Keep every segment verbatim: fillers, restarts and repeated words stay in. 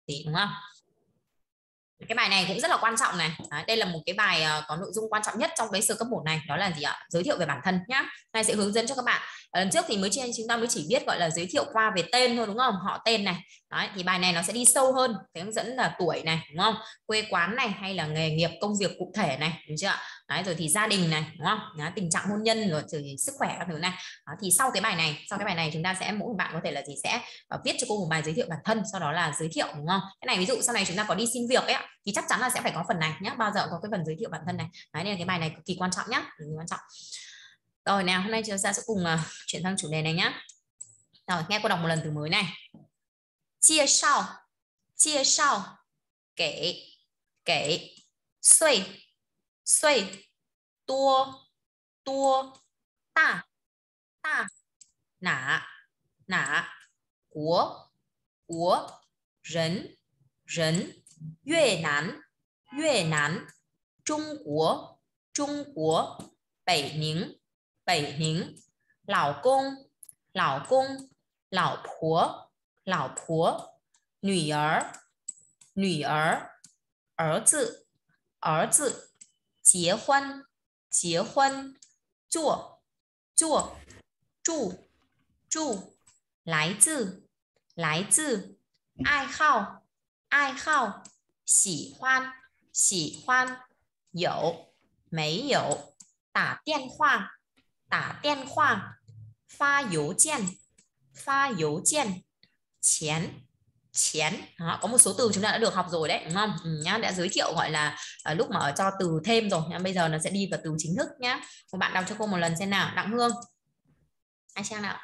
tí, đúng không? Cái bài này cũng rất là quan trọng này. Đấy, đây là một cái bài uh, có nội dung quan trọng nhất trong cái sơ cấp một này, đó là gì ạ? Giới thiệu về bản thân nhá. Này sẽ hướng dẫn cho các bạn. Ở lần trước thì mới trên chúng ta mới chỉ biết gọi là giới thiệu qua về tên thôi, đúng không? Họ tên này. Đấy, thì bài này nó sẽ đi sâu hơn, cái hướng dẫn là tuổi này, đúng không? Quê quán này, hay là nghề nghiệp, công việc cụ thể này, đúng chưa ạ? Đấy, rồi thì gia đình này, đúng không? Đấy, tình trạng hôn nhân, rồi thì sức khỏe các thứ này. Đó, thì sau cái bài này, sau cái bài này chúng ta sẽ mỗi một bạn có thể là gì sẽ uh, viết cho cô một bài giới thiệu bản thân, sau đó là giới thiệu, đúng không? Cái này ví dụ sau này chúng ta có đi xin việc ấy ạ, thì chắc chắn là sẽ phải có phần này nhé, bao giờ có cái phần giới thiệu bản thân này. Đấy, nên là cái bài này cực kỳ quan trọng nhá, cực kỳ quan trọng. Rồi nào, hôm nay chúng ta sẽ cùng uh, chuyển sang chủ đề này nhá. Rồi, nghe cô đọc một lần từ mới này. Chia sao, chia sao, kể, kể, xuôi, xuôi, tua, tua, ta, ta, nã, nã, quốc, quốc,人,人, Việt Nam, Việt Nam, Trung Quốc, Trung Quốc, Bắc Ninh, Bắc Ninh, Lão công, Lão công, Lão婆, Lão婆, Nữ儿, Nữ儿, 儿子, 儿子, 结婚, 结婚, 做, 做, 住, 住, 来自, 来自, 爱好, 爱好, 喜欢, 喜欢, 有, 没有, 打电话, 打电话, 发邮件, 发邮件, 钱, chén. Đó, có một số từ chúng ta đã được học rồi đấy, đúng không? Ừ, nhá, đã giới thiệu gọi là à, lúc mà ở cho từ thêm rồi. Bây giờ nó sẽ đi vào từ chính thức nhá. Một bạn đọc cho cô một lần xem nào. Đặng Hương, ai xem nào?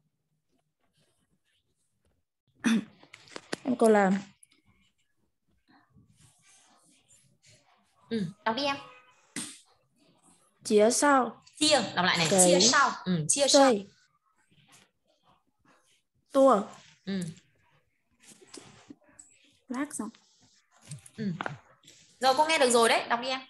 Em cô làm. Ừ, đọc đi em. Chia sao, Chia, đọc lại này. cái Chia sao, ừ, chia sao. xoay, tua. Ừ. Lát xong. Ừ. Rồi cô nghe được rồi đấy, đọc đi em.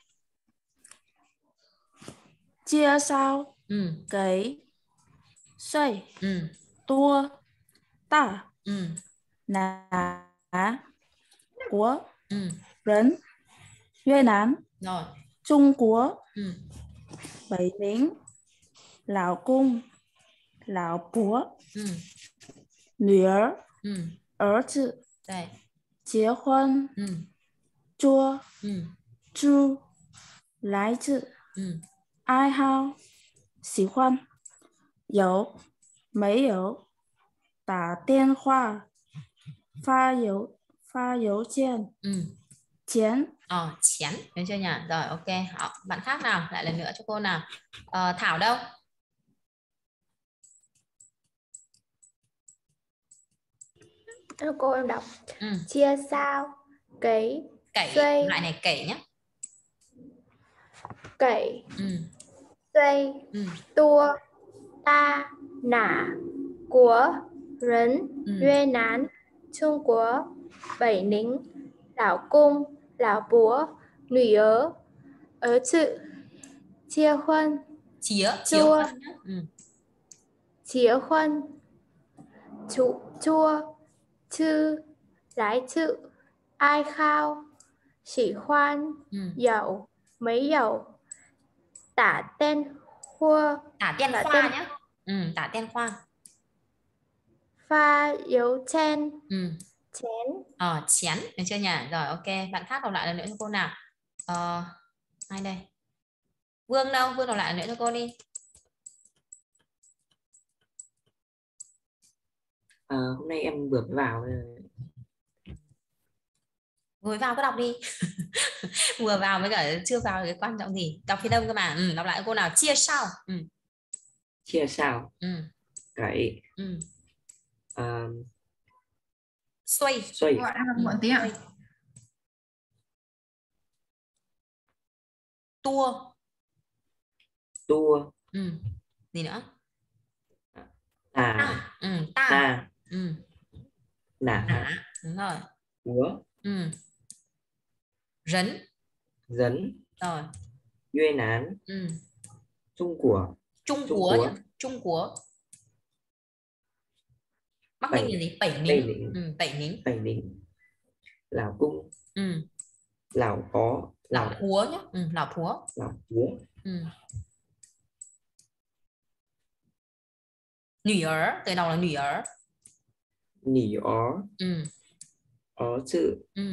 Chia sao, Ừ. cái xoay, Ừ. tua, ta, Ừ. nã, quốc, Ừ. rấn, Việt Nam, Rồi. Trung Quốc, Ừ. Bắc Ninh, Lão công, Lão婆, Ừ. Nữ儿, Ừ. 儿子, Đây. 结婚, Ừ. 做, Ừ. 住, 来自, Ừ. 爱好, 喜欢, 有, 没有, 打电话, 发邮, 发邮件, Ừ. 钱. Ờ, chén, được chưa nhỉ? Rồi, ok. Họ, bạn khác nào? Lại lần nữa cho cô nào. Ờ, Thảo đâu? Hello cô, em đọc. Ừ. Chia sao, cấy, Cẩy, xoay, loại này cẩy nhé. cẩy, Ừ. xoay, Ừ. tua, ta, nã, của, rấn, Ừ. Việt Nam, Trung Quốc, Bắc Ninh, Lão công, Lão búa, Nữ儿,儿子, chia huân, Chía, chía chua, khuân nhé. Ừ. chia huân, chu, chua, chư, lái chữ, ai khao, sĩ khoan, Ừ. dậu, mấy dậu, tả tên khoa, Tả tiên tả khoa tên nhé. Ừ. Tả tiên khoa. pha dấu chen, Ừ. chén. Ờ, chén, được chưa nhỉ? Rồi, ok. Bạn khác đọc lại lần nữa cho cô nào. Ờ, ai đây? Vương đâu? Vương đọc lại lần nữa cho cô đi. À, hôm nay em vừa mới vào. Vừa vào cứ đọc đi. Vừa vào với cả chưa vào cái quan trọng gì? Đọc phía đông cơ mà. Ừ, đọc lại cô nào. Chia sao. Ừ. Chia sao, Ừ. cậy, Ừ. à, Xoay. xoay, Gọi em đọc Ừ. muộn tí ạ. Tua. tua, Ừ. Gì nữa? tà, Ta. Ừ. Ta. ta, Ừ. nã, Nã. Đúng rồi. úa, Ừ. Rấn. dấn, Rồi. Việt Nam, Ừ. Trung Quốc, Trung Trung Quốc nhá. Quốc, Trung Quốc. Bắc Ninh Bảy, là gì? Bảy Tây Nính. Ninh, Ừ. Bảy Nính. Tây Ninh, lão cung, Ừ. lão phó, Lão lão Púa nhé. Ừ. Lão Púa. lão chúa, Ừ. Nữ儿, từ đầu là nữ儿. nỉ ó, Ừ. ó sự, Ừ.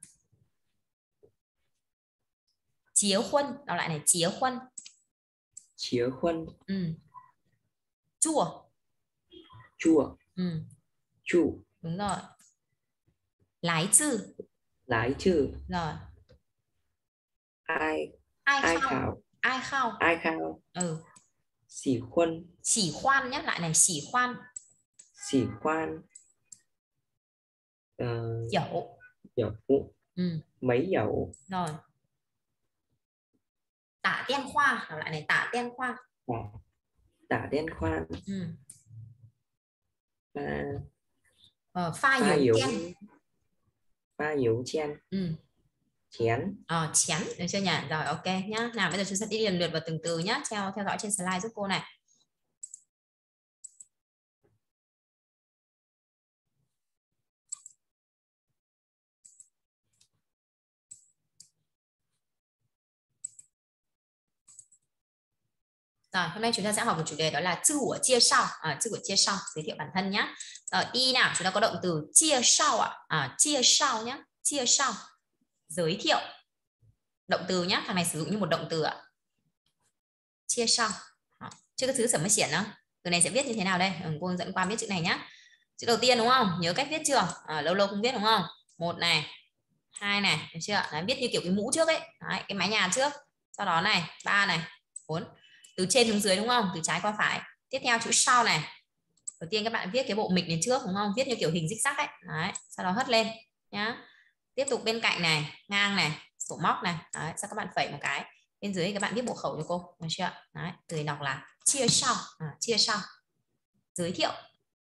Chía khuân, đọc lại này, chía khuân. chía khuân, Ừ. Chùa. chùa, Ừ. trụ, Đúng rồi. Lái chư. lái chữ, Rồi. ai, Ai ai khao. khảo, Ai khao. ai khao, Ừ. xỉ khuân, Xỉ khoan nhé, lại này, xỉ khoan. xỉ khoan, ờ, Dậu. dẫu, Ừ. mấy dẫu, Rồi. Tả ten khoa, đọc lại này, tả ten khoa. tả, tả đen khoan, Ừ. pha, Ờ, pha pha yếu yếu, chen. pha yếu chen, Ừ. chén, Ờ, chén, được chưa nhỉ? Rồi, ok nhá. Nào bây giờ chúng ta đi lần lượt vào từng từ nhá, theo theo dõi trên slide giúp cô này. Rồi, hôm nay chúng ta sẽ học một chủ đề đó là chữ của chia sau, à, chữ của chia sau, giới thiệu bản thân nhá. Rồi, đi nào, chúng ta có động từ chia sau ạ, à, chia sau nhá, chia sau, giới thiệu. Động từ nhá, thằng này sử dụng như một động từ ạ. Chia sau. Đó. Chưa có thứ sẩm mới xiển đâu. Từ này sẽ viết như thế nào đây? Ừ, cô dẫn qua viết chữ này nhá. Chữ đầu tiên đúng không? Nhớ cách viết chưa? À, lâu lâu không viết đúng không? Một này, hai này, được chưa? Đấy, viết như kiểu cái mũ trước ấy, đấy, cái mái nhà trước. Sau đó này, ba này, bốn. Từ trên xuống dưới đúng không? Từ trái qua phải. Tiếp theo chữ sau này. Đầu tiên các bạn viết cái bộ mịch lên trước đúng không? Viết như kiểu hình zig zag ấy. Đấy, sau đó hất lên nhá. Tiếp tục bên cạnh này, ngang này, sổ móc này. Đấy, sau các bạn phẩy một cái. Bên dưới các bạn viết hộ khẩu cho cô, được chưa? Đấy, từ này đọc là chia sau, à, chia sau. Giới thiệu.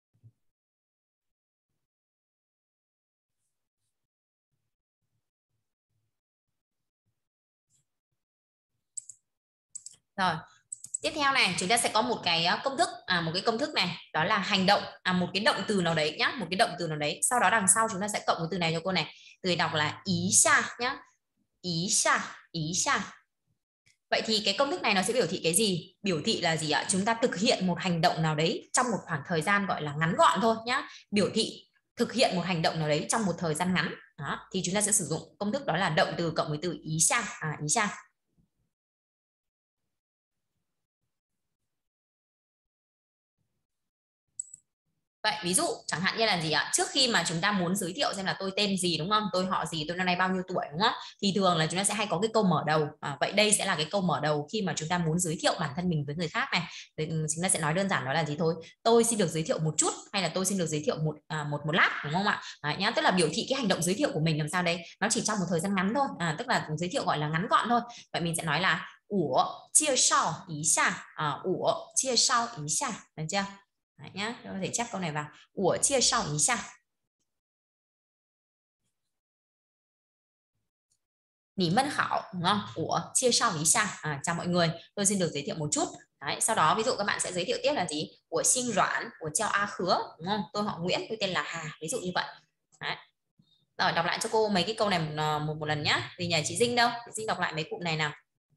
Rồi, tiếp theo này chúng ta sẽ có một cái công thức, à, một cái công thức này, đó là hành động, à, một cái động từ nào đấy nhá, một cái động từ nào đấy. Sau đó đằng sau chúng ta sẽ cộng cái từ này cho cô này. Từ đọc là ý xa nhá, ý xa, ý xa. Vậy thì cái công thức này nó sẽ biểu thị cái gì? Biểu thị là gì ạ? Chúng ta thực hiện một hành động nào đấy trong một khoảng thời gian gọi là ngắn gọn thôi nhá. Biểu thị thực hiện một hành động nào đấy trong một thời gian ngắn. Đó, thì chúng ta sẽ sử dụng công thức đó là động từ cộng với từ ý xa, à, ý xa. Vậy ví dụ chẳng hạn như là gì ạ? Trước khi mà chúng ta muốn giới thiệu xem là tôi tên gì đúng không? Tôi họ gì, tôi năm nay bao nhiêu tuổi đúng không? Thì thường là chúng ta sẽ hay có cái câu mở đầu. À, vậy đây sẽ là cái câu mở đầu khi mà chúng ta muốn giới thiệu bản thân mình với người khác này. Thì chúng ta sẽ nói đơn giản đó là gì thôi. Tôi xin được giới thiệu một chút, hay là tôi xin được giới thiệu một à, một một lát đúng không ạ? À, nhá, tức là biểu thị cái hành động giới thiệu của mình làm sao đây? Nó chỉ trong một thời gian ngắn thôi. À, tức là giới thiệu gọi là ngắn gọn thôi. Vậy mình sẽ nói là ủa chia sau ý xa, à, ủa chia sau ý xa, được chưa? Đấy nhá, có thể chép câu này vào. Ủa chia sau ý xa. Nǐ mân hảo đúng không? Ủa chia sau ý xa. À, chào mọi người, tôi xin được giới thiệu một chút. Đấy, sau đó ví dụ các bạn sẽ giới thiệu tiếp là gì? Ủa xin Doãn, ủa chào A Khứa đúng không? Tôi họ Nguyễn, tôi tên là Hà, ví dụ như vậy. Đấy. Rồi đọc lại cho cô mấy cái câu này một một, một lần nhá. Vì nhà chị Dinh đâu? Chị Dinh đọc lại mấy cụm này nào.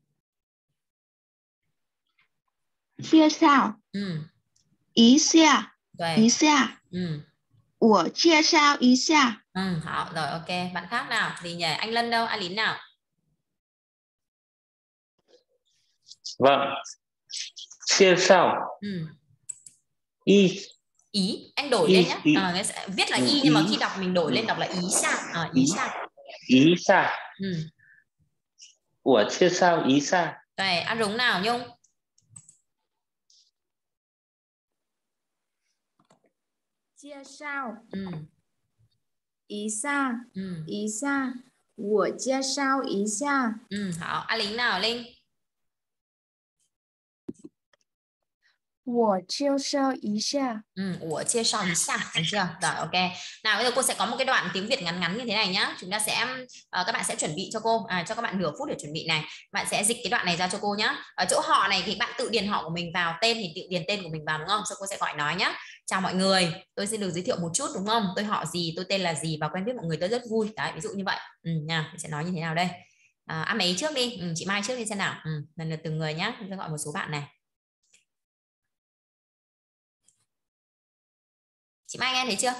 Chia sao? Ừ. Ý xa. Rồi. Ý xa. Ừ. Ủa chia sao ý xa. Ừ, họ rồi ok. Bạn khác nào? Vì nhà anh Lân đâu? Alin nào? Vâng. Chia sau. Ừ. Y. Ý, anh đổi Y, lên nhé. ý. À, viết là Ừ, y nhưng mà ý. khi đọc mình đổi lên đọc là ý xa. À, ý Ý. xa. Ý xa. Ừ. Ủa chia sao ý xa. Rồi, ăn rúng nào Nhung? Chia sao Ừ. ý xa, Ừ. ý xa, của chia sao ý xa. Ừ, hảo. A Lính nào Linh? 我介绍一下。 Ừ, ủa chia sẻ ý xa, được chưa? Rồi, ok. Nào bây giờ cô sẽ có một cái đoạn tiếng Việt ngắn ngắn như thế này nhá. Chúng ta sẽ uh, các bạn sẽ chuẩn bị cho cô, à, cho các bạn nửa phút để chuẩn bị này. Bạn sẽ dịch cái đoạn này ra cho cô nhá. Ở chỗ họ này thì bạn tự điền họ của mình vào, tên thì tự điền tên của mình vào đúng không? Sau cô sẽ gọi nói nhá. Chào mọi người, tôi xin được giới thiệu một chút đúng không? Tôi họ gì, tôi tên là gì và quen biết mọi người tôi rất vui. Đấy, ví dụ như vậy. Ừ, nha, mình sẽ nói như thế nào đây? À, ăn mấy trước đi, ừ, chị Mai trước đi xem nào. Ừ, lần lượt từng người nhá. Tôi sẽ gọi một số bạn này. Chị Mai nghe thấy chưa?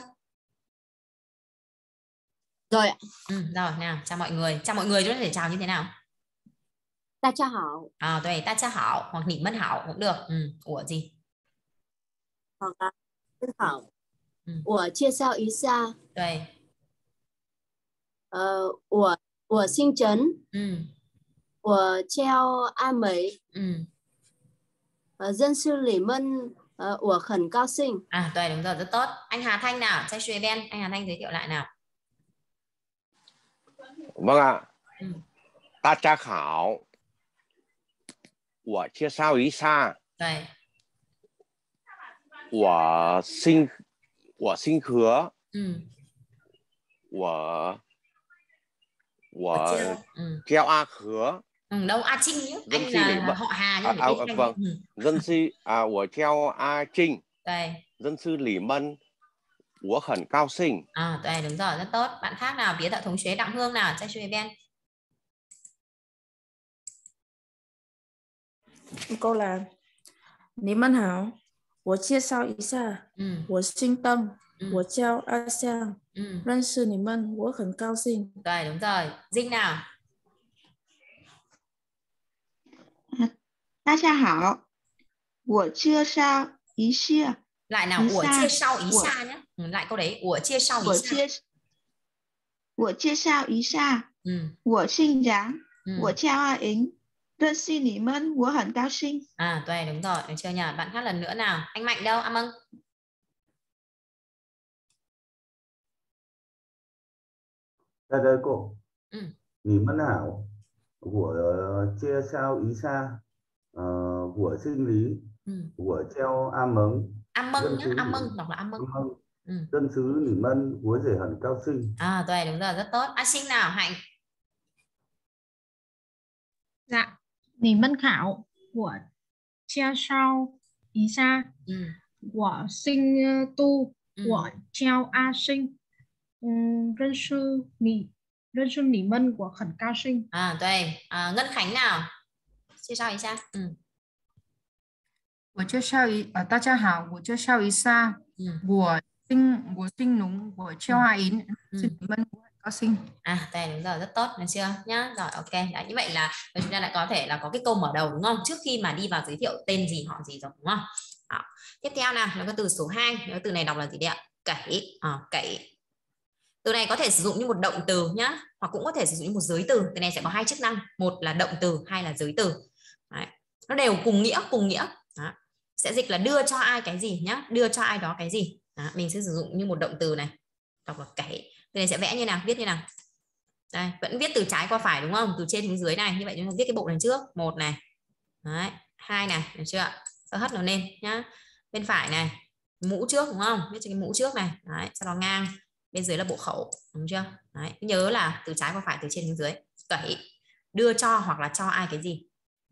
Rồi ạ. Ừ, rồi nào, chào mọi người. Chào mọi người chúng ta thể chào như thế nào? Ta cha hảo. À, đây, ta cha hảo hoặc nỉ mất hảo cũng được. Ừ, ủa gì? Hoặc là hảo. Ừ. 我介绍一下. Đây. Ờ, 我我姓Trấn. Ừ. 我叫阿梅. Ừ. Ờ, dân sư Lý Mân. Ờ, 我很高兴. À, đây đúng rồi, rất tốt. Anh Hà Thanh nào, Trai Xuê Ben, anh Hà Thanh giới thiệu lại nào. Vâng ạ. Ừ. 大家好，我介绍一下， Đây. 我姓我姓何， Ừ. 我我 Ừ. 叫阿和， Ừ, đâu A Trinh nhé. Dân Anh sư là, Lý là Mân. họ Hà À, nhưng à, mà tên vâng. anh. Ừ. dân sư啊，我叫阿静， Đây. dân sư Lý Mân，我很高兴。 À, đây đúng rồi, rất tốt. Bạn khác nào, Bía Thợ Thống Chế Đặng Hương nào, Trai Xuê Ben. Câu là 你们好，我介绍一下， Ừ. 我姓邓， Ừ. 我叫阿香， Ừ. 认识你们我很高兴。 Đây đúng rồi. Dinh nào. 大家好，我介绍一下， Lại nào, 一 ủa 下 chia sau ý 我 xa nhé. Ừ, lại câu đấy, ủa chia sau ý 我 xa. 介我介绍一下， Ừ. 我姓杨， Ừ. 我叫阿莹，认识你们我很高兴。 À, đây đúng rồi, được chưa nhỉ? Bạn hát lần nữa nào. Anh Mạnh đâu? À Mâng. 大家好， Ừ. 你们好，我介绍一下，呃，我姓李， Ừ. 我叫阿蒙， A Mâng 认 nhá, 识 A 你 Mâng, đọc là A Mâng. 阿蒙， Ừ. 认识你们我也很高兴。 À, đây đúng rồi, rất tốt. A Sinh nào, Hạnh. Dạ, 你们好，我介绍一下， Ừ. 我姓杜， Ừ. 我叫阿信，嗯，认识你，认识你们，我很高兴。 À, đây. À, Ngân Khánh nào. Chia sau ý xa. Ừ. 我介绍一呃，大家好，我介绍一下， Ừ. 我姓我姓农，我叫阿银， Ừ. 是你们我很高兴。 À, đây đúng rồi, rất tốt, được chưa nhá. Rồi, ok. Đấy, như vậy là chúng ta lại có thể là có cái câu mở đầu đúng không? Trước khi mà đi vào giới thiệu tên gì họ gì rồi đúng không? Đó. Tiếp theo nào, là cái từ số hai, cái từ này đọc là gì đấy ạ? Cẩy, à, cẩy. Từ này có thể sử dụng như một động từ nhá, hoặc cũng có thể sử dụng như một giới từ. Từ này sẽ có hai chức năng, một là động từ, hai là giới từ. Đấy. Nó đều cùng nghĩa, cùng nghĩa. Đó. Sẽ dịch là đưa cho ai cái gì nhá, đưa cho ai đó cái gì. Đó. Mình sẽ sử dụng như một động từ này, đọc là cẩy. Từ này sẽ vẽ như nào, viết như nào? Đây, vẫn viết từ trái qua phải đúng không? Từ trên xuống dưới này. Như vậy chúng ta viết cái bộ này trước, một này. Đấy, hai này, được chưa ạ? Sau hất nó lên nhá. Bên phải này, mũ trước đúng không? Viết cho cái mũ trước này. Đấy, sau đó ngang. Bên dưới là bộ khẩu, đúng chưa? Đấy, nhớ là từ trái qua phải, từ trên xuống dưới. Cẩy, đưa cho hoặc là cho ai cái gì.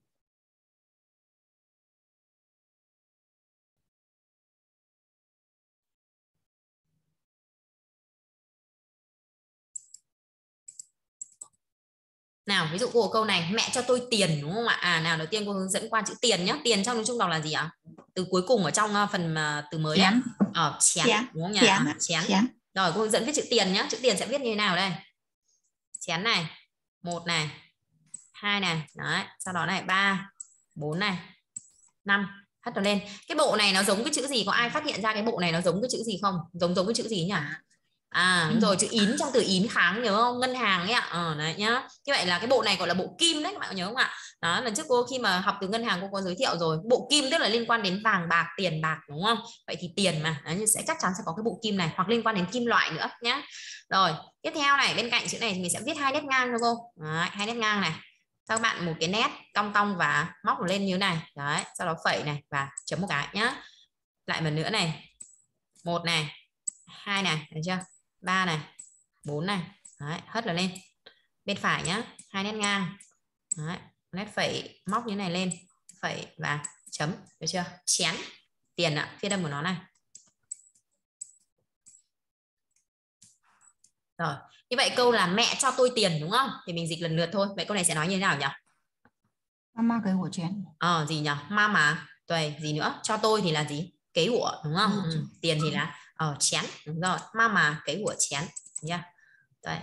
Nào, ví dụ cô có câu này, mẹ cho tôi tiền đúng không ạ? À, nào đầu tiên cô hướng dẫn qua chữ tiền nhé. Tiền trong tiếng Trung đọc là gì ạ? Từ cuối cùng ở trong phần uh, từ mới chén, ở chén, chén đúng không nhỉ? Chén, À, chén. chén. Rồi cô hướng dẫn viết chữ tiền nhé. Chữ tiền sẽ viết như thế nào đây? Chén này, một này, hai này, đấy, sau đó này ba, bốn này, năm, hất nó lên. Cái bộ này nó giống cái chữ gì? Có ai phát hiện ra cái bộ này nó giống cái chữ gì không? Giống giống cái chữ gì nhỉ? À đúng rồi, chữ ín trong từ ín kháng nhớ không? Ngân hàng ấy ạ. Ờ, đấy nhá. Như vậy là cái bộ này gọi là bộ kim đấy, các bạn có nhớ không ạ? Đó, lần trước cô khi mà học từ ngân hàng cô có giới thiệu rồi. Bộ kim tức là liên quan đến vàng bạc, tiền bạc đúng không? Vậy thì tiền mà, đấy, sẽ chắc chắn sẽ có cái bộ kim này, hoặc liên quan đến kim loại nữa nhá. Rồi, tiếp theo này, bên cạnh chữ này thì mình sẽ viết hai nét ngang cho cô. Đấy, hai nét ngang này. các bạn một cái nét cong cong và móc nó lên như này. Đấy, sau đó phẩy này và chấm một cái nhá. Lại một nữa này. Một này, hai này, được chưa? Ba này, bốn này. Đấy, hất nó lên. Bên phải nhá, hai nét ngang. Đấy, nét phẩy móc như này lên, phẩy và chấm, được chưa? Chén tiền ạ, phiên âm của nó này. Rồi, như vậy câu là mẹ cho tôi tiền đúng không? Thì mình dịch lần lượt thôi. Vậy câu này sẽ nói như thế nào nhỉ? Mama cái của chén. Ờ gì nhỉ? Mama, rồi gì nữa? Cho tôi thì là gì? Cái của đúng không? Ừ. Ừ. Tiền thì là ờ chén, đúng rồi. Mama cái của chén nha. Đấy.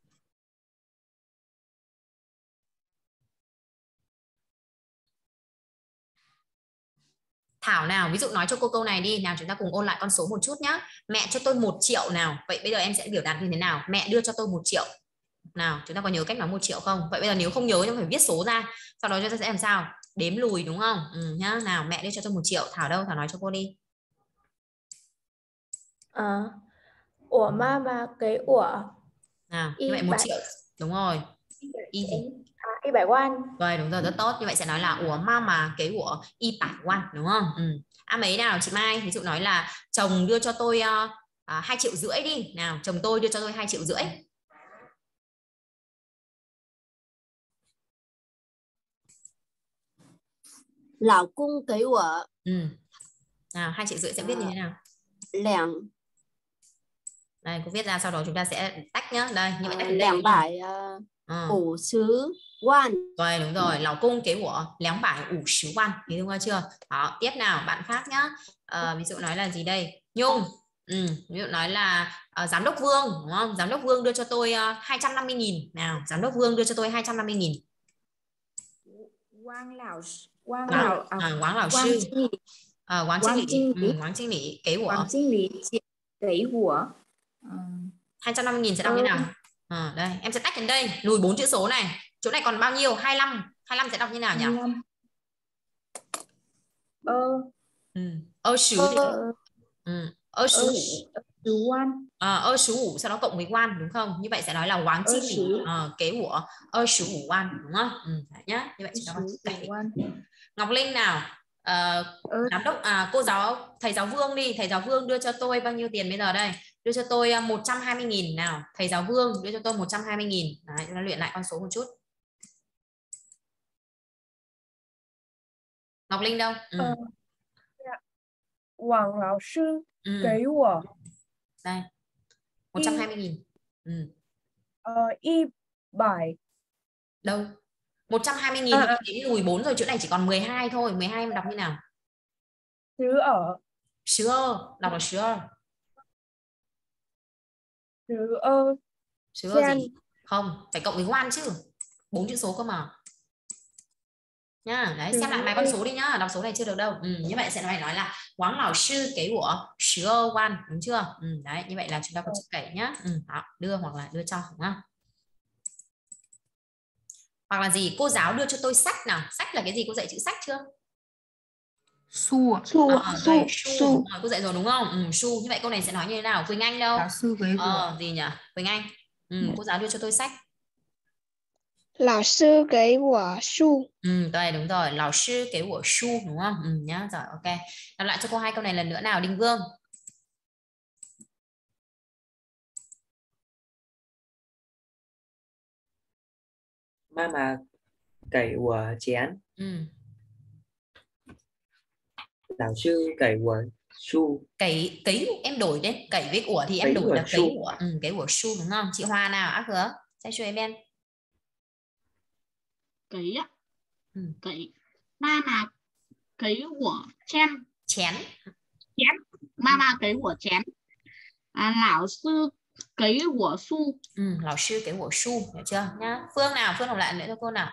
Thảo nào, ví dụ nói cho cô câu này đi. Nào chúng ta cùng ôn lại con số một chút nhá. Mẹ cho tôi một triệu nào. Vậy bây giờ em sẽ biểu đạt như thế nào? Mẹ đưa cho tôi một triệu. Nào, chúng ta có nhớ cách nói một triệu không? Vậy bây giờ nếu không nhớ thì phải viết số ra. Sau đó chúng ta sẽ làm sao? Đếm lùi đúng không? Ừ, nhá. Nào, mẹ đưa cho tôi một triệu. Thảo đâu? Thảo nói cho cô đi. À, ủa mama cái ủa. Nào, như vậy một triệu. Đúng rồi. Y gì? À, y bảy quan. Rồi, đúng rồi, rất tốt. Như vậy sẽ nói là ủa mama cái ủa y bảy quan đúng không? Ừ. À mấy nào chị Mai? Ví dụ nói là chồng đưa cho tôi uh, hai triệu rưỡi đi. Nào, chồng tôi đưa cho tôi hai triệu rưỡi. Lão cung cái của. Ừ. Nào, hai triệu rưỡi sẽ viết như thế nào? Lẻng. Đây, cô viết ra sau đó chúng ta sẽ tách nhá. Đây, như vậy tách lẻng bài ủ sứ quan. Rồi, đúng rồi, lão cung cái của lẻng bài ủ sứ quan. Thấy đúng chưa? Đó, tiếp nào, bạn khác nhá. À, ví dụ nói là gì đây? Nhung. Ừ, ví dụ nói là uh, giám đốc Vương, đúng không? Giám đốc Vương đưa cho tôi uh, hai trăm năm mươi nghìn. Nào, giám đốc Vương đưa cho tôi hai trăm năm mươi nghìn. Quang lão Quang Quang, lão à, Quang lão Quang sư. Kinh lý. À, Quang Quang Kinh lý. Kinh lý. Ừ, Quang Kinh lý cái của Quang Kinh lý cái của hai trăm năm mươi nghìn sẽ đọc như nào? À, đây, em sẽ tách đến đây, lùi bốn chữ số này. Chỗ này còn bao nhiêu? hai mươi lăm. hai mươi lăm sẽ đọc như nào nhỉ? Ơ. Ừ. Ơ sứ thì ừ. Ơ sứ ủ quan. À, ơ sứ ủ sau đó cộng với quan đúng không? Như vậy sẽ nói là quán chi lý à, kế của ơ sứ ủ quan đúng không? Ừ, nhá. Như vậy chúng ta có Ngọc Linh nào. À, giám đốc à, cô giáo thầy giáo Vương đi, thầy giáo Vương đưa cho tôi bao nhiêu tiền bây giờ đây? Đưa cho tôi một trăm hai mươi nghìn nào. Thầy giáo Vương đưa cho tôi một trăm hai mươi nghìn. Đấy, chúng ta luyện lại con số một chút. Ngọc Linh đâu? Ừ. Ờ, Quảng lão sư ừ. cái của đây một trăm hai mươi nghìn. Ừ. Ờ, y bảy. Đâu? một trăm hai mươi nghìn à, à. Đến lùi bốn rồi, chỗ này chỉ còn mười hai thôi. mười hai em đọc như nào? Sứ ở. Sure, đọc là sure. Sứ ơ. Sure gì? Không, phải cộng với one chứ. Bốn chữ số cơ mà. Nhá, đấy, xem lại bài con số đi nhá, đọc số này chưa được đâu. Ừ, như vậy sẽ phải nói là Quán lão sư kế của sure one, đúng chưa? Ừ, đấy, như vậy là chúng ta có chữ kể nhá. Ừ, đó, đưa hoặc là đưa cho, đúng không? Hoặc là gì? Cô giáo đưa cho tôi sách nào. Sách là cái gì? Cô dạy chữ sách chưa? Su. Su. À, Su. đây, su. Su. À, cô dạy rồi đúng không? Ừ, su. Như vậy câu này sẽ nói như thế nào? Quỳnh Anh đâu? Giáo sư cái của. Ờ, gì nhỉ? Quỳnh Anh. Ừ, cô giáo đưa cho tôi sách. Lão sư cái của su. Ừ, đây đúng rồi. Lão sư cái của su đúng không? Ừ, nhá, rồi, ok. Làm lại cho cô hai câu này lần nữa nào, Đình Vương. Mama cậy của chén. Ừ. Lão sư cậy của su. Cấy, cấy em đổi đấy. Cấy với của thì em Cấy đổi của là cấy su. của. Ừ, cấy của su đúng không? Chị Hoa nào? Ác hứa. Say cho em em. Cấy ạ. Ừ. Cấy. Mama cấy của chén. Chén. Chén. Mama cấy của chén. À, lão sư cấy của su. Ừ, lão sư cấy của su, hiểu chưa? Nhá. Phương nào? Phương đọc lại nữa cho cô nào.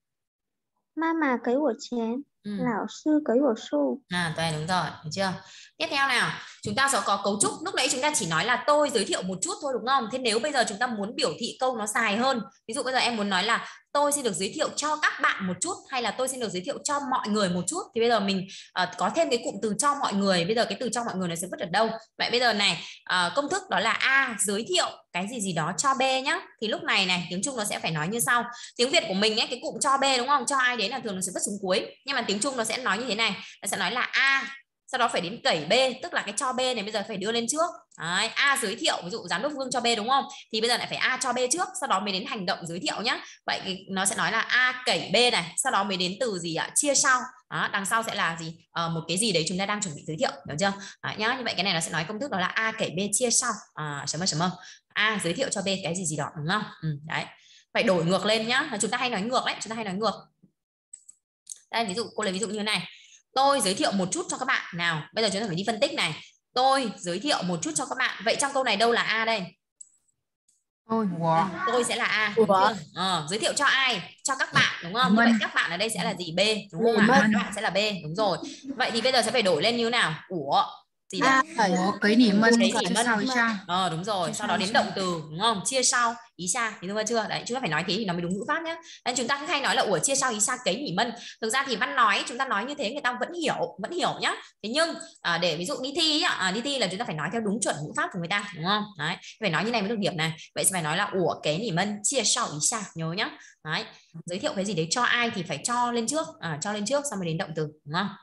Mama cấy của chén. Ừ. Lão sư cấy của su. À, đây đúng rồi, hiểu chưa? Tiếp theo nào, chúng ta sẽ có cấu trúc. Lúc nãy chúng ta chỉ nói là tôi giới thiệu một chút thôi đúng không? Thế nếu bây giờ chúng ta muốn biểu thị câu nó dài hơn, ví dụ bây giờ em muốn nói là tôi xin được giới thiệu cho các bạn một chút, hay là tôi xin được giới thiệu cho mọi người một chút, thì bây giờ mình uh, có thêm cái cụm từ cho mọi người. Bây giờ cái từ cho mọi người nó sẽ vứt ở đâu? Vậy bây giờ này, uh, công thức đó là A giới thiệu cái gì gì đó cho B nhá. Thì lúc này này, tiếng Trung nó sẽ phải nói như sau. Tiếng Việt của mình ấy, cái cụm cho B đúng không? Cho ai đến là thường nó sẽ vứt xuống cuối. Nhưng mà tiếng Trung nó sẽ nói như thế này, nó sẽ nói là A, sau đó phải đến cẩy B, tức là cái cho B này bây giờ phải đưa lên trước. Đấy, A giới thiệu, ví dụ giám đốc Vương cho B đúng không? Thì bây giờ lại phải A cho B trước, sau đó mới đến hành động giới thiệu nhá. Vậy nó sẽ nói là A cẩy B này, sau đó mới đến từ gì ạ? Chia sau. Đó, đằng sau sẽ là gì? À, một cái gì đấy chúng ta đang chuẩn bị giới thiệu, được chưa? Đấy, nhá, như vậy cái này nó sẽ nói công thức đó là A cẩy B chia sau. À, chấm ơi chấm ơi. A giới thiệu cho B cái gì gì đó, đúng không? Ừ, đấy. Phải đổi ngược lên nhá. Chúng ta hay nói ngược đấy, chúng ta hay nói ngược. Đây, ví dụ cô lấy ví dụ như thế này. Tôi giới thiệu một chút cho các bạn. Nào, bây giờ chúng ta phải đi phân tích này. Tôi giới thiệu một chút cho các bạn. Vậy trong câu này đâu là A đây? Tôi, của. Tôi sẽ là A, đúng chưa? Ờ, giới thiệu cho ai? Cho các bạn, đúng không? Như vậy các bạn ở đây sẽ là gì? B, đúng không ạ? Các bạn sẽ là B, đúng rồi. Vậy thì bây giờ sẽ phải đổi lên như thế nào? Của gì đấy? Của cái nỉ mân, cái nỉ sau ý xa. Ờ đúng rồi, sau đó đến động từ, đúng không? Chia sau ý xa, thì đúng chưa? Đấy, chúng ta phải nói thế thì nó mới đúng ngữ pháp nhé. Nên chúng ta cứ hay nói là ủa chia sau ý xa cấy nỉ mân. Thực ra thì văn nói chúng ta nói như thế người ta vẫn hiểu, vẫn hiểu nhá. Thế nhưng à, để ví dụ đi thi à, đi thi là chúng ta phải nói theo đúng chuẩn ngữ pháp của người ta, đúng không? Đấy, phải nói như này mới được điểm này. Vậy sẽ phải nói là ủa cấy nỉ mân chia sau ý xa, nhớ nhá. Đấy, giới thiệu cái gì đấy cho ai thì phải cho lên trước, à, cho lên trước xong mới đến động từ, đúng không?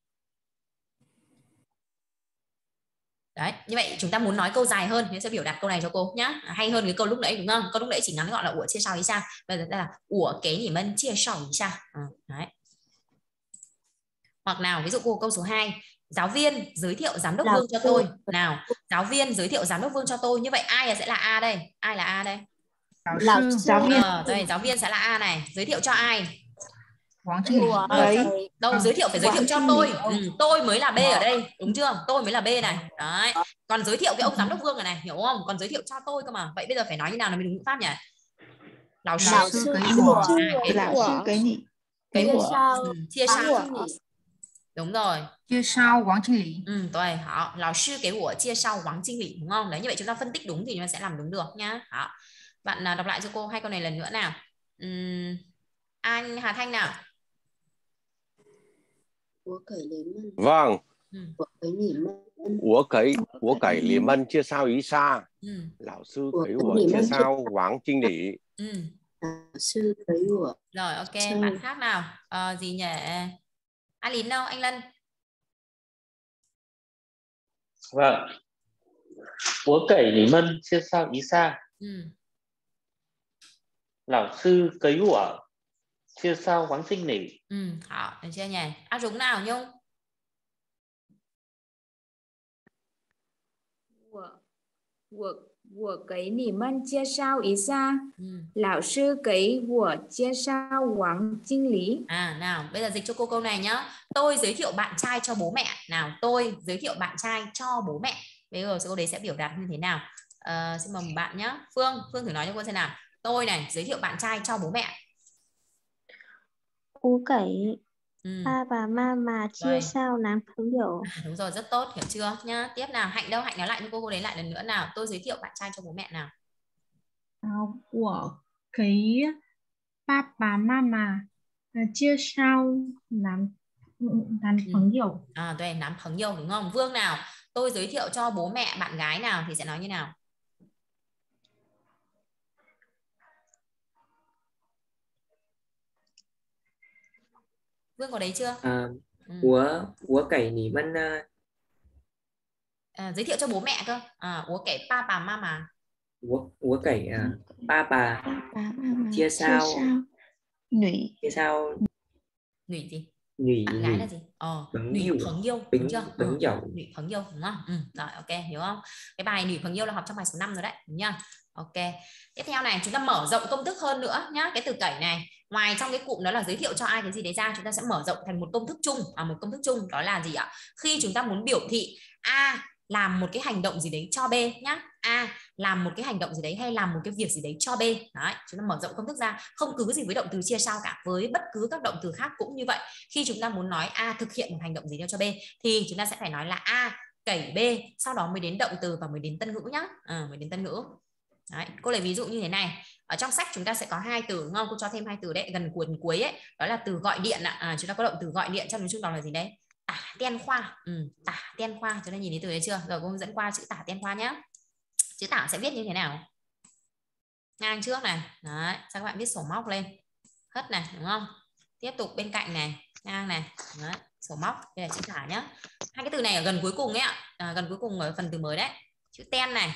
Đấy, như vậy chúng ta muốn nói câu dài hơn thì sẽ biểu đạt câu này cho cô nhá, hay hơn cái câu lúc nãy đúng không? Câu lúc nãy chỉ ngắn gọn là ủa chia sau ý sao, bây giờ là ủa kế nỉ mân chia sau ý sao. Ừ, đấy. Hoặc nào ví dụ cô câu số hai, giáo viên giới thiệu giám đốc Vương cho tôi. Nào, giáo viên giới thiệu giám đốc Vương cho tôi, như vậy ai sẽ là A đây? Ai là A đây? Giáo sư. Giáo viên. Ờ, đây, giáo viên sẽ là A này, giới thiệu cho ai? Quảng Trinh Lý. Ờ, đâu giới thiệu phải giới thiệu cho tôi. Ừ, tôi mới là B ở đây, đúng chưa? Tôi mới là B này. Đấy. Còn giới thiệu cái ông giám đốc Vương này này, hiểu không? Còn giới thiệu cho tôi cơ mà. Vậy bây giờ phải nói như nào là mới đúng ngữ pháp nhỉ? Lão sư cái của. cái Lão sư cái nỉ. cái Chia của. sau. Ừ, chia sau. Đúng rồi. Chia sau Quảng Trinh Lý. Ừ, rồi, họ lão sư cái của chia sau Quảng Trinh Lý, đúng không? Đấy, như vậy chúng ta phân tích đúng thì chúng ta sẽ làm đúng được nhá. Đó. Bạn đọc lại cho cô hai câu này lần nữa nào. Uhm, anh Hà Thanh nào. Của cải lý mân. Vâng. Ừ. Của cái nỉ mân. Của cải của cải lý mân chia sao ý xa. Ừ. Lão sư cấy của chia sao Quảng Trinh Lý. Ừ. Lão sư cấy của. Rồi, ok, Sao? bạn khác nào. Ờ, gì nhỉ? Anh Lín đâu, anh Lân? Vâng. Của cải lý mân chia sao ý xa. Ừ. Lão sư cấy của chia sao Quảng Trinh Lý. Ừ, họ, được chưa nhỉ? Áp dụng nào Nhung? Của của của cái nỉ mân chia sao ý xa. Ừ. Lão sư cái của chia sao Quảng Trinh Lý. À, nào, bây giờ dịch cho cô câu này nhá. Tôi giới thiệu bạn trai cho bố mẹ. Nào, tôi giới thiệu bạn trai cho bố mẹ. Bây giờ cô đấy sẽ biểu đạt như thế nào? À, xin mời bạn nhá. Phương, Phương thử nói cho cô xem nào. Tôi này, giới thiệu bạn trai cho bố mẹ. Cô cậy. Ừ. Ba và mama chia Rồi. sao nám phấn hiểu. À, đúng rồi, rất tốt, hiểu chưa nhá. Tiếp nào, Hạnh đâu? Hạnh nói lại cho cô cô đấy lại lần nữa nào. Tôi giới thiệu bạn trai cho bố mẹ nào. À, của cái papa mama à, chia sao làm làm Ừ. phấn hiểu. À, đây, nắm phấn yêu đúng không? Vương nào, tôi giới thiệu cho bố mẹ bạn gái nào thì sẽ nói như nào? Vương có đấy chưa? À, Ừ. của của cải nỉ mân uh, À, giới thiệu cho bố mẹ cơ. À, ủa kể papa mama. của của cải uh, ba bà Ba mama chia sao Nủy. chia sao Nủy gì? nhủy Bạn gái là gì? Ờ, Bấn nủy yêu. phấn yêu, Bấn- đúng chưa? bấn Ờ, dậu. nủy phấn yêu, đúng không? Ừ, rồi, ok, hiểu không? Cái bài nủy phấn yêu là học trong bài số năm rồi đấy, đúng nhá. Ok. Tiếp theo này, chúng ta mở rộng công thức hơn nữa nhá. Cái từ cẩy này, ngoài trong cái cụm đó là giới thiệu cho ai cái gì đấy ra, chúng ta sẽ mở rộng thành một công thức chung, à, một công thức chung đó là gì ạ? Khi chúng ta muốn biểu thị A làm một cái hành động gì đấy cho B nhá. A làm một cái hành động gì đấy hay làm một cái việc gì đấy cho B. Đấy, chúng ta mở rộng công thức ra, không cứ gì với động từ chia sau cả, với bất cứ các động từ khác cũng như vậy. Khi chúng ta muốn nói A thực hiện một hành động gì đó cho B thì chúng ta sẽ phải nói là A cẩy B, sau đó mới đến động từ và mới đến tân ngữ nhá. À, mới đến tân ngữ. Đấy, cô lấy ví dụ như thế này. Ở trong sách chúng ta sẽ có hai từ đúng không? Cô cho thêm hai từ đấy gần cuốn cuối ấy, đó là từ gọi điện ạ. À, chúng ta có động từ gọi điện, trong nói chung đó là gì đấy? Tả ten khoa. Ừ, tả ten khoa, chúng ta nhìn thấy từ đấy chưa? Rồi cô hướng dẫn qua chữ tả ten khoa nhá. Chữ tả sẽ viết như thế nào? Ngang trước này, đấy, sao các bạn viết sổ móc lên, hất này đúng không? Tiếp tục bên cạnh này, ngang này, đấy, sổ móc, đây là chữ tả nhá. Hai cái từ này ở gần cuối cùng ấy ạ, à, gần cuối cùng ở phần từ mới đấy, chữ ten này.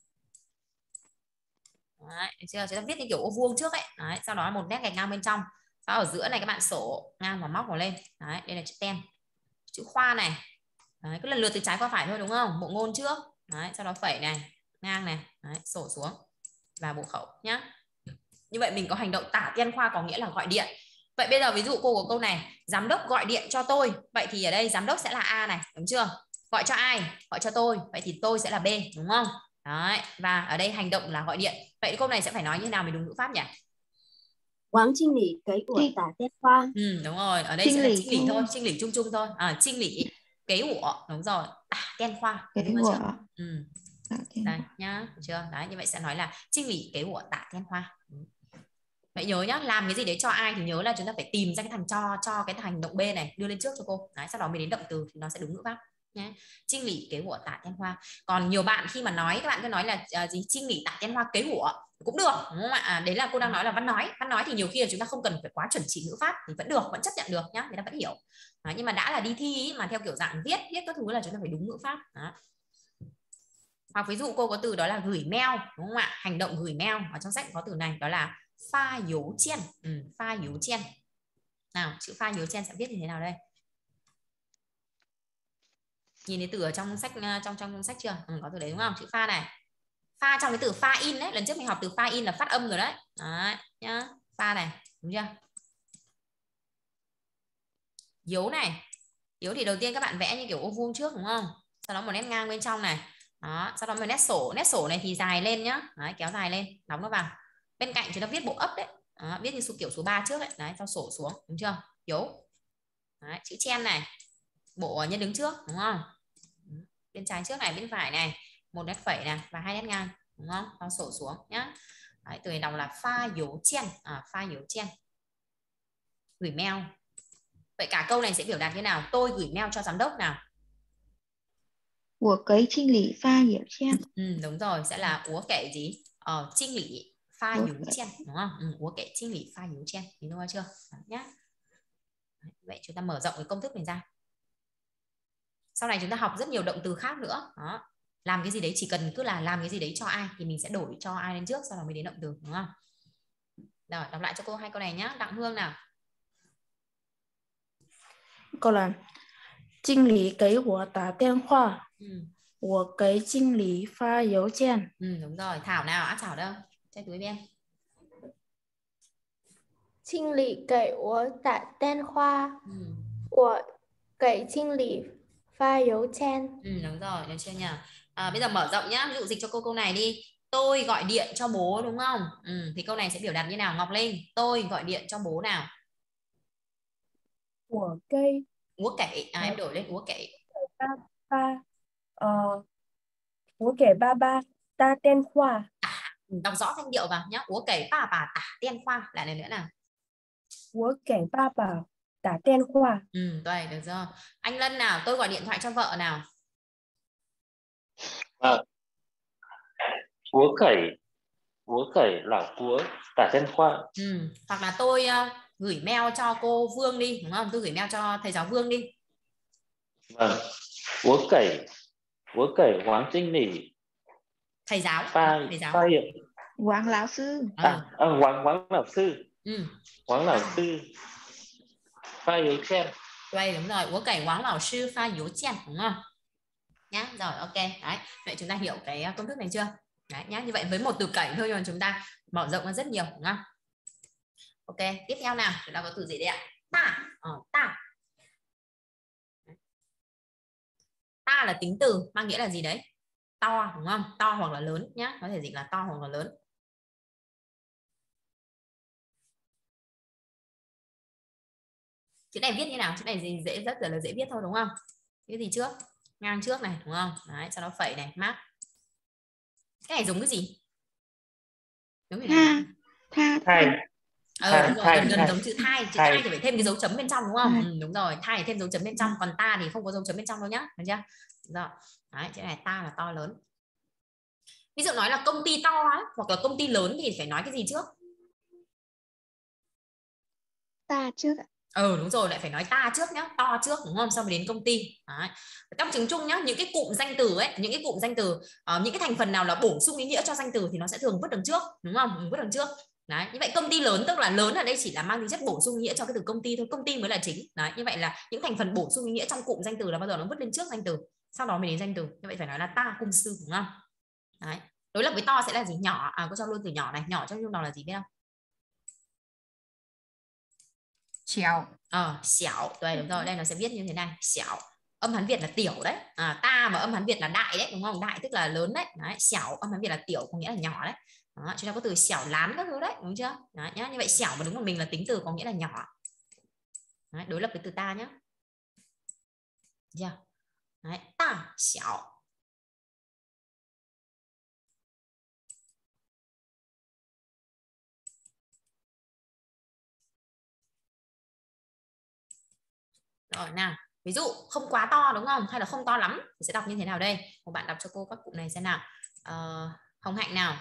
Đấy, được chưa? Chúng ta viết như kiểu ô vuông trước ấy, đấy, sau đó một nét gạch ngang bên trong, sau ở giữa này các bạn sổ ngang và móc vào lên, đấy, đây là chữ ten. Chữ khoa này, đấy, cứ lần lượt từ trái qua phải thôi đúng không? Bộ ngôn trước, đấy, sau đó phẩy này, ngang này, đấy, sổ xuống và bộ khẩu nhá. Như vậy mình có hành động tả ten khoa có nghĩa là gọi điện. Vậy bây giờ ví dụ cô có câu này, giám đốc gọi điện cho tôi, vậy thì ở đây giám đốc sẽ là A này, đúng chưa? Gọi cho ai? Gọi cho tôi, vậy thì tôi sẽ là B, đúng không? Đấy, và ở đây hành động là gọi điện. Vậy câu này sẽ phải nói như thế nào mình đúng ngữ pháp nhỉ? Quán Trinh Lý kế của tả ten khoa. Ừ, đúng rồi, ở đây Trinh sẽ là lý trinh lý thôi. thôi, trinh lý chung chung thôi. À, trinh lý kế của, đúng rồi, tả ten khoa. Kế Đúng của chưa? Ừ. tả ten Đây khoa. nhá, được chưa? Đấy, như vậy sẽ nói là trinh lý kế của tả ten khoa. Vậy nhớ nhá, làm cái gì đấy cho ai thì nhớ là chúng ta phải tìm ra cái thằng cho cho cái hành động B này đưa lên trước cho cô. Đấy, sau đó mới đến động từ thì nó sẽ đúng ngữ pháp nhé. Trinh lý kế của tả ten hoa. Còn nhiều bạn khi mà nói các bạn cứ nói là uh, gì trinh lý tả ten hoa kế của cũng được đúng không ạ? À, đấy là cô đang nói là văn nói. Văn nói thì nhiều khi là chúng ta không cần phải quá chuẩn chỉ ngữ pháp thì vẫn được, vẫn chấp nhận được nhá, người ta vẫn hiểu. Đấy, nhưng mà đã là đi thi ý, mà theo kiểu dạng viết viết các thứ là chúng ta phải đúng ngữ pháp. Đó. Hoặc ví dụ cô có từ đó là gửi mail đúng không ạ? Hành động gửi mail, ở trong sách có từ này đó là pha dấu chen. Ừ, pha dấu chen. Nào, chữ pha dấu chen sẽ viết như thế nào đây? Nhìn thấy từ ở trong sách trong trong sách chưa? Ừ, có từ đấy đúng không? Chữ pha này. Pha trong cái từ pha in đấy, lần trước mình học từ pha in là phát âm rồi đấy. Đấy nhá, pha này, đúng chưa? Dấu này. Dấu thì đầu tiên các bạn vẽ như kiểu ô vuông trước đúng không? Sau đó một nét ngang bên trong này. Đó, sau đó một nét sổ, nét sổ này thì dài lên nhá. Đấy, kéo dài lên, đóng nó vào. Bên cạnh chúng ta viết bộ ấp đấy. Đó, viết như số kiểu số ba trước đấy, đấy, sau sổ xuống, đúng chưa? Dấu. Đấy, chữ chen này. Bộ nhân đứng trước, đúng không? Bên trái trước này, bên phải này, một nét phẩy này và hai nét ngang, đúng không? Sau sổ xuống nhá. Đấy, từ này đọc là pha dấu chen, à, pha dấu chen. Gửi mail. Vậy cả câu này sẽ biểu đạt như nào? Tôi gửi mail cho giám đốc nào. Của cái trinh lý pha dấu chen. Ừ, đúng rồi, sẽ là úa kể gì? Ờ, trinh lý pha dấu chen, đúng không? Ừ, úa kể trinh lý pha dấu chen, thì đúng chưa? Đó, nhá. Vậy chúng ta mở rộng cái công thức này ra. Sau này chúng ta học rất nhiều động từ khác nữa. Đó. Làm cái gì đấy chỉ cần cứ là làm cái gì đấy cho ai thì mình sẽ đổi cho ai lên trước, sau đó mới đến động từ, đúng không? Rồi, đọc lại cho cô hai câu này nhá. Đặng Hương nào. Câu là trinh lý kế của tả ten khoa. Ừ. Của cái trinh lý pha dấu chen. Ừ, đúng rồi. Thảo nào, áp Thảo đâu? Chạy túi bên. 经理给我打电话， ừ. 我给经理发邮件。 Ừ, đúng rồi, được chưa nhỉ? À, bây giờ mở rộng nhá, ví dụ dịch cho cô câu này đi. Tôi gọi điện cho bố đúng không? Ừ, thì câu này sẽ biểu đạt như nào? Ngọc Linh, tôi gọi điện cho bố nào. Của cây. Úa kể, à, em đổi lên úa kể. Ba ba, ờ, úa kể ba ba, ta tên khoa. À, đọc rõ thanh điệu vào nhá. Úa kể ba bà tả tên khoa, lại lần nữa nào. Úa kể ba bà, tả tên khoa. Ừ, rồi, được rồi. Anh Lân nào, tôi gọi điện thoại cho vợ nào. À, úa cẩy, úa cẩy là úa tả tên khoa. Ừ, hoặc là tôi uh, gửi mail cho cô Vương đi, đúng không? Tôi gửi mail cho thầy giáo Vương đi. Vâng, úa cẩy, úa cẩy Quán Trinh Lý. Thầy giáo. Pha, thầy giáo. Pha hiệu. Quán lão sư. À, à Quán, Quán lão sư. Ừ. Quán lão sư. Pha dấu chen. Đây, đúng rồi. Úa cẩy quán lão sư pha dấu chen, đúng không? Nhá, rồi, ok. Đấy, vậy chúng ta hiểu cái công thức này chưa? Đấy, nhá, như vậy với một từ cẩy thôi nhưng chúng ta mở rộng ra rất nhiều, đúng không? Ok, tiếp theo nào, chúng ta có từ gì đây ạ? Ta, ờ, ta. Ta là tính từ mang nghĩa là gì đấy? To đúng không? To hoặc là lớn nhá, có thể dịch là to hoặc là lớn. Chữ này viết như nào? Chữ này gì dễ, rất là dễ viết thôi đúng không? Cái gì trước? Ngang trước này đúng không? Đấy, sau đó phẩy này, mác. Cái này giống cái gì? Giống cái Tha, tha, Thai. Ờ đúng rồi, Thai, gần gần thai. giống chữ thai. Chữ Thai. thai thì phải thêm cái dấu chấm bên trong đúng không? Thai. Ừ, đúng rồi, thai thì thêm dấu chấm bên trong, còn ta thì không có dấu chấm bên trong đâu nhá, được chưa? Rồi. Đấy, chữ này ta là to lớn. Ví dụ nói là công ty to ấy, hoặc là công ty lớn thì phải nói cái gì trước? ta trước ạ. Ừ đúng rồi, lại phải nói ta trước nhá, to trước đúng không, xong rồi đến công ty. Đấy. Trong tiếng Trung nhá, những cái cụm danh từ ấy, những cái cụm danh từ, uh, những cái thành phần nào là bổ sung ý nghĩa cho danh từ thì nó sẽ thường vứt đằng trước đúng không? Ừ, vứt đằng trước. Đấy, như vậy công ty lớn tức là lớn ở đây chỉ là mang tính chất bổ sung ý nghĩa cho cái từ công ty thôi, công ty mới là chính. Đấy, như vậy là những thành phần bổ sung ý nghĩa trong cụm danh từ là bao giờ nó vứt lên trước danh từ, sau đó mới đến danh từ. Như vậy phải nói là ta cung sư đúng không? Đấy. Đối lập với to sẽ là gì? Nhỏ. À, có cho luôn từ nhỏ này, nhỏ trong chung nào là gì biết không? Xẻo. Ờ, xẻo. Rồi đúng rồi, đây nó sẽ viết như thế này, xẻo. Âm Hán Việt là tiểu đấy. À, ta mà âm Hán Việt là đại đấy, đúng không? Đại tức là lớn đấy. Đấy, xẻo âm Hán Việt là tiểu có nghĩa là nhỏ đấy. Đó, chúng ta có từ xẻo lán các thứ đấy, đúng chưa? Đấy, nhá. Như vậy xẻo mà đúng của mình là tính từ có nghĩa là nhỏ. Đấy, đối lập với từ ta nhá. Yeah. Đấy, ta xẻo. Rồi nào, ví dụ không quá to đúng không? Hay là không to lắm thì sẽ đọc như thế nào đây? Một bạn đọc cho cô các cụm này xem nào. Ờ, Hồng Hạnh nào.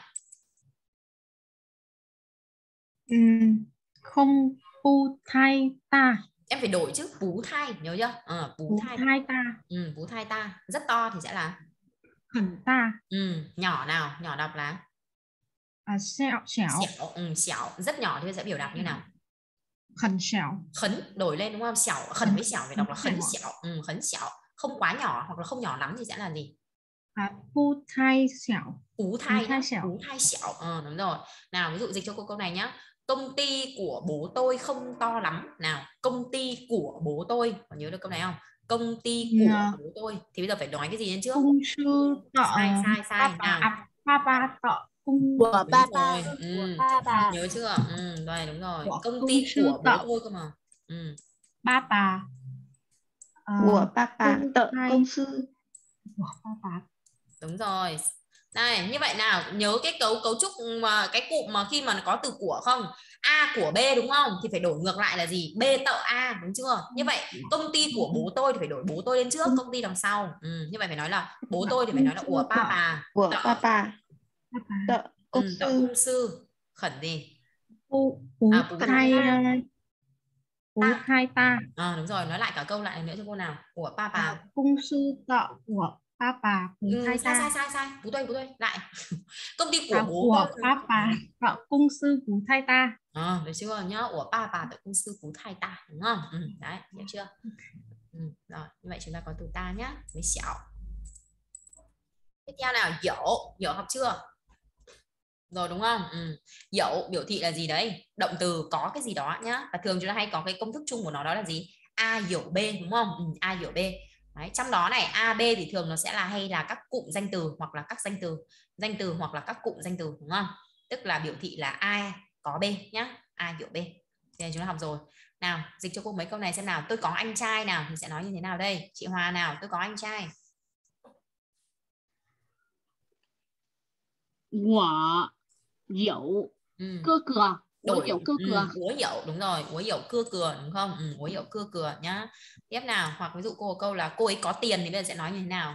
Ừm, không pu thai ta. Em phải đổi chứ, bú thai, nhớ chưa? Ờ, bú Bú thai. thai ta. Ừ, bú thai ta. Rất to thì sẽ là Khẩn ta. ừ, nhỏ nào, nhỏ đọc là À, xẻo, xẻo. xẻo. Ừ, xẻo. Rất nhỏ thì sẽ biểu đạt như nào? Khẩn xẻo. Khấn đổi lên đúng không? Xẻo, khẩn với xẻo phải đọc là khấn xẻo. Ừ, khấn xẻo. Không quá nhỏ hoặc là không nhỏ lắm thì sẽ là gì? À, pu thai xẻo. Bú thai nhá, xẻo. bú thai xẻo. Ờ, đúng rồi. Nào, ví dụ dịch cho cô câu này nhá. Công ty của bố tôi không to lắm. Nào, công ty của bố tôi, có nhớ được câu này không? Công ty của Dạ. bố tôi thì bây giờ phải nói cái gì lên trước? Cung sư tọ. Sai sai sai Papa. nào. À, papa tọ. Cung. Của Đúng papa. rồi. Ừ. Của papa. Nhớ chưa? Ừ, rồi đúng rồi. Của Công cung ty sư của bố tọ. tôi cơ mà. Ừ. Papa. Của papa tợ thai. công sư. Của papa. Đúng rồi. Đây, như vậy nào, nhớ cái cấu cấu trúc mà cái cụm mà khi mà nó có từ của không? A của B đúng không? Thì phải đổi ngược lại là gì? B tợ A, đúng chưa? Như vậy công ty của bố tôi thì phải đổi bố tôi lên trước, công ty đằng sau. Ừ, như vậy phải nói là bố tôi thì phải nói là của papa. Của Tợ. papa tợ công Ừ, tợ sư. cung sư. Khẩn gì? Bú, bú À, bú thai. thai. Bú thai ta. À, đúng rồi, nói lại cả câu lại nữa cho cô nào. Của papa. À, cung sư tọ của papa. Bú Ừ, thai sai ta. sai sai sai, bú tôi bú tôi lại. Công ty của À, bố của tôi. papa tọ cung sư bú thai ta. À, được chưa nhá? Của papa tợ cung sư bú thai ta, đúng không? Ừ, đấy, hiểu chưa? Ừ, rồi, như vậy chúng ta có từ ta nhá, với xẻo. Tiếp theo nào, dỗ, dỗ học chưa? Rồi đúng không? Ừ. Dỗ biểu thị là gì đấy? Động từ có cái gì đó nhá. Và thường chúng ta hay có cái công thức chung của nó, đó là gì? A dỗ B đúng không? Ừ, A dỗ B. Đấy, trong đó này A, B thì thường nó sẽ là hay là các cụm danh từ hoặc là các danh từ, danh từ hoặc là các cụm danh từ đúng không? Tức là biểu thị là A có B nhá, A dỗ B. Thì chúng ta học rồi. Nào, dịch cho cô mấy câu này xem nào. Tôi có anh trai nào thì sẽ nói như thế nào đây? Chị Hòa nào, tôi có anh trai. 我有 Ừ. 哥哥，我 Đổi 有哥 ừ, 哥， úa dậu đúng rồi, úa dậu cưa cừa đúng không? Ừ, úa dậu cưa cừa nhá. Tiếp nào, hoặc ví dụ cô có câu là cô ấy có tiền thì bây giờ sẽ nói như thế nào?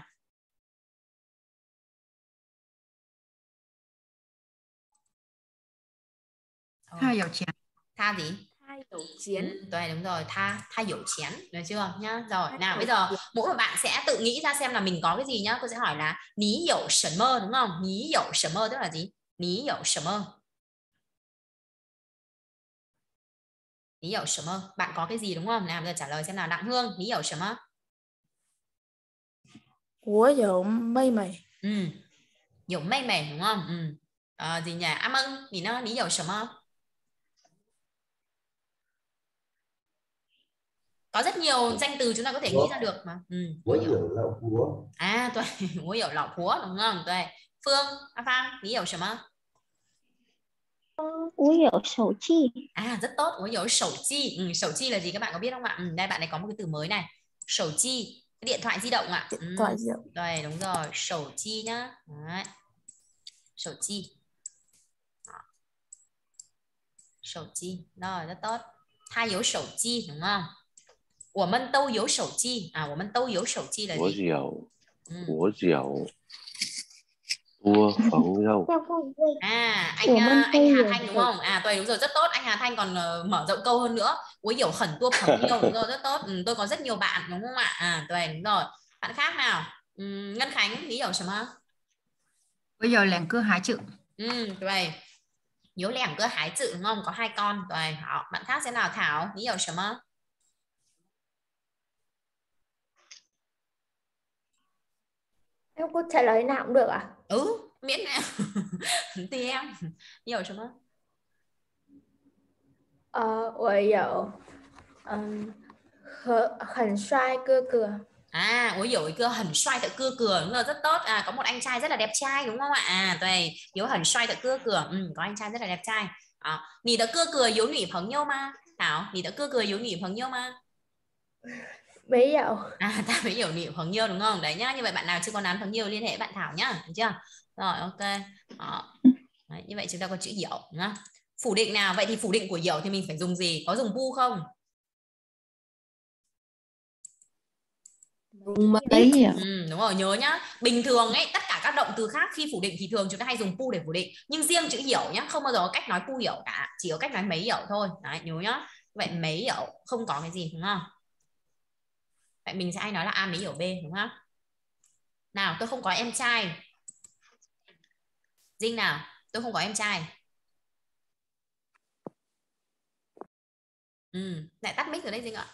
Tha dầu chén. Tha gì? Tha dấu chiến. Ừ, đấy, đúng rồi, tha tha dậu chén, được chưa nhá? Rồi, nào bây giờ mỗi một bạn sẽ tự nghĩ ra xem là mình có cái gì nhá. Cô sẽ hỏi là ní dậu sẩn mơ đúng không? Ní dậu sẩn mơ tức là gì? Ní dậu sẩn mơ. Ní dậu sẩn mơ, bạn có cái gì đúng không? Nào bây giờ trả lời xem nào. Đặng Hương, ní dậu sẩn mơ. 我有妹妹。 Ừ. Dậu mây mày đúng không? Ừ. À, gì nhỉ? Am ưng, vì nó ní dậu sẩn mơ. Có rất nhiều danh từ chúng ta có thể nghĩ ra được mà. Ừ, Tôi hiểu lão búa. À, tôi tôi hiểu lão búa đúng không? Tôi Phương, A Phan, lý hiểu什么? 我有手机. À, rất tốt. Tôi hiểu sổ chi. Ừ, sổ chi là gì các bạn có biết không ạ? Ừ, đây bạn này có một cái từ mới này. Sổ chi, cái điện thoại di động ạ. Điện ừ. thoại di động. Đây, đúng rồi. Sổ chi nhá. Đấy. Sổ chi. Sổ chi. Rồi, rất tốt. Tha yếu sổ chi đúng không? 我们都有手机 à, 我们都有手机 là 我 gì? 有 Ừ. 我有多朋友. À, anh uh, anh Hà Thanh đúng không? À, tôi đúng rồi, rất tốt. Anh Hà Thanh còn uh, mở rộng câu hơn nữa. 我有很多朋友 đúng rồi, rất tốt. Ừ, tôi có rất nhiều bạn đúng không ạ? À, tôi đúng rồi. Bạn khác nào? Ừ, Ngân Khánh, lý hiểu什么? 我有两个孩子. Ừ, tôi有两个孩子 đúng không? Có hai con. Rồi, hảo. Bạn khác sẽ nào Thảo? Lý hiểu什么? Em có trả lời nào cũng được à? Ừ, miễn nào. Tùy em. Hiểu什么? 呃，我有嗯很很帅哥哥. À, ôi dồi cơ hẳn xoay thật cưa cửa đúng rồi, rất tốt. À, có một anh trai rất là đẹp trai đúng không ạ? À, đây, yếu hẳn xoay thật cưa cửa. Ừ, có anh trai rất là đẹp trai. À, nì đã cưa cửa yếu nỉ phấn nhau mà. Thảo, nì đã cưa cửa yếu nỉ phấn nhau mà. Mấy dạo. À, ta mới hiểu nỉ phấn nhau đúng không? Đấy nhá, như vậy bạn nào chưa có nán phấn nhau liên hệ bạn Thảo nhá, được chưa? Rồi, ok. Đó. Đấy, như vậy chúng ta có chữ hiểu đúng không? Phủ định nào? Vậy thì phủ định của hiểu thì mình phải dùng gì? Có dùng bu không? Mấy à? Ừ, đúng rồi, nhớ nhá. Bình thường ấy, tất cả các động từ khác khi phủ định thì thường chúng ta hay dùng pu để phủ định. Nhưng riêng chữ hiểu nhá, không bao giờ có cách nói pu hiểu cả. Chỉ có cách nói mấy hiểu thôi. Đấy, nhớ nhá. Vậy mấy hiểu không có cái gì đúng không? Vậy mình sẽ hay nói là A mấy hiểu B đúng không? Nào, tôi không có em trai. Dinh nào, tôi không có em trai. Ừ, lại tắt mic rồi đấy Dinh ạ.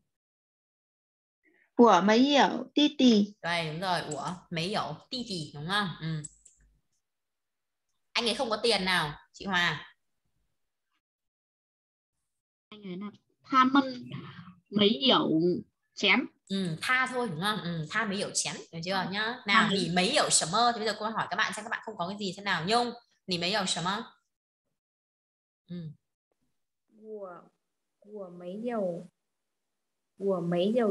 我没有弟弟. Đây, đúng rồi. Ủa, mấy hiểu ti tỷ đúng không? Ừ. Anh ấy không có tiền nào, chị Hòa. Anh ấy là tha mân mấy hiểu chén. Ừ, tha thôi đúng không? Ừ, tha mấy hiểu chén, được chưa nhá? Nào, nỉ mấy hiểu sớm mơ. Thì bây giờ cô hỏi các bạn xem các bạn không có cái gì thế nào. Nhung, nỉ mấy hiểu sớm mơ. Ừ. 我我没有我没有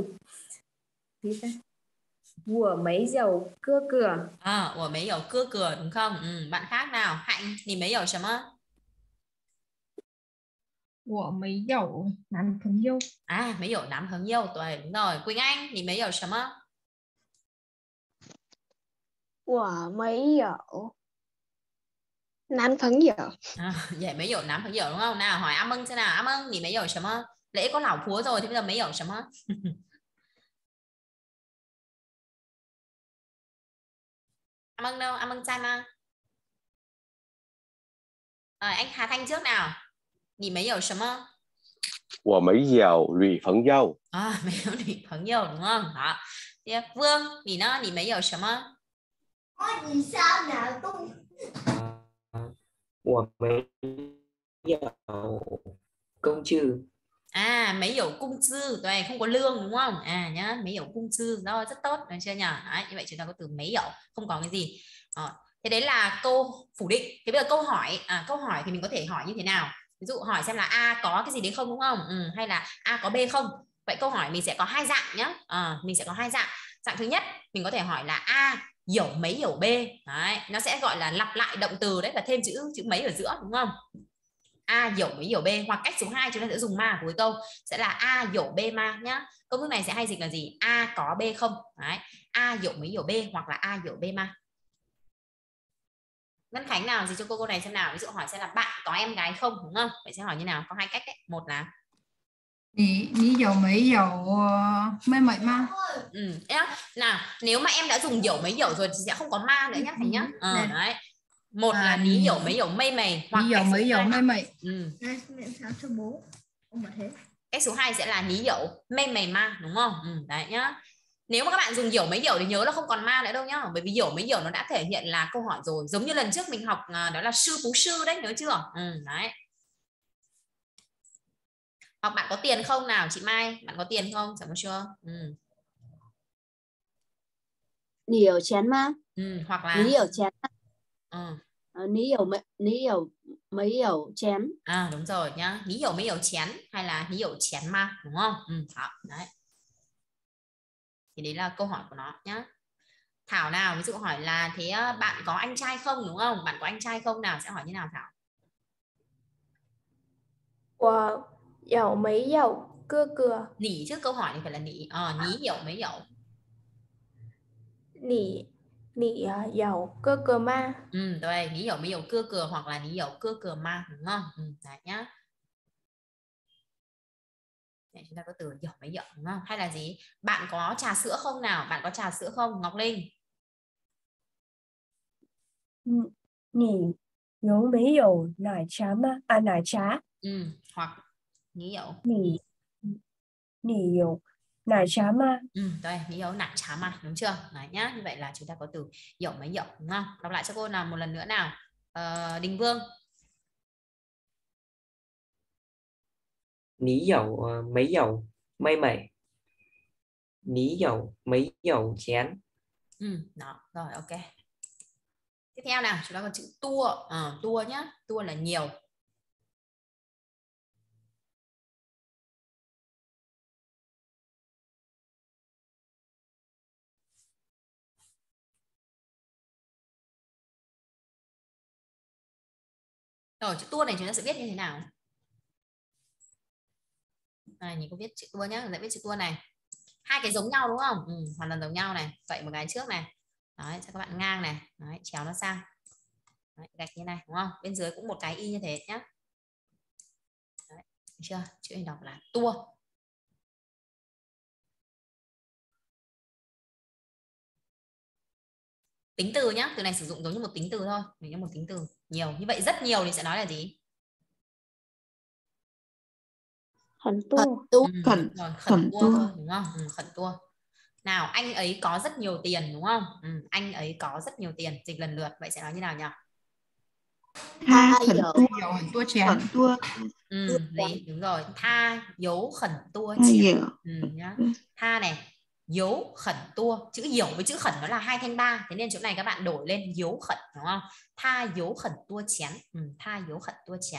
我没有哥哥. À, của mấy hiểu cưa cửa đúng không? Ừ, bạn khác nào? Hạnh, nỉ mấy hiểu sớm mơ. 我没有男朋友. À, mấy hiểu nam朋友. Rồi, đúng rồi. Quỳnh Anh, nỉ mấy hiểu sớm mơ. 我没有男朋友. À, vậy mấy hiểu nam朋友đúng không? Nào, hỏi A Mưng xem nào. A Mưng, nỉ mấy hiểu sớm mơ. Lễ có lão phúa rồi thì bây giờ mấy hiểu sớm mơ. A Mưng đâu? A Mưng trai mà. Rồi, anh Hà Thanh trước nào. Nỉ mấy hiểu sớm mơ. 我没有女朋友. À, mấy hiểu nỉ phấn nhiều đúng không? Đó. Tiếp Vương, nỉ nó, nỉ mấy hiểu sớm mơ. 我没有công trư. À, mấy hiểu cung dư, đây không có lương đúng không? À nhá, mấy hiểu cung dư, rồi rất tốt, được chưa nhỉ? Đấy, như vậy chúng ta có từ mấy hiểu, không có cái gì. Đó. Thế đấy là câu phủ định. Thế bây giờ câu hỏi, à, câu hỏi thì mình có thể hỏi như thế nào? Ví dụ hỏi xem là A có cái gì đấy không đúng không? Ừ, hay là A có B không? Vậy câu hỏi mình sẽ có hai dạng nhá. À, mình sẽ có hai dạng. Dạng thứ nhất mình có thể hỏi là A hiểu mấy hiểu B. Đấy, nó sẽ gọi là lặp lại động từ đấy và thêm chữ chữ mấy ở giữa đúng không? A hiểu mấy hiểu B. Hoặc cách số hai chúng ta sẽ dùng ma của cái câu sẽ là A hiểu B ma nhá. Công thức này sẽ hay dịch là gì? A có B không? Đấy, A hiểu mấy hiểu B hoặc là A hiểu B ma. Ngân Khánh nào gì cho cô câu này xem nào. Ví dụ hỏi xem là bạn có em gái không đúng không? Vậy sẽ hỏi như nào? Có hai cách đấy. Một là 你你有没有妹妹吗? Ừ, nào, nếu mà em đã dùng hiểu mấy hiểu rồi thì sẽ không có ma nữa nhá Thành nhá. Ờ, đấy. Một À, là ní hiểu mấy hiểu mây mày hoặc Ní hiểu cách số mấy hiểu hai- mây mày. Ừ. Đây, mẹ sáng cho bố. Ông bảo thế. Cách số hai sẽ là ní hiểu mây mày ma đúng không? Ừ, đấy nhá. Nếu mà các bạn dùng hiểu mấy hiểu thì nhớ là không còn ma nữa đâu nhá. Bởi vì hiểu mấy hiểu nó đã thể hiện là câu hỏi rồi. Giống như lần trước mình học à, đó là sư phú sư đấy, nhớ chưa? Ừ, đấy. Hoặc bạn có tiền không nào chị Mai, bạn có tiền không? Chẳng có chưa? Ừ. 你有钱吗？ Ừ, hoặc là 你有钱吗？ ừ. Ờ, 你有没你有没有钱？ À đúng rồi nhá. Ní hiểu mấy hiểu chén hay là ní hiểu chén ma, đúng không? Ừ, đó, đấy. Thì đấy là câu hỏi của nó nhá. Thảo nào, ví dụ hỏi là thế bạn có anh trai không, đúng không? Bạn có anh trai không nào, sẽ hỏi như nào Thảo? 我有没有哥哥？ Nỉ trước câu hỏi thì phải là nỉ. Ờ, ní hiểu mấy hiểu. 你你啊有哥哥吗？ Ừ, rồi, ní hiểu mấy hiểu cưa cửa hoặc là ní hiểu cưa cửa ma, đúng không? Ừ, đấy nhá. Để chúng ta có từ hiểu mấy hiểu, đúng không? Hay là gì? Bạn có trà sữa không nào? Bạn có trà sữa không? Ngọc Linh. 你你有没有奶茶吗？啊，奶茶。 Ừ, hoặc ní hiểu. 你你有奶茶吗？ Ừ, đây, ní hiểu nặng chá mà, đúng chưa? Đấy nhá, như vậy là chúng ta có từ hiểu mấy hiểu, đúng không? Đọc lại cho cô nào một lần nữa nào. Ờ, Đình Vương. 你有呃没有妹妹？你有没有钱？ Ừ, đó, rồi ok. Tiếp theo nào, chúng ta có chữ tua. Ờ, tua nhá, tua là nhiều. Rồi chữ tua này chúng ta sẽ viết như thế nào? Này, nhìn có viết chữ tua nhá, lại viết chữ tua này. Hai cái giống nhau đúng không? Ừ, hoàn toàn giống nhau này. Vậy một cái trước này. Đấy, cho các bạn ngang này. Đấy, chéo nó sang. Đấy, gạch như này đúng không? Bên dưới cũng một cái y như thế nhá. Đấy, được chưa? Chữ hình đọc là tua. Tính từ nhá, từ này sử dụng giống như một tính từ thôi, mình như một tính từ nhiều. Như vậy rất nhiều thì sẽ nói là gì? Khẩn tua. Ừ, Khẩn rồi, khẩn, khẩn tua tua. thôi đúng không? Ừ, khẩn tua. Nào, anh ấy có rất nhiều tiền đúng không? Ừ, anh ấy có rất nhiều tiền. Dịch lần lượt, vậy sẽ nói như nào nhỉ? Tha khẩn dấu tua. Dấu khẩn tua chén. Khẩn tua. Ừ, gì? Đúng rồi. Tha dấu khẩn tua Tha chén. hiểu. Ừ, nhá. Tha này, dấu khẩn tua. Chữ hiểu với chữ khẩn nó là hai thanh ba. Thế nên chỗ này các bạn đổi lên dấu khẩn đúng không? Tha dấu khẩn tua chén. Ừ, tha dấu khẩn tua chén.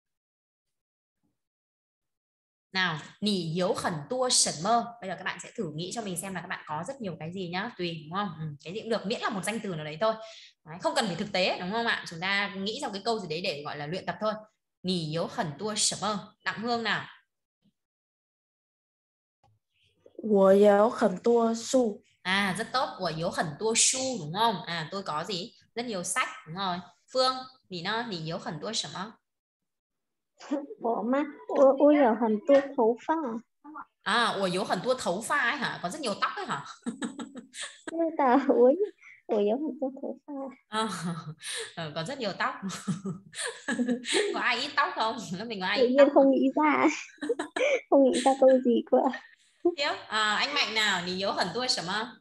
Nào, nỉ dấu khẩn tua sẩn mơ. Bây giờ các bạn sẽ thử nghĩ cho mình xem là các bạn có rất nhiều cái gì nhá. Tùy đúng không? Ừ, cái gì cũng được, miễn là một danh từ nào đấy thôi. Đấy, không cần phải thực tế đúng không ạ? Chúng ta nghĩ trong cái câu gì đấy để gọi là luyện tập thôi. Nỉ dấu khẩn tua sẩn mơ. Đặng Hương nào. 我有很多书。 À, rất tốt. Của yếu khẩn tua su đúng không? À, tôi có gì? Rất nhiều sách, đúng rồi. Phương, nỉ nó, nỉ yếu khẩn tua sẩn mơ. 我吗？我我有很多头发。 À, ủa yếu khẩn tua thấu pha ấy hả? Có rất nhiều tóc ấy hả? 知道我我有很多头发。 À, có rất nhiều tóc. Có ai ít tóc không? Mình có ai Tự ít nhiên tóc không không? nghĩ ra. Không nghĩ ra câu gì cơ. Tiếp, à, anh Mạnh nào, nỉ yếu khẩn tua sẩn mơ.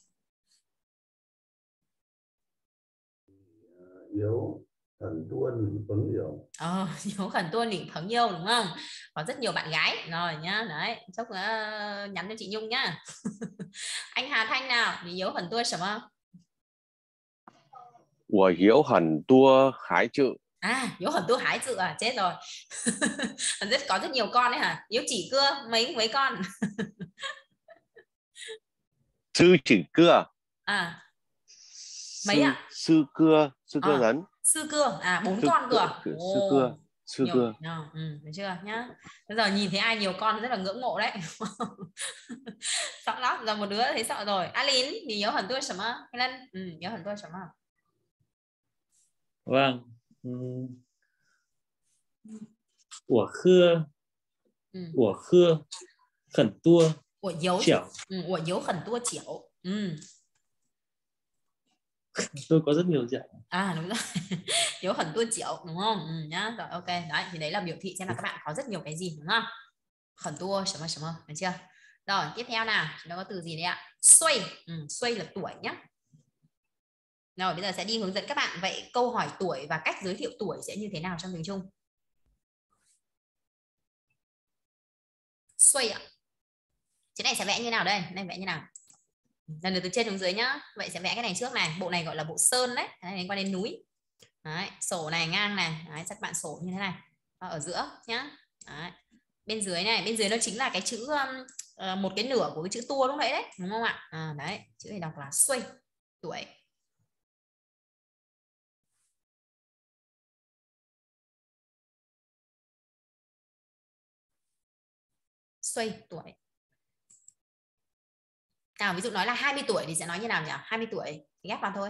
Yếu khẩn tua nỉ phấn hiểu. Ờ, yếu khẩn tua nỉ phấn yêu đúng không? Có rất nhiều bạn gái rồi nhá. Đấy, chốc nữa nhắn cho chị Nhung nhá. Anh Hà Thanh nào, nỉ yếu khẩn tua sẩn mơ. 我有很多孩子。 À, yếu khẩn tua hái dự à, chết rồi. Rất có rất nhiều con đấy hả? Yếu chỉ cưa mấy mấy con. sư chỉ cưa. À, mấy ạ? Sư cưa, sư cưa À, rắn. sư cưa, à bốn Sư con cưa, cơ. sư cưa, sư Nhiều, cưa. no, ừ, được chưa nhá. Bây giờ nhìn thấy ai nhiều con rất là ngưỡng mộ đấy. Sợ lắm, giờ một đứa thấy sợ rồi. Alin, thì nhớ hẳn tôi sớm á. Helen, ừ, nhớ hẳn tôi sớm á. Vâng. Của khưa. Ừ. Của khưa. Khẩn tua. Của dấu chẻo. Ừ, của dấu khẩn tua chẻo. Ừ. Tôi có rất nhiều chẻo. À đúng rồi. Dấu khẩn tua chẻo đúng không? Ừ, nhá. Rồi ok. Đấy thì đấy là biểu thị xem là các bạn có rất nhiều cái gì đúng không? Khẩn tua sớm á sớm á, được chưa? Rồi tiếp theo nào, chúng ta có từ gì đấy ạ? Xoay. Ừ, xoay là tuổi nhá. Rồi bây giờ sẽ đi hướng dẫn các bạn. Vậy câu hỏi tuổi và cách giới thiệu tuổi sẽ như thế nào trong tiếng Trung? Xuôi ạ. Chữ này sẽ vẽ như nào đây? Này vẽ như nào? Lần lượt từ trên xuống dưới nhá. Vậy sẽ vẽ cái này trước này. Bộ này gọi là bộ sơn đấy. Cái này liên quan đến núi. Đấy, sổ này ngang này. Đấy, các bạn sổ như thế này. Ở giữa nhá. Đấy. Bên dưới này, bên dưới nó chính là cái chữ um, một cái nửa của cái chữ tua lúc nãy đấy, đúng không ạ? À, đấy, chữ này đọc là xuôi, tuổi. Xuôi, tuổi. Nào, ví dụ nói là hai mươi tuổi thì sẽ nói như nào nhỉ? hai mươi tuổi thì ghép vào thôi.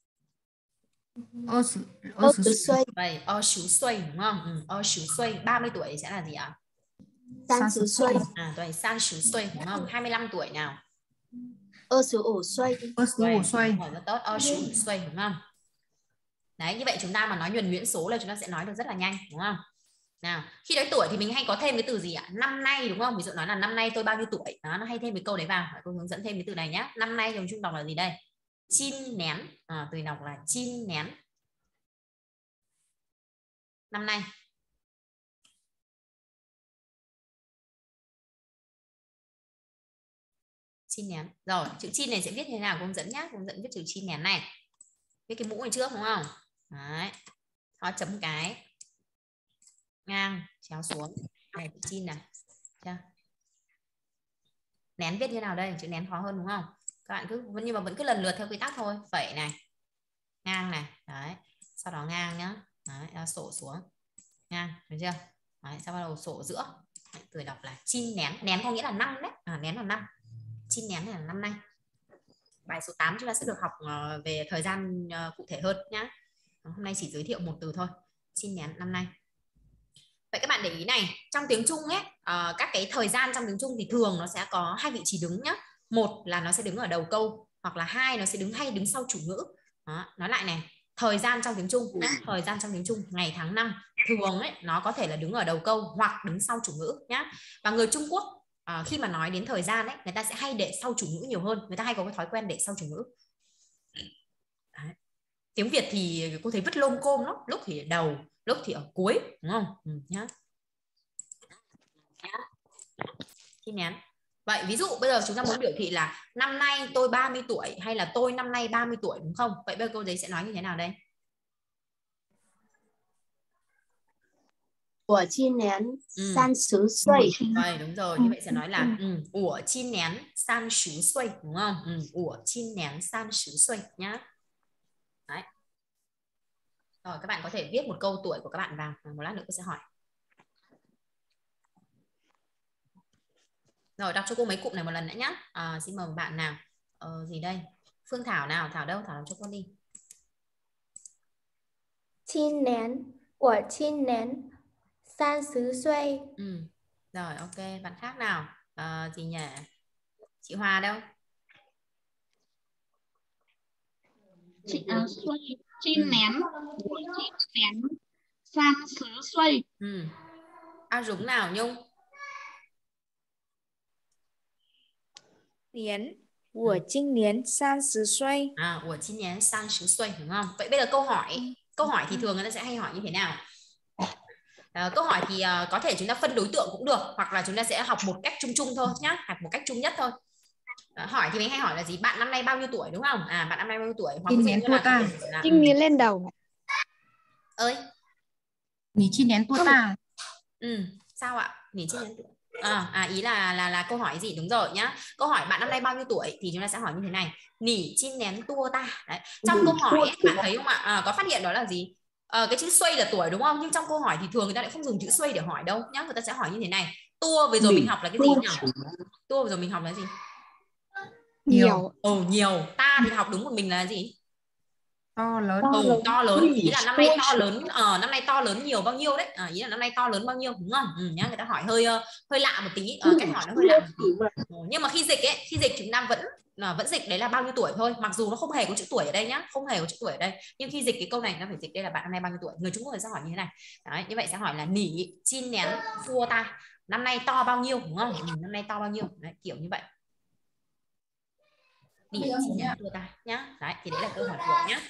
Ô sứ xuôi. Vậy, ô sứ xuôi đúng không? Ừ, ô sứ xuôi. ba mươi tuổi sẽ là gì ạ? San sứ xuôi. À, tuổi san sứ xuôi đúng không? hai mươi lăm tuổi nào? Ơ sứ ủ xuôi. Ơ sứ ủ xuôi. Rất tốt, ô sứ ủ xuôi đúng không? Đấy, như vậy chúng ta mà nói nhuần nhuyễn số là chúng ta sẽ nói được rất là nhanh đúng không? Nào, khi nói tuổi thì mình hay có thêm cái từ gì ạ? Năm nay đúng không? Ví dụ nói là năm nay tôi bao nhiêu tuổi? Đó, nó hay thêm cái câu đấy vào. Tôi hướng dẫn thêm cái từ này nhé. Năm nay dùng chung đọc là gì đây? Chin nén. À, từ đọc là chin nén. Năm nay. Chin nén. Rồi, chữ chin này sẽ viết như thế nào? Cô hướng dẫn nhé. Cô hướng dẫn viết chữ chin nén này. Viết cái mũ này trước đúng không? Đấy. Nó chấm cái ngang chéo xuống này, chữ chin này. Chưa? Nén viết như nào đây? Chữ nén khó hơn đúng không? Các bạn cứ nhưng mà vẫn cứ lần lượt theo quy tắc thôi. Phẩy này, ngang này, đấy. Sau đó ngang nhá. Đấy, sổ xuống. Ngang, được chưa? Đấy, sau bắt đầu sổ giữa. Đấy, từ đọc là chin nén. Nén có nghĩa là năm đấy. À, nén là năm. Chin nén là năm nay. Bài số tám chúng ta sẽ được học về thời gian cụ thể hơn nhá. Hôm nay chỉ giới thiệu một từ thôi. Chin nén năm nay. Vậy các bạn để ý này, trong tiếng Trung ấy, uh, các cái thời gian trong tiếng Trung thì thường nó sẽ có hai vị trí đứng nhá. Một là nó sẽ đứng ở đầu câu, hoặc là hai nó sẽ đứng hay đứng sau chủ ngữ. Đó, nói lại này, thời gian trong tiếng Trung nhá, thời gian trong tiếng Trung, ngày tháng năm thường ấy nó có thể là đứng ở đầu câu hoặc đứng sau chủ ngữ nhá. Và người Trung Quốc uh, khi mà nói đến thời gian ấy, người ta sẽ hay để sau chủ ngữ nhiều hơn, người ta hay có cái thói quen để sau chủ ngữ. Đấy. Tiếng Việt thì cô thấy vứt lôm côm lắm, lúc thì ở đầu, lúc thì ở cuối, đúng không? Ừ, nhá. Chin nén. Vậy ví dụ bây giờ chúng ta muốn biểu thị là năm nay tôi ba mươi tuổi hay là tôi năm nay ba mươi tuổi đúng không? Vậy bây giờ cô giấy sẽ nói như thế nào đây? Ủa chin nén san sứ xuôi. Vậy đúng rồi, như vậy sẽ nói là ủa chin nén san sứ xuôi đúng không? Ủa chin nén san sứ xuôi nhá. Đấy. Rồi các bạn có thể viết một câu tuổi của các bạn vào, một lát nữa cô sẽ hỏi. Rồi đọc cho cô mấy cụm này một lần nữa nhé. À, xin mời bạn nào. Ờ, gì đây? Phương Thảo nào? Thảo đâu? Thảo đọc cho con đi. Chin nén, của chin nén, san sứ xuôi. Ừ. Rồi ok, bạn khác nào? À, gì nhỉ? Chị Hòa đâu? Chị uh, xuôi, chin ừ. nén, của chin nén, san sứ xuôi. Ừ. A Dũng nào Nhung? Nén, của chin nén san sứ xuôi. À, của chin nén san sứ xuôi đúng không? Vậy bây giờ câu hỏi, câu hỏi thì thường người ta sẽ hay hỏi như thế nào? À, câu hỏi thì uh, có thể chúng ta phân đối tượng cũng được, hoặc là chúng ta sẽ học một cách chung chung thôi nhá, học một cách chung nhất thôi. À, hỏi thì mình hay hỏi là gì? Bạn năm nay bao nhiêu tuổi đúng không? À, bạn năm nay bao nhiêu tuổi? Chin nén tua ta. Chin nén lên đầu. Ơi. Nỉ chin nén tua ta. Ừ, sao ạ? Nỉ chin nén tua. À, à ý là là là câu hỏi gì? Đúng rồi nhá. Câu hỏi bạn năm nay bao nhiêu tuổi thì chúng ta sẽ hỏi như thế này. Nỉ chin nén tua ta. Đấy. Trong câu hỏi ấy, bạn thấy không ạ? À, có phát hiện đó là gì? À, cái chữ xuôi là tuổi đúng không? Nhưng trong câu hỏi thì thường người ta lại không dùng chữ xuôi để hỏi đâu nhá. Người ta sẽ hỏi như thế này. Tua vừa rồi mình học là cái gì nhỉ? Tua vừa rồi mình học là gì? Nhiều. Ồ, nhiều. Ta thì học đúng của mình là gì? To lớn. Ừ, to lớn. Ý là năm nay to lớn, ờ, năm nay to lớn nhiều bao nhiêu đấy? À, ý là năm nay to lớn bao nhiêu đúng không? Ừ, nhá, người ta hỏi hơi uh, hơi lạ một tí, uh, cách hỏi nó hơi lạ một tí. Ừ, nhưng mà khi dịch ấy, khi dịch chúng ta vẫn uh, vẫn dịch đấy là bao nhiêu tuổi thôi, mặc dù nó không hề có chữ tuổi ở đây nhá, không hề có chữ tuổi ở đây. Nhưng khi dịch cái câu này nó phải dịch đây là bạn năm nay bao nhiêu tuổi. Người Trung Quốc sẽ hỏi như thế này. Đấy, như vậy sẽ hỏi là nỉ chin nén tua ta. Năm nay to bao nhiêu đúng không? Ừ, năm nay to bao nhiêu? Đấy, kiểu như vậy. Nỉ chin nén tua ta nhá. Đấy, thì đấy là câu hỏi của nhá.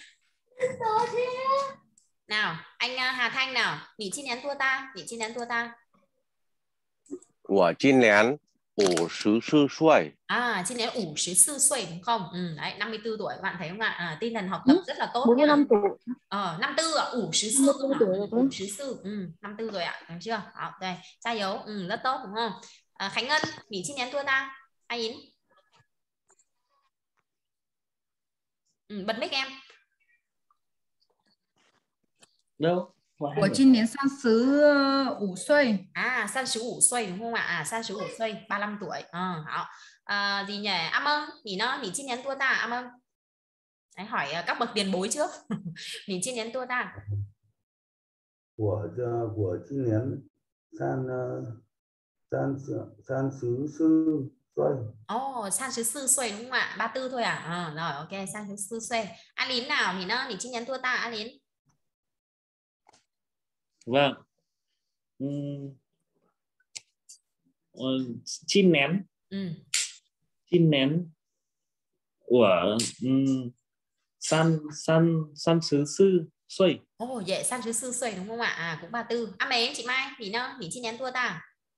Nào, anh Hà Thanh nào, nỉ chin nén tua ta, nỉ chin nén tua ta. 我今年五十四岁。 À, trên đấy ủ十四岁đúng không? Ừ, đấy, năm mươi tư tuổi các bạn thấy không ạ? À, tinh thần học tập rất là tốt bốn mươi nha. lăm tuổi. Ờ, năm tư ạ, ủ十四 năm mươi tư tuổi rồi. ủ十四, ừ, năm tư rồi ạ, được chưa? Đó, đây, gia yếu, ừ, rất tốt đúng không? À, Khánh Ngân, Mỹ chi nhánh tua ta, ai Yến? Ừ, bật mic em. Đâu? 我今年三十五岁。 À, san十五岁 đúng không ạ? À, san十五岁, ba mươi lăm tuổi. Ờ, hảo. À, gì nhỉ? Am ơn, Mỹ nó, Mỹ chi nhánh tua ta, am ơn. Đấy, hỏi uh, các bậc tiền bối trước. Mỹ chi nhánh tua ta. 我这我今年三呃三十三十四岁。 Ồ, san十四岁đúng không ạ? ba mươi tư thôi à? Ờ, rồi, ok, san十四岁. Alin nào, Mỹ nó, Mỹ chi nhánh tua ta, Alin. Vâng. Uhm. Uh, chim nén. Ừ. Chim nén của um, san san san十四岁. Ồ, oh, vậy san十四岁đúng không ạ? À, cũng ba mươi tư. À, mấy chị Mai, Mỹ nó, Mỹ chi nhánh tua ta.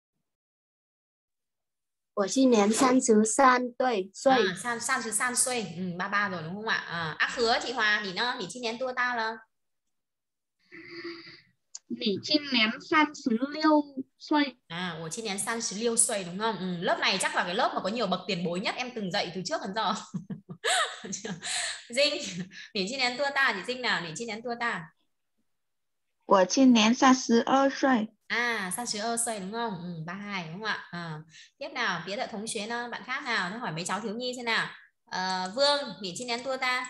我今年三十三岁岁。 À, san san十三岁, ừ, ba mươi ba rồi đúng không ạ? À, ác khứa chị Hòa, Mỹ nó, Mỹ chi nhánh tua ta là. Mỹ chi nhánh san十六岁. À, của chi nhánh san十六岁đúng không? Ừ, lớp này chắc là cái lớp mà có nhiều bậc tiền bối nhất em từng dạy từ trước đến giờ. Dinh, Mỹ chi nhánh tua ta, chị Dinh nào, Mỹ chi nhánh tua ta. 我今年三十二岁。 À, san十二岁đúng không? Ừ, ba mươi hai đúng không ạ? À, tiếp nào, phía đợi thống xuyến bạn khác nào, nó hỏi mấy cháu thiếu nhi xem nào. À, Vương, Mỹ chi nhánh tua ta.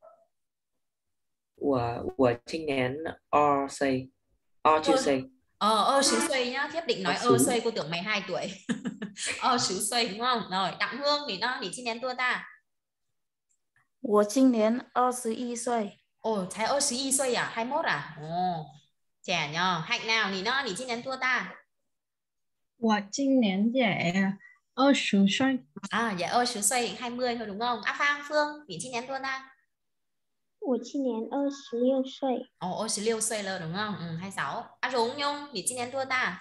我我今年二岁，二十岁。 Ờ, ơ十岁nhá, thiếp định nói ơ岁, cô tưởng mày hai tuổi. Ơ十岁đúng không? Rồi, Đặng Hương, Mỹ nó, Mỹ chi nhánh tua ta. 我今年二十一岁。 Ồ,才二十一岁à? hai mươi mốt à? Ồ, trẻ nhờ. Hạnh nào, Mỹ nó, Mỹ chi nhánh tua ta. 我今年也二十岁。 À, dạ二十岁, hai mươi thôi đúng không? À, Phan Phương, Mỹ chi nhánh tua ta. 我今年二十六岁。 Ồ,二十六岁了đúng không? Ừ, hai mươi sáu. À, Rúng Nhung, Mỹ chi nhánh tua ta.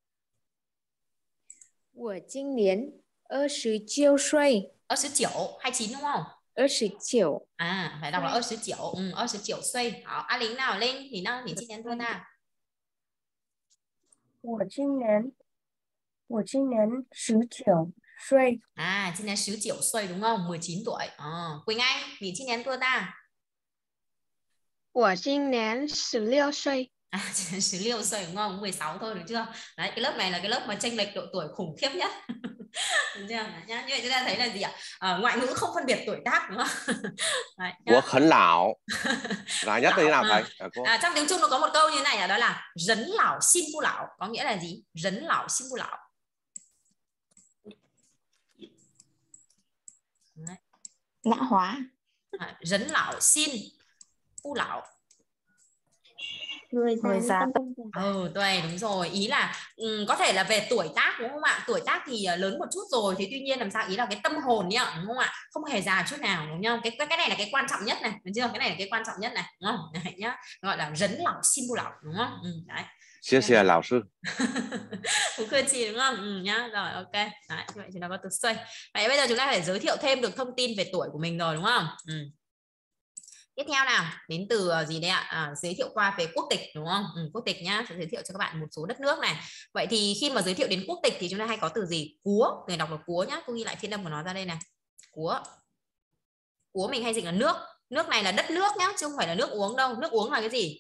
我今年二十九岁。 二十九, hai mươi chín đúng không? 二十九. À, phải đọc là hai mươi九. Ừ, hai mươi九岁. Đó, A Lính nào, Linh, Mỹ nó, Mỹ chi nhánh tua ta. 我今年我今年十九岁。 À, chi nhánh十九岁 đúng không? mười chín tuổi. À, Quỳnh Anh, Mỹ chi nhánh tua ta. 我今年十六岁. À,十六岁đúng không? mười sáu thôi được chưa? Đấy, cái lớp này là cái lớp mà chênh lệch độ tuổi khủng khiếp nhất. Được chưa? Đấy, nhá. Như vậy chúng ta thấy là gì ạ? À, ngoại ngữ không phân biệt tuổi tác đúng không? Đấy, Của khẩn lão. Là nhất là thế nào thầy? À, à, trong tiếng Trung nó có một câu như thế này, đó là rấn lão xin phu lão. Có nghĩa là gì? Rấn lão xin phu lão. Đấy. Lão hóa. À, rấn lão xin phu lão. Người già. Người già. Ừ,对, đúng rồi. Ý là um, có thể là về tuổi tác đúng không ạ? Tuổi tác thì uh, lớn một chút rồi, thì tuy nhiên làm sao, ý là cái tâm hồn nhỉ, đúng không ạ? Không hề già chút nào đúng không? Cái cái này là cái quan trọng nhất này, đúng chưa? Cái này là cái quan trọng nhất này, đúng không? Đấy, nhá. Gọi là rấn lão xin phu lão đúng không? Ừ, đấy. 謝謝lão sư. Không客氣đúng không? Ừ, nhá. Rồi, ok. Đấy, như vậy chúng ta có từ xoay. Vậy bây giờ chúng ta phải giới thiệu thêm được thông tin về tuổi của mình rồi đúng không? Ừ. Tiếp theo nào, đến từ gì đây ạ? À, giới thiệu qua về quốc tịch đúng không? Ừ, quốc tịch nhá, sẽ giới thiệu cho các bạn một số đất nước này. Vậy thì khi mà giới thiệu đến quốc tịch thì chúng ta hay có từ gì? Cúa, người đọc là cúa nhá. Cô ghi lại phiên âm của nó ra đây này. Cúa. Cúa mình hay dịch là nước. Nước này là đất nước nhá, chứ không phải là nước uống đâu. Nước uống là cái gì?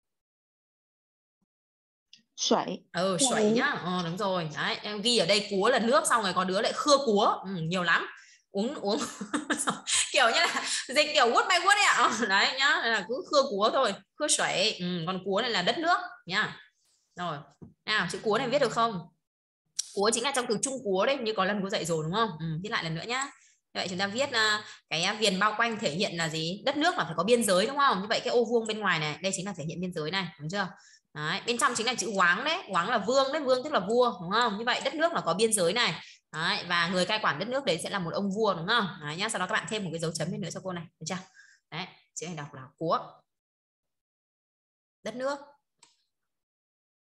Sủy. Ừ, sủy nhá. Ờ, đúng rồi. Đấy, em ghi ở đây cúa là nước, xong rồi có đứa lại khưa cúa. Ừ, nhiều lắm. Uống uống kiểu như là dịch kiểu wood by wood ấy ạ. Đấy nhá, là cứ khưa cúa thôi, khưa sủy. Ừ, còn cúa này là đất nước nhá. Rồi, nào chữ cúa này viết được không? Cúa chính là trong từ Trung Cúa đấy, như có lần cô dạy rồi đúng không? Ừ, viết lại lần nữa nhá. Vậy chúng ta viết uh, cái viền bao quanh thể hiện là gì? Đất nước là phải có biên giới đúng không? Như vậy cái ô vuông bên ngoài này, đây chính là thể hiện biên giới này, đúng chưa? Đấy, bên trong chính là chữ Oáng đấy, Oáng là vương đấy, vương tức là vua đúng không? Như vậy đất nước là có biên giới này. Đấy, và người cai quản đất nước đấy sẽ là một ông vua đúng không? Đấy nhá, sau đó các bạn thêm một cái dấu chấm lên nữa cho cô này, được chưa? Đấy, chữ này đọc là cúa. Đất nước.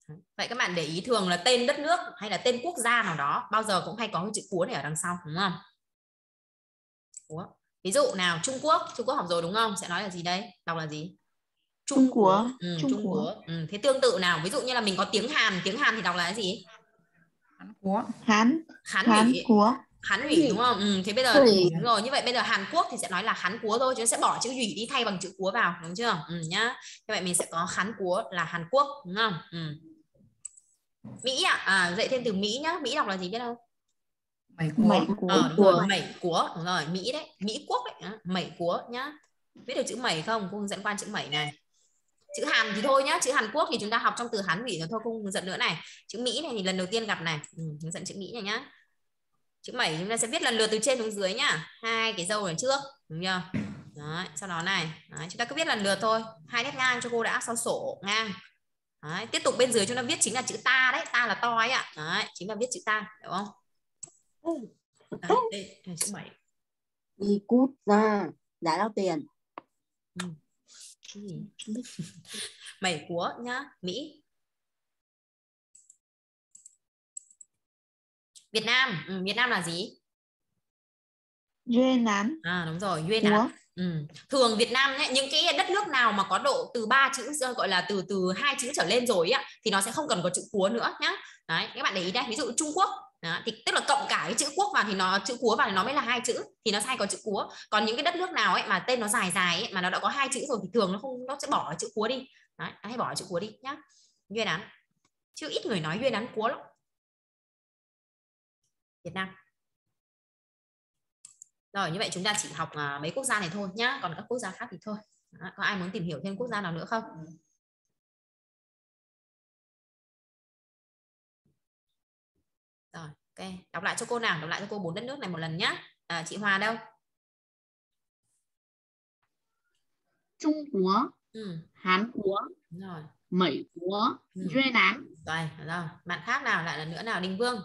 Vậy các bạn để ý thường là tên đất nước hay là tên quốc gia nào đó bao giờ cũng hay có cái chữ Cúa này ở đằng sau, đúng không? Cúa. Ví dụ nào, Trung Quốc, Trung Quốc học rồi đúng không? Sẽ nói là gì đây? Đọc là gì? Trung, Trung Cúa. Quốc. Ừ, Trung Trung Quốc. Cúa. Ừ, thế tương tự nào, ví dụ như là mình có tiếng Hàn, tiếng Hàn thì đọc là cái gì? Hán Quốc. Hán. Hán Hán Ủy. Quốc. Hán Ủy đúng không? Ừ, thế bây giờ đúng rồi, như vậy bây giờ Hàn Quốc thì sẽ nói là Hán Cúa thôi, chúng sẽ bỏ chữ Ủy đi thay bằng chữ Cúa vào, đúng chưa? Ừ nhá. Như vậy mình sẽ có Hán Cúa là Hàn Quốc, đúng không? Ừ. Mỹ ạ, à? À, dạy thêm từ Mỹ nhá. Mỹ đọc là gì biết không? Mẩy Cúa. Mẩy Cúa. Ờ, đúng rồi, Mẩy Cúa, đúng rồi, Mỹ đấy, Mỹ Quốc đấy, Mẩy Cúa nhá. Biết được chữ Mẩy không? Cô hướng dẫn qua chữ Mẩy này. Chữ Hàn thì thôi nhá, chữ Hàn Quốc thì chúng ta học trong từ Hán Ủy rồi thôi, không hướng dẫn nữa này. Chữ Mỹ này thì lần đầu tiên gặp này, ừ, hướng dẫn chữ Mỹ này nhá. Chữ Mẩy chúng ta sẽ viết lần lượt từ trên xuống dưới nhá, hai cái dâu ở trước, đúng chưa? Đấy, sau đó này, đấy, chúng ta cứ viết lần lượt thôi, hai nét ngang cho cô đã, sau sổ ngang. Đấy, tiếp tục bên dưới chúng ta viết chính là chữ ta đấy, ta là to ấy ạ. Đấy, chính là viết chữ ta, hiểu không? Đấy, đây, đây chữ Mẩy. Đi cút ra, đã giao tiền. Ừ. Cái gì? Mẩy Cúa nhá, Mỹ. Việt Nam, ừ, Việt Nam là gì? Duy Nán. À đúng rồi, Duy Nán. Ừ. Thường Việt Nam nhé, những cái đất nước nào mà có độ từ ba chữ, gọi là từ từ hai chữ trở lên rồi á, thì nó sẽ không cần có chữ Cúa nữa nhá. Đấy, các bạn để ý đây, ví dụ Trung Quốc đó, thì tức là cộng cả cái chữ Quốc vào thì nó chữ Cúa vào thì nó mới là hai chữ, thì nó sai có chữ Cúa. Còn những cái đất nước nào ấy mà tên nó dài dài ấy, mà nó đã có hai chữ rồi thì thường nó không, nó sẽ bỏ chữ Cúa đi. Đấy, hay bỏ chữ Cúa đi nhá. Duy Nán. Chứ ít người nói Duy Nán Cúa lắm. Việt Nam. Rồi, như vậy chúng ta chỉ học uh, mấy quốc gia này thôi nhá, còn các quốc gia khác thì thôi. Đó, có ai muốn tìm hiểu thêm quốc gia nào nữa không? Rồi, ok, đọc lại cho cô nào, đọc lại cho cô bốn đất nước này một lần nhá. À, chị Hòa đâu? Trung Quốc, ừ. Hàn Quốc, rồi. Mỹ Quốc, ừ. Duy Nán. Rồi, rồi, bạn khác nào, lại lần nữa nào, Đình Vương.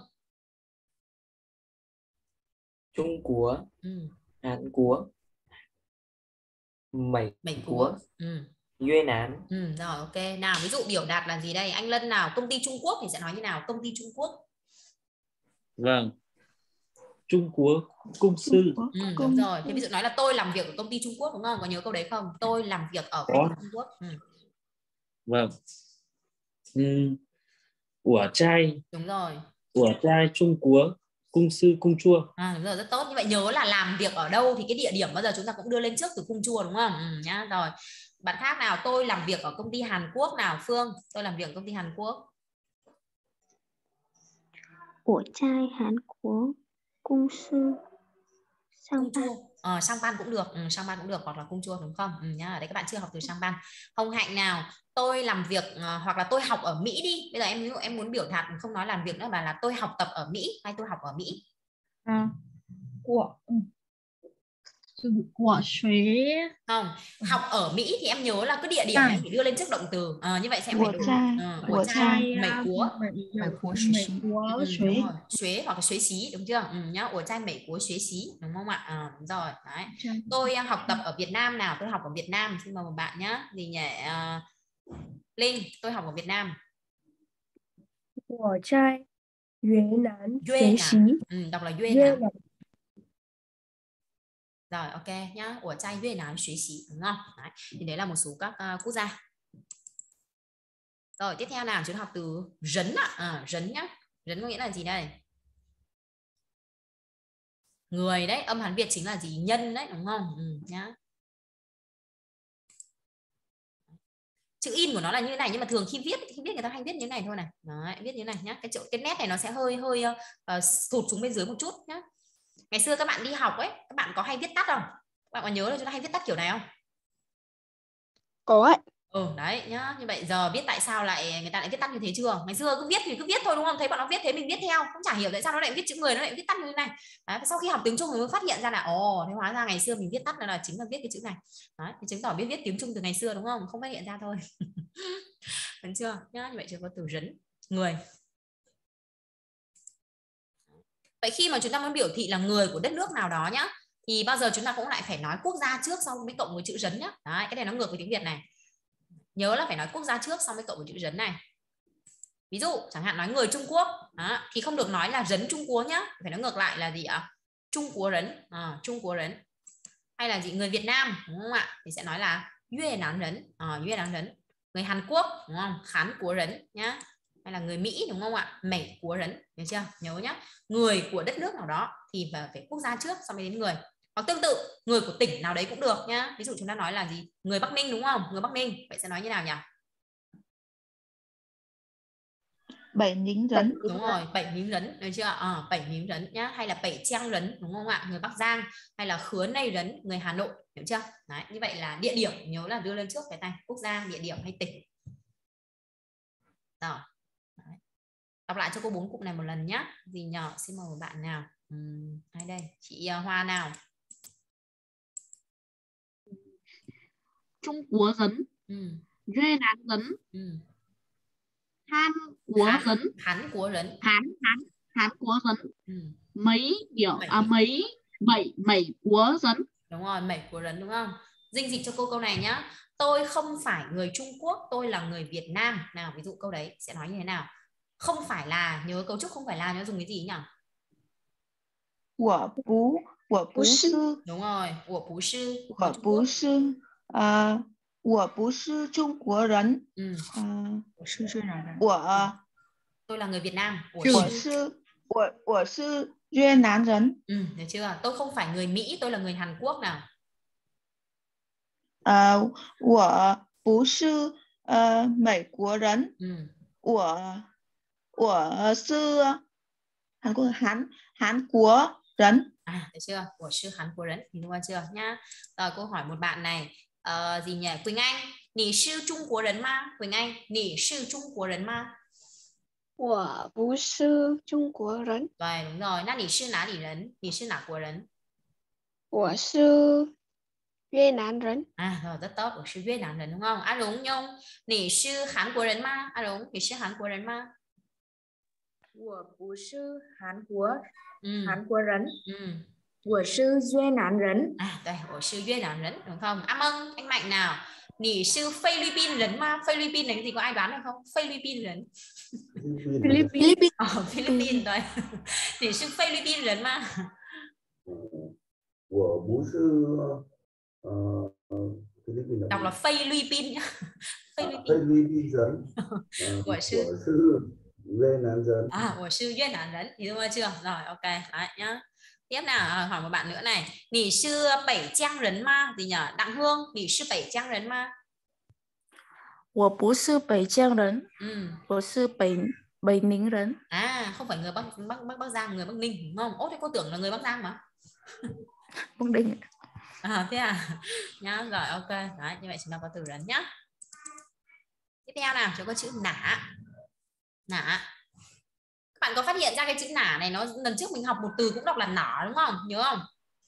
Trung Quốc, ừ. Hàn Quốc, Mỹ Quốc, ừ. Duy Nán. Ừ, rồi, ok. Nào, ví dụ biểu đạt là gì đây? Anh Lân nào, công ty Trung Quốc thì sẽ nói như nào? Công ty Trung Quốc. Vâng. Trung Quốc công sư. Ừ, đúng rồi. Thế ví dụ nói là tôi làm việc ở công ty Trung Quốc đúng không? Có nhớ câu đấy không? Tôi làm việc ở công ty Trung Quốc. Ừ. Vâng. Ừ. Của trai. Đúng rồi. Của trai Trung Quốc cung sư cung chua. À, đúng rồi, rất tốt. Như vậy nhớ là làm việc ở đâu thì cái địa điểm bao giờ chúng ta cũng đưa lên trước từ cung chua đúng không? Ừ, nhá. Rồi. Bạn khác nào, tôi làm việc ở công ty Hàn Quốc nào? Phương, tôi làm việc ở công ty Hàn Quốc. Của trai Hàn Quốc, cung sư sang ban. Ờ, sang ban cũng được, ừ, sang ban cũng được, hoặc là cung chua đúng không? Ừ, nhá. Ở đây các bạn chưa học từ sang ban. Hồng Hạnh nào, tôi làm việc uh, hoặc là tôi học ở Mỹ đi. Bây giờ em ví dụ em muốn biểu đạt không nói làm việc nữa mà là tôi học tập ở Mỹ hay tôi học ở Mỹ. À, của của xuế không học ở Mỹ thì em nhớ là cứ địa điểm em phải đưa lên trước động từ à, như vậy sẽ phải đúng của trai Mỹ Quốc Mỹ Quốc xuế xuế hoặc là xuế xí đúng chưa? Ừ, nhá, của trai Mỹ Quốc xuế xí đúng không ạ? À, đúng rồi. Đấy. Tôi học tập ở Việt Nam nào, tôi học ở Việt Nam, xin mời một bạn nhá. Gì nhỉ? Uh, Linh, tôi học ở Việt Nam. Của trai Duy Nán Duy xí. Ừ, đọc là Duy Nán. Rồi, ok nhá. Của trai Việt Nam suy xí đúng không? Đấy. Thì đấy là một số các uh, quốc gia. Rồi, tiếp theo nào chúng ta học từ rấn ạ. À, rấn nhá. Rấn có nghĩa là gì đây? Người đấy, âm Hán Việt chính là gì? Nhân đấy đúng không? Ừ, nhá. Chữ in của nó là như thế này nhưng mà thường khi viết khi viết người ta hay viết như thế này thôi này. Đấy, viết như thế này nhá. Cái chỗ cái nét này nó sẽ hơi hơi uh, thụt xuống bên dưới một chút nhá. Ngày xưa các bạn đi học ấy, các bạn có hay viết tắt không? Các bạn có nhớ là chúng ta hay viết tắt kiểu này không? Có ấy. Ừ, đấy nhá. Như vậy giờ biết tại sao lại người ta lại viết tắt như thế chưa? Ngày xưa cứ viết thì cứ viết thôi đúng không? Thấy bọn nó viết thế mình viết theo, cũng chả hiểu tại sao nó lại viết chữ người nó lại viết tắt như thế này. Đấy, sau khi học tiếng Trung mình mới phát hiện ra là ồ, thế hóa ra ngày xưa mình viết tắt là chính là viết cái chữ này. Đấy, thì chứng tỏ biết viết tiếng Trung từ ngày xưa đúng không? Không phát hiện ra thôi. Đúng chưa? Nhá, như vậy chưa có từ rấn, người. Vậy khi mà chúng ta muốn biểu thị là người của đất nước nào đó nhá, thì bao giờ chúng ta cũng lại phải nói quốc gia trước xong mới cộng với chữ rấn nhá. Đấy, cái này nó ngược với tiếng Việt này. Nhớ là phải nói quốc gia trước xong mới cộng với chữ rấn này. Ví dụ chẳng hạn nói người Trung Quốc đó, thì không được nói là rấn Trung Quốc nhá, phải nói ngược lại là gì ạ? Trung Quốc rấn, à, Trung Quốc rấn. Hay là gì người Việt Nam đúng không ạ? Thì sẽ nói là Việt Nam rấn, à, Việt Nam rấn. Người Hàn Quốc đúng không? Hán Quốc rấn nhá. Hay là người Mỹ đúng không ạ? Mỹ Quốc rấn, nhớ chưa? Nhớ nhá. Người của đất nước nào đó thì phải quốc gia trước xong mới đến người. Hoặc tương tự người của tỉnh nào đấy cũng được nhá. Ví dụ chúng ta nói là gì? Người Bắc Ninh đúng không? Người Bắc Ninh, vậy sẽ nói như nào nhỉ? Bảy nính rấn. Đúng rồi, bảy nính rấn, được chưa? À, bảy nính rấn nhá, hay là bảy trang rấn đúng không ạ? Người Bắc Giang, hay là khứa nay rấn, người Hà Nội, hiểu chưa? Đấy, như vậy là địa điểm, nhớ là đưa lên trước cái này, quốc gia, địa điểm hay tỉnh. Rồi. Đấy. Đọc lại cho cô bốn cụm này một lần nhá. Gì nhỏ, xin mời một bạn nào. Uhm, ai đây? Chị uh, Hoa nào. Trung Quốc rấn, ừ. Việt Nam rấn, ừ. Hàn Quốc rấn, Hán Quốc rấn, Hán Hán Hán Quốc rấn, ừ. mấy kiểu à mấy bảy bảy Quốc rấn. Đúng rồi, bảy Quốc rấn đúng không? Dịch dịch cho cô câu này nhá. Tôi không phải người Trung Quốc, tôi là người Việt Nam. Nào, ví dụ câu đấy sẽ nói như thế nào? Không phải là, nhớ cấu trúc không phải là, nhớ dùng cái gì nhỉ? Của bú, của bú sư. Đúng rồi, của bú sư. Của bú sư, à, của bú sư Trung Quốc rấn. Ừ. À, của của tôi là người Việt Nam. Của sư, của của sư Việt Nam rấn. Ừ, được chưa? Tôi không phải người Mỹ, tôi là người Hàn Quốc nào. À, của bú sư uh, Mỹ Quốc rấn. Ừ. Của của sư Hàn Quốc Hàn Hàn Quốc rấn. À, được chưa? Của sư Hàn Quốc rấn thì đúng chưa nhá. Rồi cô hỏi một bạn này, uh, gì nhỉ? Quỳnh Anh, nǐ sư Trung Quốc rấn ma? Quỳnh Anh, nǐ sư Trung Quốc rấn ma? 我不是中国人。 Rồi, đúng rồi. Na nǐ sư ná lǐ rấn? Nǐ sư nả quốc rấn? 我是越南人。 À, rồi rất tốt. 我是越南人 đúng không? A đúng Nhung, nǐ sư Hàn Quốc rấn ma? A đúng, nǐ sư Hàn Quốc rấn ma? 我不是韩国 ừ. 韩国人 ừ. 我是越南人 À, đây, 我是越南人 đúng không? Am ơn, anh Mạnh nào. Nǐ sư Philippines rấn ma? Philippines là cái gì, có ai đoán được không? Philippines rấn. Philippines. Ờ, Philippines rồi. Nǐ sư Philippines rấn ma? 我不是呃呃菲律宾人。 Đọc là Philippines nhá. Philippines. Philippines rấn. Của sư. Của sư Việt Nam rấn. À, của sư Việt Nam rấn thì đúng chưa? Rồi, ok, đấy nhá. Tiếp nào, hỏi một bạn nữa này. Nǐ sư bảy trang rấn ma? Gì nhỉ? Đặng Hương, nǐ sư bảy trang rấn ma? 我不是北疆人， ừ. 我是北北宁人。 À, không phải người Bắc Bắc Bắc Bắc Giang, người Bắc Ninh đúng không? Ố, thế cô tưởng là người Bắc Giang mà. Bắc Ninh. À, thế à? Nhá, rồi ok. Đấy, như vậy chúng ta có từ rấn nhá. Tiếp theo nào, chúng có chữ nả. Nả. Các bạn có phát hiện ra cái chữ nả này, nó lần trước mình học một từ cũng đọc là nỏ đúng không? Nhớ không?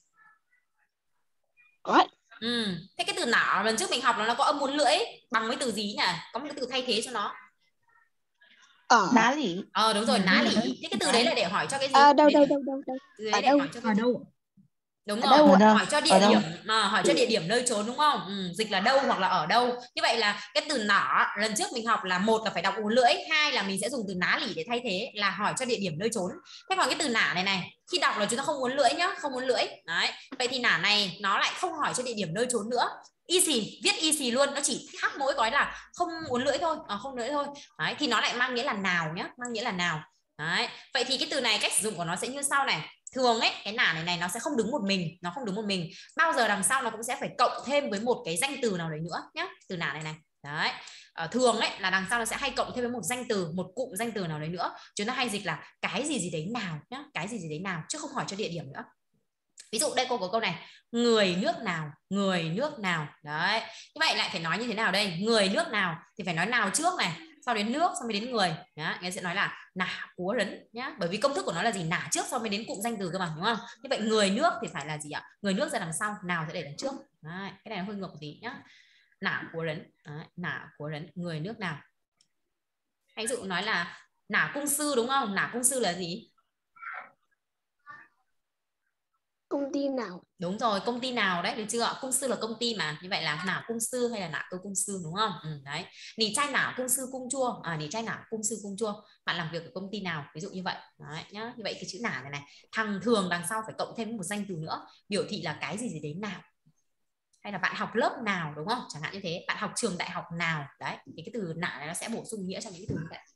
Có. Ừ. Thế cái từ nỏ lần trước mình học nó có âm uốn lưỡi bằng với từ gì nhỉ? Có một cái từ thay thế cho nó. Ở. Ná lỉ. Ờ đúng rồi, ná lỉ. Thế cái từ đấy là để hỏi cho cái gì? À, đâu, đâu, đâu, đâu, đâu. Từ đấy Ở để đâu? hỏi cho cái Ở gì? đâu? Đúng Ở rồi, đâu ạ? hỏi cho địa điểm mà hỏi cho địa điểm nơi trốn đúng không? Ừ, dịch là đâu hoặc là ở đâu. Như vậy là cái từ nỏ lần trước mình học là một là phải đọc uốn lưỡi, hai là mình sẽ dùng từ ná lỉ để thay thế là hỏi cho địa điểm nơi trốn. Thế còn cái từ nả này này, khi đọc là chúng ta không uốn lưỡi nhá, không uốn lưỡi. Đấy. Vậy thì nả này nó lại không hỏi cho địa điểm nơi trốn nữa. Easy, viết easy luôn, nó chỉ khác mỗi cái là không uốn lưỡi thôi, à, không lưỡi thôi. Đấy, thì nó lại mang nghĩa là nào nhá, mang nghĩa là nào. Đấy. Vậy thì cái từ này cách sử dụng của nó sẽ như sau này. Thường ấy, cái nả này này nó sẽ không đứng một mình, nó không đứng một mình. Bao giờ đằng sau nó cũng sẽ phải cộng thêm với một cái danh từ nào đấy nữa nhá. Từ nả này này. Đấy. À, thường ấy là đằng sau nó sẽ hay cộng thêm với một danh từ, một cụm danh từ nào đấy nữa. Chúng ta hay dịch là cái gì gì đấy nào nhá, cái gì gì đấy nào chứ không hỏi cho địa điểm nữa. Ví dụ đây cô có câu này, người nước nào, người nước nào. Đấy. Như vậy lại phải nói như thế nào đây? Người nước nào thì phải nói nào trước này, sau đến nước, sau mới đến người. Nhá, người sẽ nói là nả cúa rấn nhá, bởi vì công thức của nó là gì? Nả trước sau mới đến cụm danh từ cơ mà, đúng không? Như vậy người nước thì phải là gì ạ? Người nước ra đằng sau, nào sẽ để đằng trước. Đấy, cái này nó hơi ngược một tí nhá. Nả cúa rấn, đấy, nả cúa rấn, người nước nào. Ví dụ nói là nả cung sư đúng không? Nả cung sư là gì? công ty nào? Đúng rồi, công ty nào đấy, được chưa? Cung sư là công ty mà, như vậy là nào cung sư hay là nã cơ cung sư, đúng không? Ừ, đấy. Nì trai nã cung sư cung chua, à, nì trai nã cung sư cung chua. Bạn làm việc ở công ty nào? Ví dụ như vậy, đấy nhá. Như vậy cái chữ nã này này, thằng thường đằng sau phải cộng thêm một danh từ nữa, biểu thị là cái gì gì đấy nào. Hay là bạn học lớp nào, đúng không? Chẳng hạn như thế, bạn học trường đại học nào, đấy. Thì cái từ nã này nó sẽ bổ sung nghĩa cho những cái từ như vậy.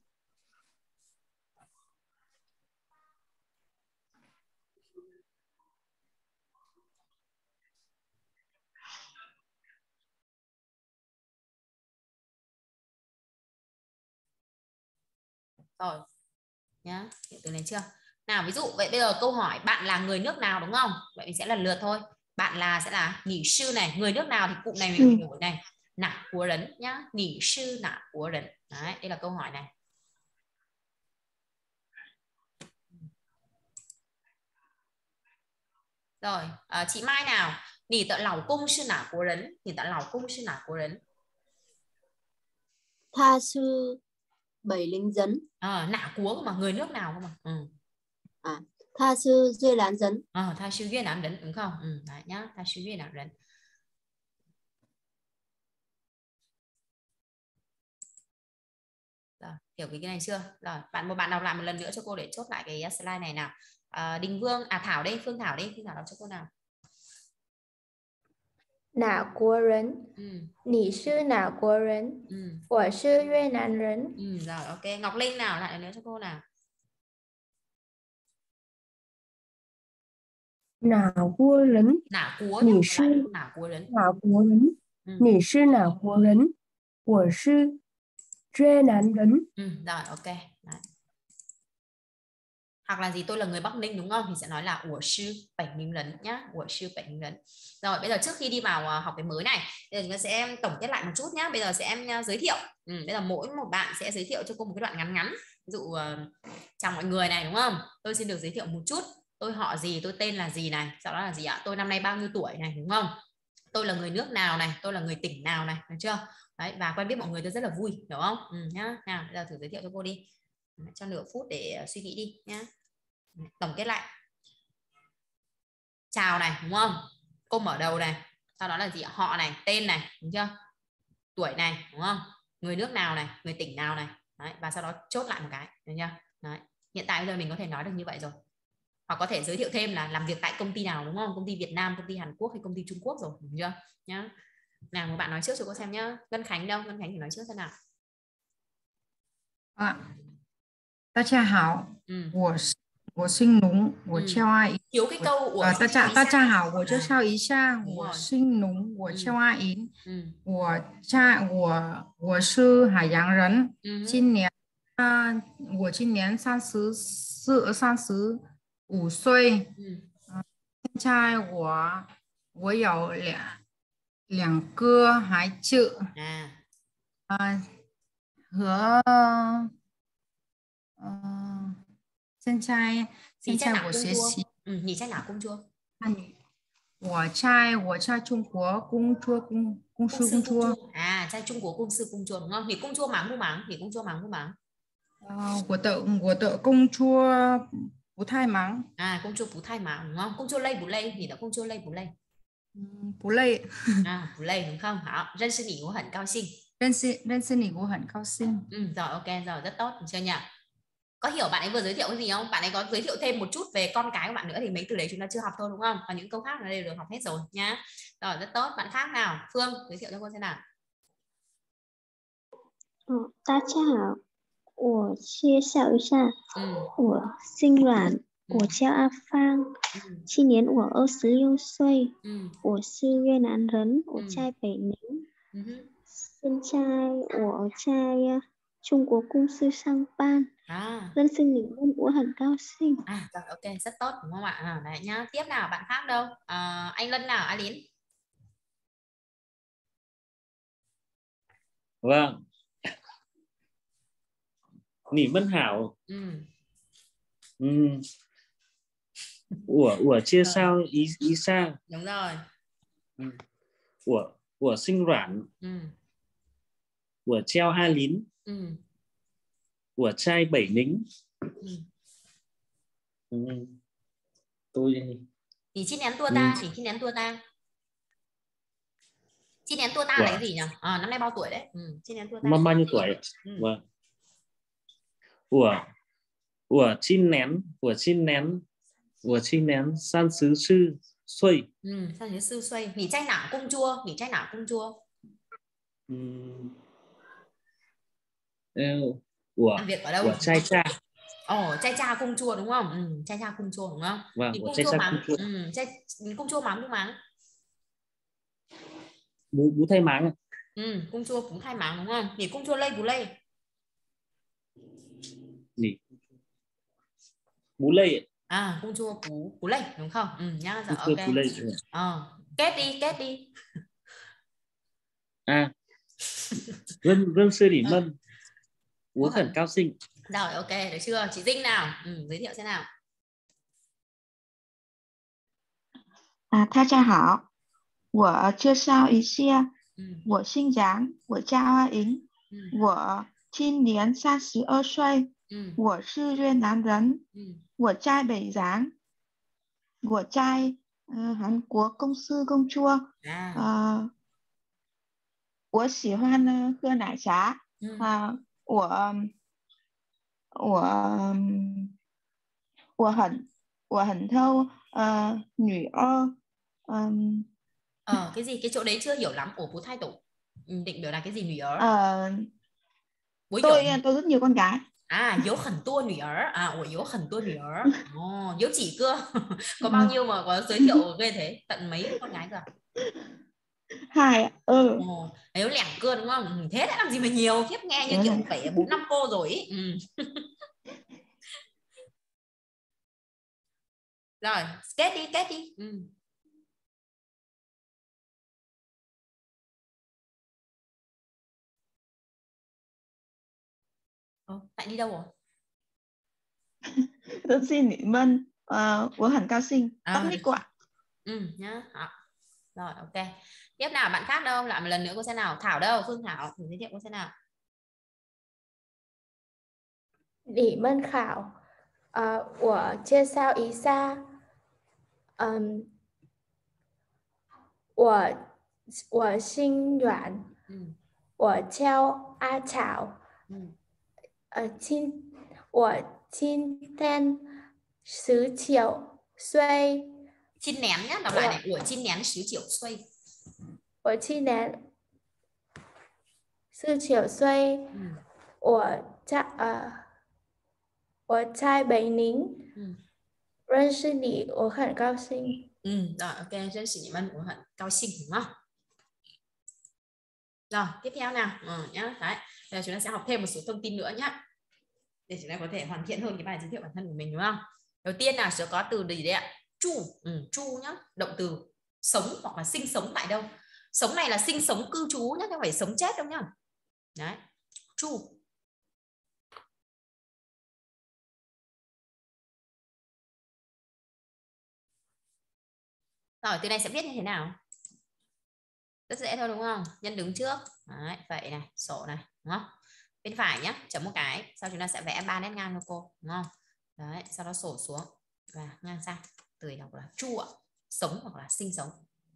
Rồi nhá, hiểu từ này chưa? Nào ví dụ vậy bây giờ câu hỏi bạn là người nước nào, đúng không? Vậy mình sẽ lần lượt thôi. Bạn là sẽ là nỉ sư này, người nước nào thì cụm này mình hiểu này, nã của rấn nhá, nỉ sư nã của rấn. Đấy, đây là câu hỏi này. Rồi, à, chị Mai nào, nỉ tợ lão cung sư nã của rấn, nỉ tợ lão cung sư nã của rấn. Tha sư bảy lính dấn. À, nã của mà người nước nào cơ mà. Ừ. À, tha sư duy lán dấn. À, tha sư duy lán dấn đúng không? Ừ, đấy nhá, tha sư duy lán dấn. Rồi, hiểu cái này chưa? Rồi, bạn một bạn đọc lại một lần nữa cho cô để chốt lại cái slide này nào. À, Đình Vương, à Thảo đây, Phương Thảo đây, Phương Thảo đọc cho cô nào. Nã của rấn. Ừ. Nỉ sư nã của rấn. Ừ. Của sư Việt Nam rấn. Ừ, rồi ok, Ngọc Linh nào, lại lần nữa cho cô nào. Nã của rấn. Nã của, nỉ sư nã của rấn. nã của rấn. Ừ. Nỉ sư nã của rấn. Của sư Việt Nam rấn. Ừ, rồi ok. Đấy. Hoặc là gì, tôi là người Bắc Ninh đúng không, thì sẽ nói là ủa sư bảy ninh lấn nhá, ủa sư bảy ninh lấn. Rồi bây giờ trước khi đi vào học cái mới này, bây giờ chúng ta sẽ tổng kết lại một chút nhá. Bây giờ sẽ em giới thiệu, ừ, bây giờ mỗi một bạn sẽ giới thiệu cho cô một cái đoạn ngắn ngắn. Ví dụ uh, chào mọi người này, đúng không, tôi xin được giới thiệu một chút, tôi họ gì, tôi tên là gì này, sau đó là gì ạ, tôi năm nay bao nhiêu tuổi này, đúng không, tôi là người nước nào này, tôi là người tỉnh nào này, được chưa? Đấy, và quen biết mọi người tôi rất là vui, hiểu không? Ừ, nhá. Nào bây giờ thử giới thiệu cho cô đi, cho nửa phút để suy nghĩ đi nhá. Tổng kết lại, chào này, đúng không, cô mở đầu này, sau đó là gì, họ này, tên này, đúng chưa, tuổi này, đúng không, người nước nào này, người tỉnh nào này. Đấy, và sau đó chốt lại một cái, được chưa? Đấy, hiện tại bây giờ mình có thể nói được như vậy rồi, hoặc có thể giới thiệu thêm là làm việc tại công ty nào, đúng không, công ty Việt Nam, công ty Hàn Quốc hay công ty Trung Quốc rồi, đúng chưa nhá. Nào một bạn nói trước cho cô xem nhá. Ngân Khánh đâu, Ngân Khánh thì nói trước xem nào. À, 大家好， ừ. 我是我姓龙，我叫阿姨。 thiếu cái câu của 啊，大家大家好，我介绍一下， Đúng 我 rồi. 姓龙，我叫阿姨。 ừ. 我在我我是海洋人， ừ. 今年啊，我今年三十四三十五岁。 ừ. 现在我我有两两个孩子。 à. 啊，和呃，现在现在我学习， ừ, 你在哪工作？ 我在我在中国工作公公司工作。 à, 在中国公司工作 đúng không? 你工作忙不忙？你工作忙不忙？ 呃，我的我的工作不太忙。 à, 工作不太忙 đúng không? 工作累不累？你的工作累不累？ 嗯，不累。 啊，不累 đúng không? 好，认识你我很高兴。 认识认识你我很高兴。 ừ, rồi ok rồi, rất tốt, được chưa nhỉ? Có hiểu bạn ấy vừa giới thiệu cái gì không? Bạn ấy có giới thiệu thêm một chút về con cái của bạn nữa thì mấy từ đấy chúng ta chưa học thôi, đúng không? Còn những câu khác nó đều được học hết rồi nhá. Rồi rất tốt, bạn khác nào? Phương giới thiệu cho cô xem nào. 嗯，大家好，我介绍一下， 嗯， 我姓阮， 我叫阿芳， 嗯， 今年我二十六岁， 嗯， 我是越南人，我在北宁， 嗯， 现在我在中国公司上班， à. 认识你们我很高兴。 À, rồi ok, rất tốt đúng không ạ? À, đấy nhá. Tiếp nào, bạn khác đâu? À, anh Lân nào, A Lín. Vâng. Nỉ Mân Hảo. ừ. Ừ. Ủa, ủa chia sao ý, ý sao? Đúng rồi. Ừ. Ủa, ủa sinh Roản. ừ. Ủa treo A Lín. ừ. Ủa trai Bảy Nính. ừ. Ừ. Tôi Thì chi nén tua ta, thì chi nén tua ta. Chi nén tua ta là cái gì nhỉ? À, năm nay bao tuổi đấy? Ừ, chi nén tua ta. Bao nhiêu tuổi? Ừ. Vâng. Của của chi nén, của chi nén, của chi nén san sứ sư xuôi. Ừ, san sứ sư xuôi. Nỉ trai nảng cung chua, nỉ trai nảng cung chua. Ừ. Của Làm việc ở đâu? của trai cha. Ồ, trai cha cung chua đúng không? Ừ, trai cha cung chua đúng không? Vâng, Thì của cung trai chua cha mắm. cung chua. Ừ, trai cung chua mắm đúng không? Bú bú thay máng. Ừ, cung chua cũng thay máng đúng không? Thì cung chua lây bú lây. Nỉ. Bú lây. À, cung chua bú bú lây đúng không? Ừ nhá, rồi Cung ok. bú lây. Ờ, kết đi, kết đi. À. Vân vân sư Lý Mân. Ủa khẩn cao sinh. Rồi ok, được chưa? Chị Dinh nào? Ừ, giới thiệu xem nào. 啊，大家好，我介绍一下，我姓杨，我叫阿莹，我今年三十二岁，我是越南人，我在北洋，我在呃韩国公司工作，呃，我喜欢呢喝奶茶，啊、我我我很我很偷呃女儿，嗯。 Ờ, cái gì? Cái chỗ đấy chưa hiểu lắm. Ủa, bố thay tổ định biểu là cái gì女儿? Ờ, Bố tôi hiểu. tôi rất nhiều con gái. À, yếu khẩn tua nữ儿. À, ủa, yếu khẩn tua nữ儿. Ồ, yếu chỉ cơ. Có bao nhiêu mà có giới thiệu ghê thế? Tận mấy con gái cơ? Hai ạ. Ừ. Ồ, yếu lẻng cơ đúng không? Thế đã làm gì mà nhiều. Khiếp, nghe như kiểu phải bốn năm cô rồi ý. Ừ. Rồi, kết đi, kết đi. Ừ. Ồ, tại đi đâu rồi? 真是你们呃我很高兴 À, tóc nít quả. Ừ nhá. Rồi ok. Tiếp nào, bạn khác đâu? Lại một lần nữa cô xem nào. Thảo đâu? Phương Thảo, thử giới thiệu cô xem nào. Lý Mân Khảo, uh, 我介绍一下，嗯，我我姓阮， 嗯， 我叫阿草， 嗯， 呃，今我今天十九岁， Chín nén nhá, đọc lại này. Của chín nén十九岁. 我今年十九岁， 嗯， 我在呃我在北宁， 嗯， 认识你，我很高兴。 Ừ, rồi ok, rất sĩ Mân ủng hộ cao sinh đúng không? Rồi, tiếp theo nào. Ừ, nhá. Đấy. Bây giờ chúng ta sẽ học thêm một số thông tin nữa nhá. Để chúng ta có thể hoàn thiện hơn cái bài giới thiệu bản thân của mình đúng không? Đầu tiên là sẽ có từ gì đấy ạ? Chu, ừ, chu nhá, động từ sống hoặc là sinh sống tại đâu. Sống này là sinh sống cư trú nhá, không phải sống chết đâu nhá. Đấy. Chu. Rồi, từ này sẽ viết như thế nào? Rất dễ thôi đúng không? Nhân đứng trước. Đấy, vậy này, sổ này, đúng không? Bên phải nhé, chấm một cái. Sau chúng ta sẽ vẽ ba nét ngang cho cô, đúng không? Đấy, sau đó sổ xuống và ngang sang. Từ này đọc là chu ạ, sống hoặc là sinh sống.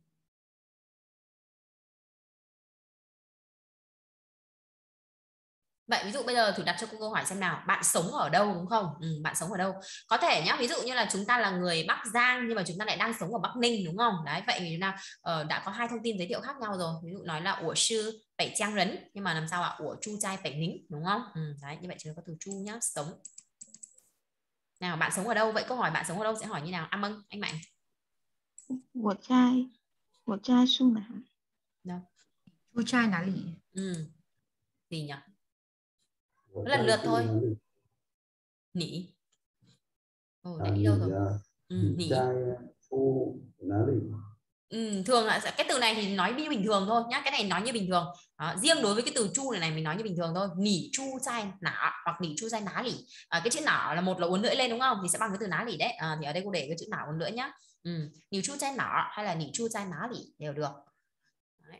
Vậy ví dụ bây giờ thử đặt cho cô câu hỏi xem nào, bạn sống ở đâu đúng không? Ừ, bạn sống ở đâu? Có thể nhá, ví dụ như là chúng ta là người Bắc Giang nhưng mà chúng ta lại đang sống ở Bắc Ninh đúng không? Đấy, vậy thì là uh, đã có hai thông tin giới thiệu khác nhau rồi. Ví dụ nói là ủa sư Bảy Trang Rấn nhưng mà làm sao ạ? Ủa chu trai Bảy Nính đúng không? Ừ, đấy, như vậy chúng ta có từ chu nhá, sống. Nào, bạn sống ở đâu? Vậy câu hỏi bạn sống ở đâu sẽ hỏi như nào? À Mâng, anh Mạnh. 我在我在苏南。 Đâu? 出差哪里? Ừ. Gì nhỉ? Lần lượt thôi. Nỉ. Ồ, để đi đâu rồi? Ừ, nỉ. Ừ, thường là cái từ này thì nói như bình thường thôi nhá, cái này nói như bình thường. Đó, riêng đối với cái từ chu này này mình nói như bình thường thôi. Nỉ chu trai nã hoặc nỉ chu trai ná lỉ. À, cái chữ nã là một là uốn lưỡi lên đúng không? Thì sẽ bằng cái từ ná lỉ đấy. À, thì ở đây cô để cái chữ nã uốn lưỡi nhá. Ừ, nỉ chu trai nã hay là nỉ chu trai ná lỉ đều được. Đấy.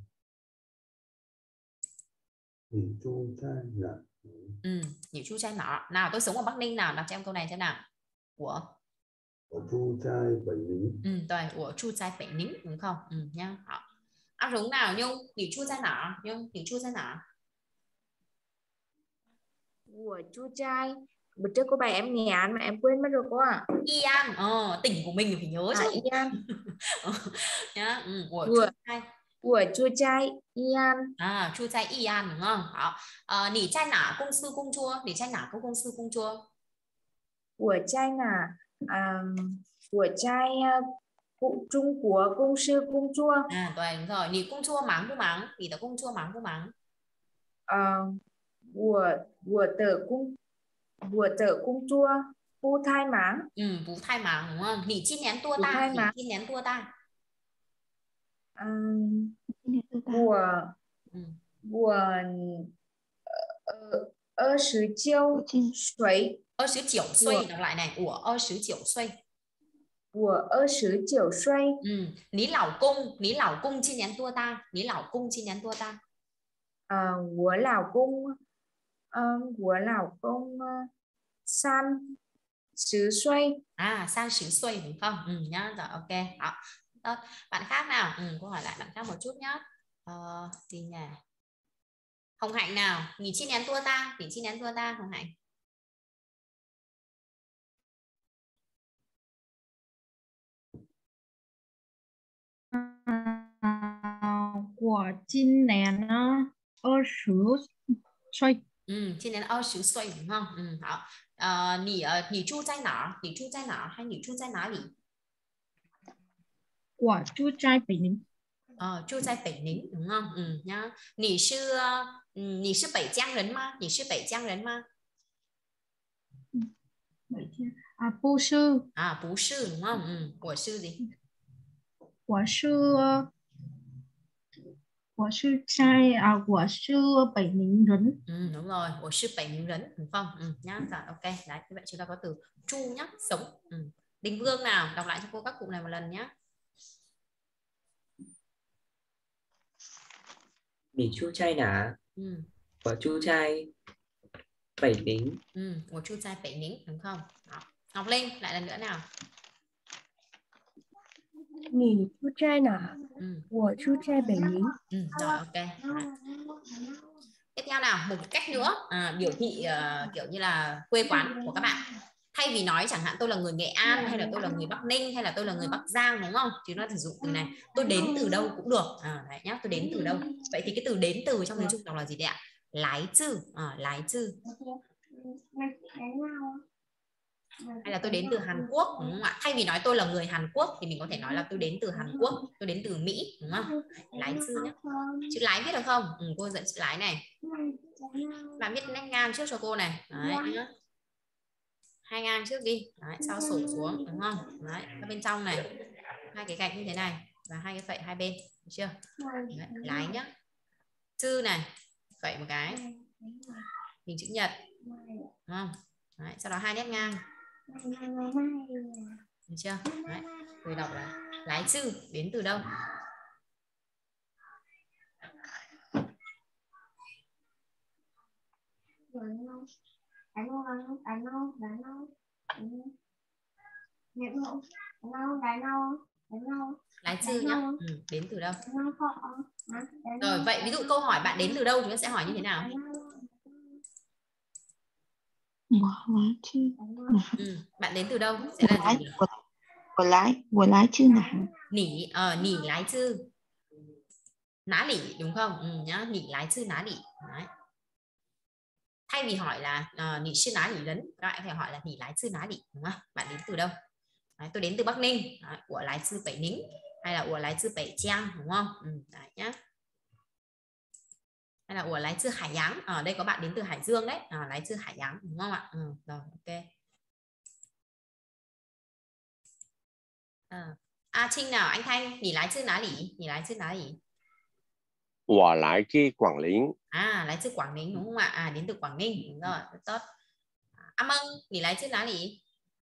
Nỉ chu trai nã. Ừ, nỉ chu trai nã. Nào tôi sống ở Bắc Ninh nào, đọc cho em câu này xem nào. Của 我住在北宁。 Ừ, rồi, của chu trai北Ninh đúng không? Ừ, nhá. À, đúng nào Nhung? Nỉ chu trai nào? Nhung, nỉ chu trai nào? 我住在 bữa trước có bài em nghe án mà em quên mất rồi cô ạ. Ian, ờ, tỉnh của mình thì phải nhớ chứ. À, Ian. Nhá, ừ, của Của chu trai. của chu trai Ian. À, chu trai Ian đúng không? Đó. À, nỉ trai nả công sư công chua, nỉ trai nả công công sư công chua. Của trai nả à, của trai uh, Trung Quốc công sư công chua. À, rồi đúng rồi, nỉ công chua mắng不忙, nỉ tờ công chua mắng不忙. À, của của tờ cung của tờ cung chua Pu thai máng. Ừ, Vũ thai máng đúng không? Nỉ chi nén tua ta, nỉ chi nén tua ta. Um, của của ơ sứ chiêu suy. Ơ sứ chiểu xuôi, đọc lại này, của ơ sứ chiểu xuôi. Của ơ sứ chiểu xuôi. Ừ, ní lão cung, ní lão cung chi nén tua ta, ní lão cung chi nén tua ta. À, của lão cung uh, của lão cung uh, san sứ xuôi. À, san sứ xuôi đúng không? Ừ nhá, rồi ok. Đó. Rồi, bạn khác nào? Ừ, cô hỏi lại bạn khác một chút nhá. Ờ, gì nhỉ? Hồng Hạnh nào? Nghỉ chi nén tua ta, nghỉ chi nén tua ta, Hồng Hạnh. Của chín nén二十岁. Ừ, chi nén二十岁 đúng không? Ừ, hảo. À, nỉ, uh, nỉ chu trai nào? Nỉ chu trai nào? Hay nỉ chu trai nào nhỉ? Của chu trai北Ninh. Ờ, chu trai北Ninh đúng không? Ừ, nhá. Nỉ sư, uh, nỉ sư北江人吗? Nỉ sư北江人吗? À, bù sư. À, bù sư đúng không? Ừ, của sư gì? Của sư của sư trai à, của sư北Ninh人. Ừ, đúng rồi, của sư北Ninh人đúng không? Ừ, nhá, rồi ok. Đấy, như vậy chúng ta có từ chu nhá, sống. Ừ. Đình Vương nào, đọc lại cho cô các cụm này một lần nhá. Nỉ chu trai nả. Ừ. Của chu trai Bảy Nính. Ừ, của chu trai Bảy Nính đúng không? Đó. Ngọc Linh lại lần nữa nào. Nỉ chu trai nả. Ừ. Của chu trai Bảy Nính. Ừ, rồi ok. Đó. Tiếp theo nào, một cách nữa à, biểu thị uh, kiểu như là quê quán của các bạn. Thay vì nói chẳng hạn tôi là người Nghệ An, hay là tôi là người Bắc Ninh, hay là tôi là người Bắc Giang đúng không? Chúng ta sử dụng từ này, tôi đến từ đâu cũng được. À, đấy nhá, tôi đến từ đâu. Vậy thì cái từ đến từ trong tiếng Trung đọc là gì đấy ạ? Lái chư, à, lái chư. Hay là tôi đến từ Hàn Quốc đúng không ạ? Thay vì nói tôi là người Hàn Quốc thì mình có thể nói là tôi đến từ Hàn Quốc, tôi đến từ Mỹ đúng không? Lái chư nhé. Chữ lái viết được không? Ừ, cô dẫn chữ lái này. Bạn viết nét ngang trước cho cô này. Đấy nhá. Hai ngang trước đi. Đấy, sau sổ xuống đúng không? Đấy, ở bên trong này hai cái gạch như thế này và hai cái phẩy hai bên, được chưa? Đấy, lái nhá. Chư này, phẩy một cái, hình chữ nhật, đúng không? Đấy, sau đó hai nét ngang, được chưa? Đấy, người đọc là lái chư đến từ đâu? Lái chư nhá. Ừ, đến từ đâu? Rồi, vậy ví dụ câu hỏi bạn đến từ đâu chúng ta sẽ hỏi như thế nào? Ừ, bạn đến từ đâu sẽ là gì? Của lái, của lái chư nả. Nỉ, ờ, nỉ lái chư ná lỉ đúng không? Ừ, nhá, nỉ lái chư ná lỉ. Đấy. Thay vì hỏi là uh, nỉ sư ná lỉ lấn, các bạn có thể hỏi là nỉ lái chư ná lỉ đúng không? Bạn đến từ đâu? Đấy, tôi đến từ Bắc Ninh. Đấy, của lái chư Bảy Nính hay là của lái chư Bảy Trang đúng không? Ừ, đấy nhá. Hay là của lái chư Hải Giáng. Ở đây có bạn đến từ Hải Dương đấy, à, lái chư Hải Giáng đúng không ạ? Ừ, rồi ok. À, à Trinh nào, anh Thanh, nỉ lái chư ná lỉ, nỉ lái chư ná lỉ. 我来自广陵. À, lái chư Quảng Ninh đúng không ạ? À, đến từ Quảng Ninh đúng rồi, rất tốt. À Mâng, nỉ lái chư ná lỉ.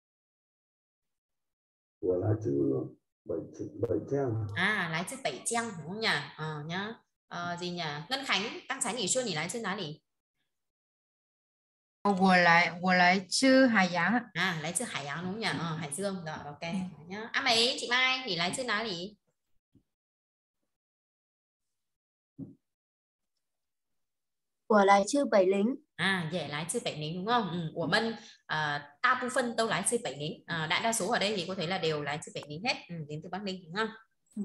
我来自北北江. À, lái chư Bảy Trang đúng không nhỉ? Ờ nhá. Ờ, gì nhỉ? Ngân Khánh,刚才你说你来自哪里? 我来我来自海洋。 À, lấy từ Hải洋đúng không nhỉ? Ờ, Hải Dương. Rồi, ok. Nhá. À, mấy chị Mai thì lấy từ nào gì? 我来自北宁。 À, dễ lái sư北Ninh đúng không? Ừ, của Mân, à, đa部phân đâu lái sư北Ninh. À, đại đa số ở đây thì có thấy là đều lái sư北Ninh hết, ừ, đến từ Bắc Ninh đúng không? Ừ.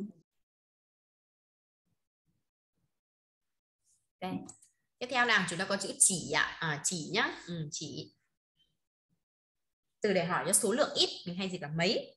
Ok. Tiếp theo nào, chúng ta có chữ chỉ ạ. À, chỉ nhá. Ừ, chỉ. Từ để hỏi cho số lượng ít, mình hay dịch là mấy.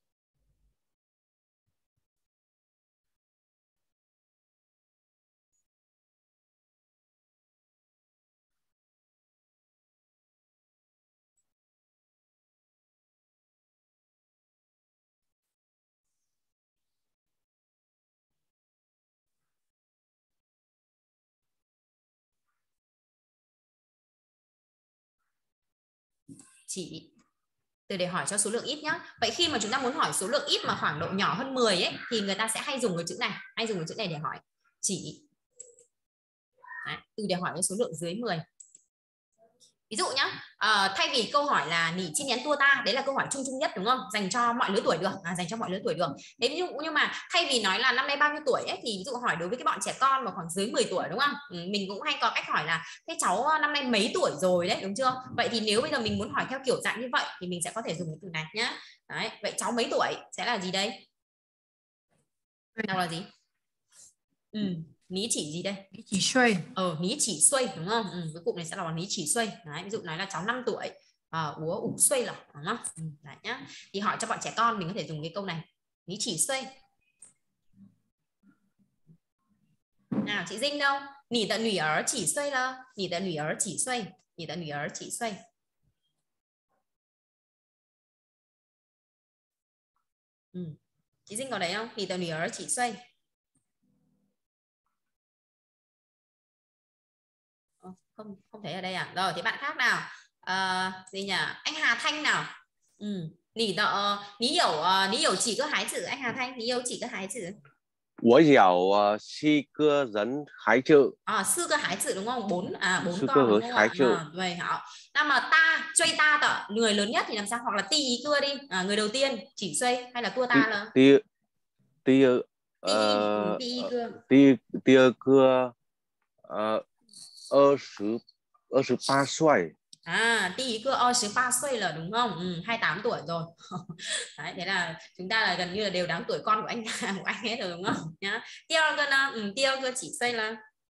Chỉ. Từ để hỏi cho số lượng ít nhá. Vậy khi mà chúng ta muốn hỏi số lượng ít mà khoảng độ nhỏ hơn mười ấy, thì người ta sẽ hay dùng cái chữ này, hay dùng cái chữ này để hỏi. Chỉ. Đấy, từ để hỏi cho số lượng dưới mười. Ví dụ nhá, uh, thay vì câu hỏi là nỉ chi nhánh tua ta, đấy là câu hỏi chung chung nhất đúng không, dành cho mọi lứa tuổi được, à, dành cho mọi lứa tuổi được. Thế ví dụ nhưng mà thay vì nói là năm nay bao nhiêu tuổi ấy, thì ví dụ hỏi đối với cái bọn trẻ con mà khoảng dưới mười tuổi đúng không, ừ, mình cũng hay có cách hỏi là cái cháu năm nay mấy tuổi rồi đấy, đúng chưa? Vậy thì nếu bây giờ mình muốn hỏi theo kiểu dạng như vậy thì mình sẽ có thể dùng cái từ này nhá. Đấy, vậy cháu mấy tuổi sẽ là gì đây? Nào là gì? Ừ. Ní chỉ gì đây? Ní chỉ xuôi. Ờ, ní chỉ xuôi đúng không? Ừ, cái cụm này sẽ là ní chỉ xuôi. Đấy, ví dụ nói là cháu năm tuổi, à, úa ủ xuôi là đúng không? Ừ, đấy nhá. Thì hỏi cho bọn trẻ con mình có thể dùng cái câu này, ní chỉ xuôi. Nào chị Dinh đâu? Nỉ tận nủy ở chỉ xuôi là, nỉ tận nủy ở chỉ xuôi, nỉ tận nủy ở chỉ xuôi. Ừ. Chị Dinh có đấy không? Nỉ tận nủy ở chỉ xuôi. không không thấy ở đây à? Rồi thì bạn khác nào, à, gì nhỉ? Anh Hà Thanh nào. Ừ. Nỉ tợ ní hiểu ní hiểu chỉ có hái chữ. Anh Hà Thanh ní hiểu chỉ có hái chữ. 我有呃四个人孩子。 À, sư cơ hái chữ đúng không? Bốn à bốn sư con cơ đúng không ạ? chữ. À, vậy hả? Nào mà ta chơi ta tợ người lớn nhất thì làm sao? Hoặc là ti ý cưa đi. À, người đầu tiên chỉ xoay hay là cua ta là? Ti ti ờ ti ý cưa. Ti ti cưa ờ hai mươi hai mươi ba tuổi. À, tí ý cơ hai mươi ba tuổi là đúng không? Ừ, hai mươi tám tuổi rồi. Đấy, thế là chúng ta là gần như là đều đáng tuổi con của anh của anh hết rồi đúng không? Nhá. Tiêu cơ nào? Ừ, tiêu cơ chỉ xoay là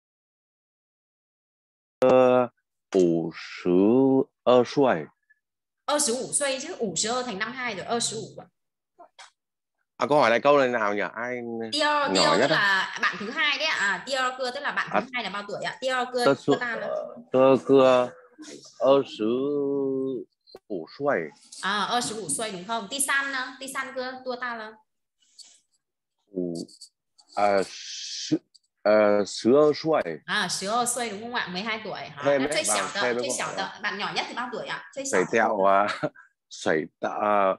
Ờ năm mươi hai tuổi. hai mươi hai tuổi chứ, năm mươi thành năm hai rồi, hai mươi hai. À, câu hỏi lại câu này nào nhỉ? Ai tiêu nhỏ tiêu nhất tức à? là bạn thứ hai đấy ạ. À, tiêu cơ tức là bạn thứ À, hai là bao tuổi ạ? Tiêu cơ tơ cơ ta là tơ cơ hai mươi năm tuổi. à hai mươi năm tuổi đúng không? Ti san nào? Ti san cơ tua ta là à ờ mười hai tuổi. À, mười hai tuổi đúng không ạ? mười hai tuổi. Hả? Thêm Đã đấy, chơi xẻo vào tợ, thêm chơi đấy xẻo gọi tợ. Bạn nhỏ nhất thì bao tuổi ạ? Chơi Sẩy xẻo. tẹo à, sẩy tẹo ờ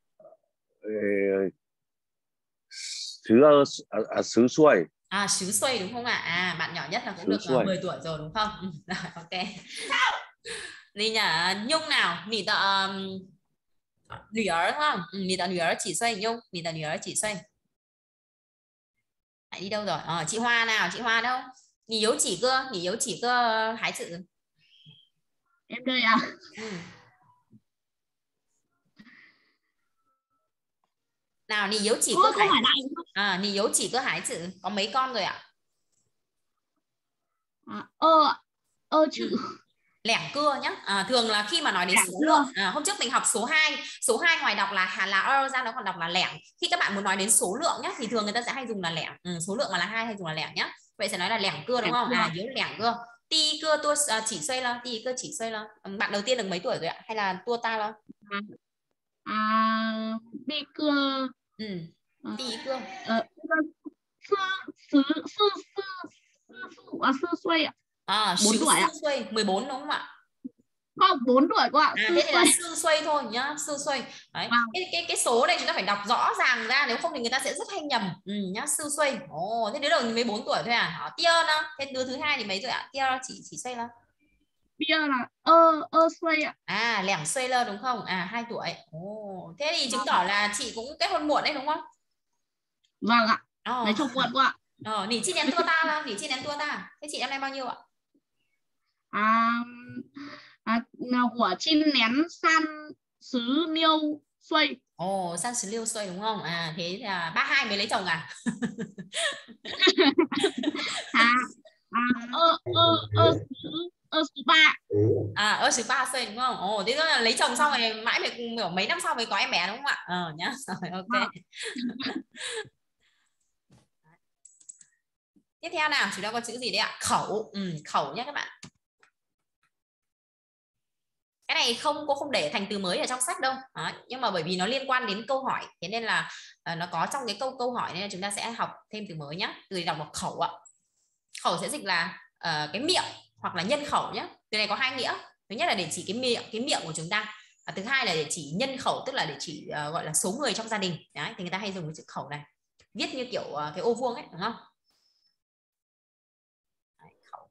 mười à mười tuổi. À, mười tuổi đúng không ạ? À, bạn nhỏ nhất là cũng được tuổi. mười tuổi rồi đúng không? Ừ, rồi, ok. Gì nhỉ? Nhung nào? Nỉ tợ um, nữ兒đúng không? Ừ, nỉ tợ nữ兒chỉ xoay Nhung, nỉ tợ nữ兒chỉ xoay. Lại đi đâu rồi? Ờ, chị Hoa nào? Chị Hoa đâu? Nỉ yếu chỉ cơ, nỉ yếu chỉ cơ hái chữ. Em đây à? Ừ. Nào, nỉ yếu chỉ Ủa, cơ hái chữ. À, nỉ yếu chỉ cơ hái chữ. Có mấy con rồi ạ? À, ơ, ơ chữ. Ừ. Lẻng cưa nhá. À, thường là khi mà nói đến số lượng, à, hôm trước mình học số hai, số hai ngoài đọc là là ơ ra nó còn đọc là lẻng. Khi các bạn muốn nói đến số lượng nhá thì thường người ta sẽ hay dùng là lẻng. Ừ, số lượng mà là hai hay dùng là lẻng nhá. Vậy sẽ nói là lẻng cưa đúng không? À, nhớ lẻng cưa. Ti cưa tua à, chỉ xoay là ti cưa chỉ xoay là. Bạn đầu tiên được mấy tuổi rồi ạ? Hay là tua ta là? À, à đi cưa. Ừ. Ti cưa. Ờ, sư sư sư sư sư à sư xoay ạ. À, bốn tuổi ạ. Xoay mười bốn đúng không ạ? Không, bốn tuổi cô ạ. À, thế thì là sư xoay thôi nhá, sư xoay. Đấy. Wow. Cái cái cái số này chúng ta phải đọc rõ ràng ra, nếu không thì người ta sẽ rất hay nhầm. Ừ, nhá, sư xoay. Ồ, thế đứa đầu mới bốn tuổi thôi à? Tia nào? Thế đứa thứ hai thì mấy rồi ạ? Tia chỉ chỉ xoay là bia là ơ ơ xoay ạ. À, lẻng xuê lơ đúng không? À, hai tuổi. Ồ, thế thì chứng tỏ là chị cũng kết hôn muộn đấy đúng không? Vâng ạ. Ờ. Lấy chồng muộn quá ạ. Ờ, nỉ chi nén tua ta là nỉ chi nén tua ta. Thế chị năm nay bao nhiêu ạ? À, à của chim nén san sứ liêu xuây. Ồ, san sứ liêu xuây đúng không? À, thế là ba hai mới lấy chồng à? À, à ơ ơ ơ ơ số ba. À, ơ số ba xuây đúng không? Ồ, thế là lấy chồng xong rồi mãi phải mấy năm sau mới có em bé đúng không ạ? Ờ nhá. Rồi, ok. Tiếp theo nào, chúng ta có chữ gì đấy ạ? Khẩu. Ừ, khẩu nhé các bạn. Cái này không cô không để thành từ mới ở trong sách đâu. Đó, nhưng mà bởi vì nó liên quan đến câu hỏi, thế nên là uh, nó có trong cái câu câu hỏi nên là chúng ta sẽ học thêm từ mới nhé. Từ đọc là khẩu ạ. Khẩu sẽ dịch là uh, cái miệng hoặc là nhân khẩu nhé. Từ này có hai nghĩa. Thứ nhất là để chỉ cái miệng cái miệng của chúng ta. Và thứ hai là để chỉ nhân khẩu, tức là để chỉ uh, gọi là số người trong gia đình. Đấy, thì người ta hay dùng cái chữ khẩu này. Viết như kiểu uh, cái ô vuông ấy, đúng không? Đấy, khẩu.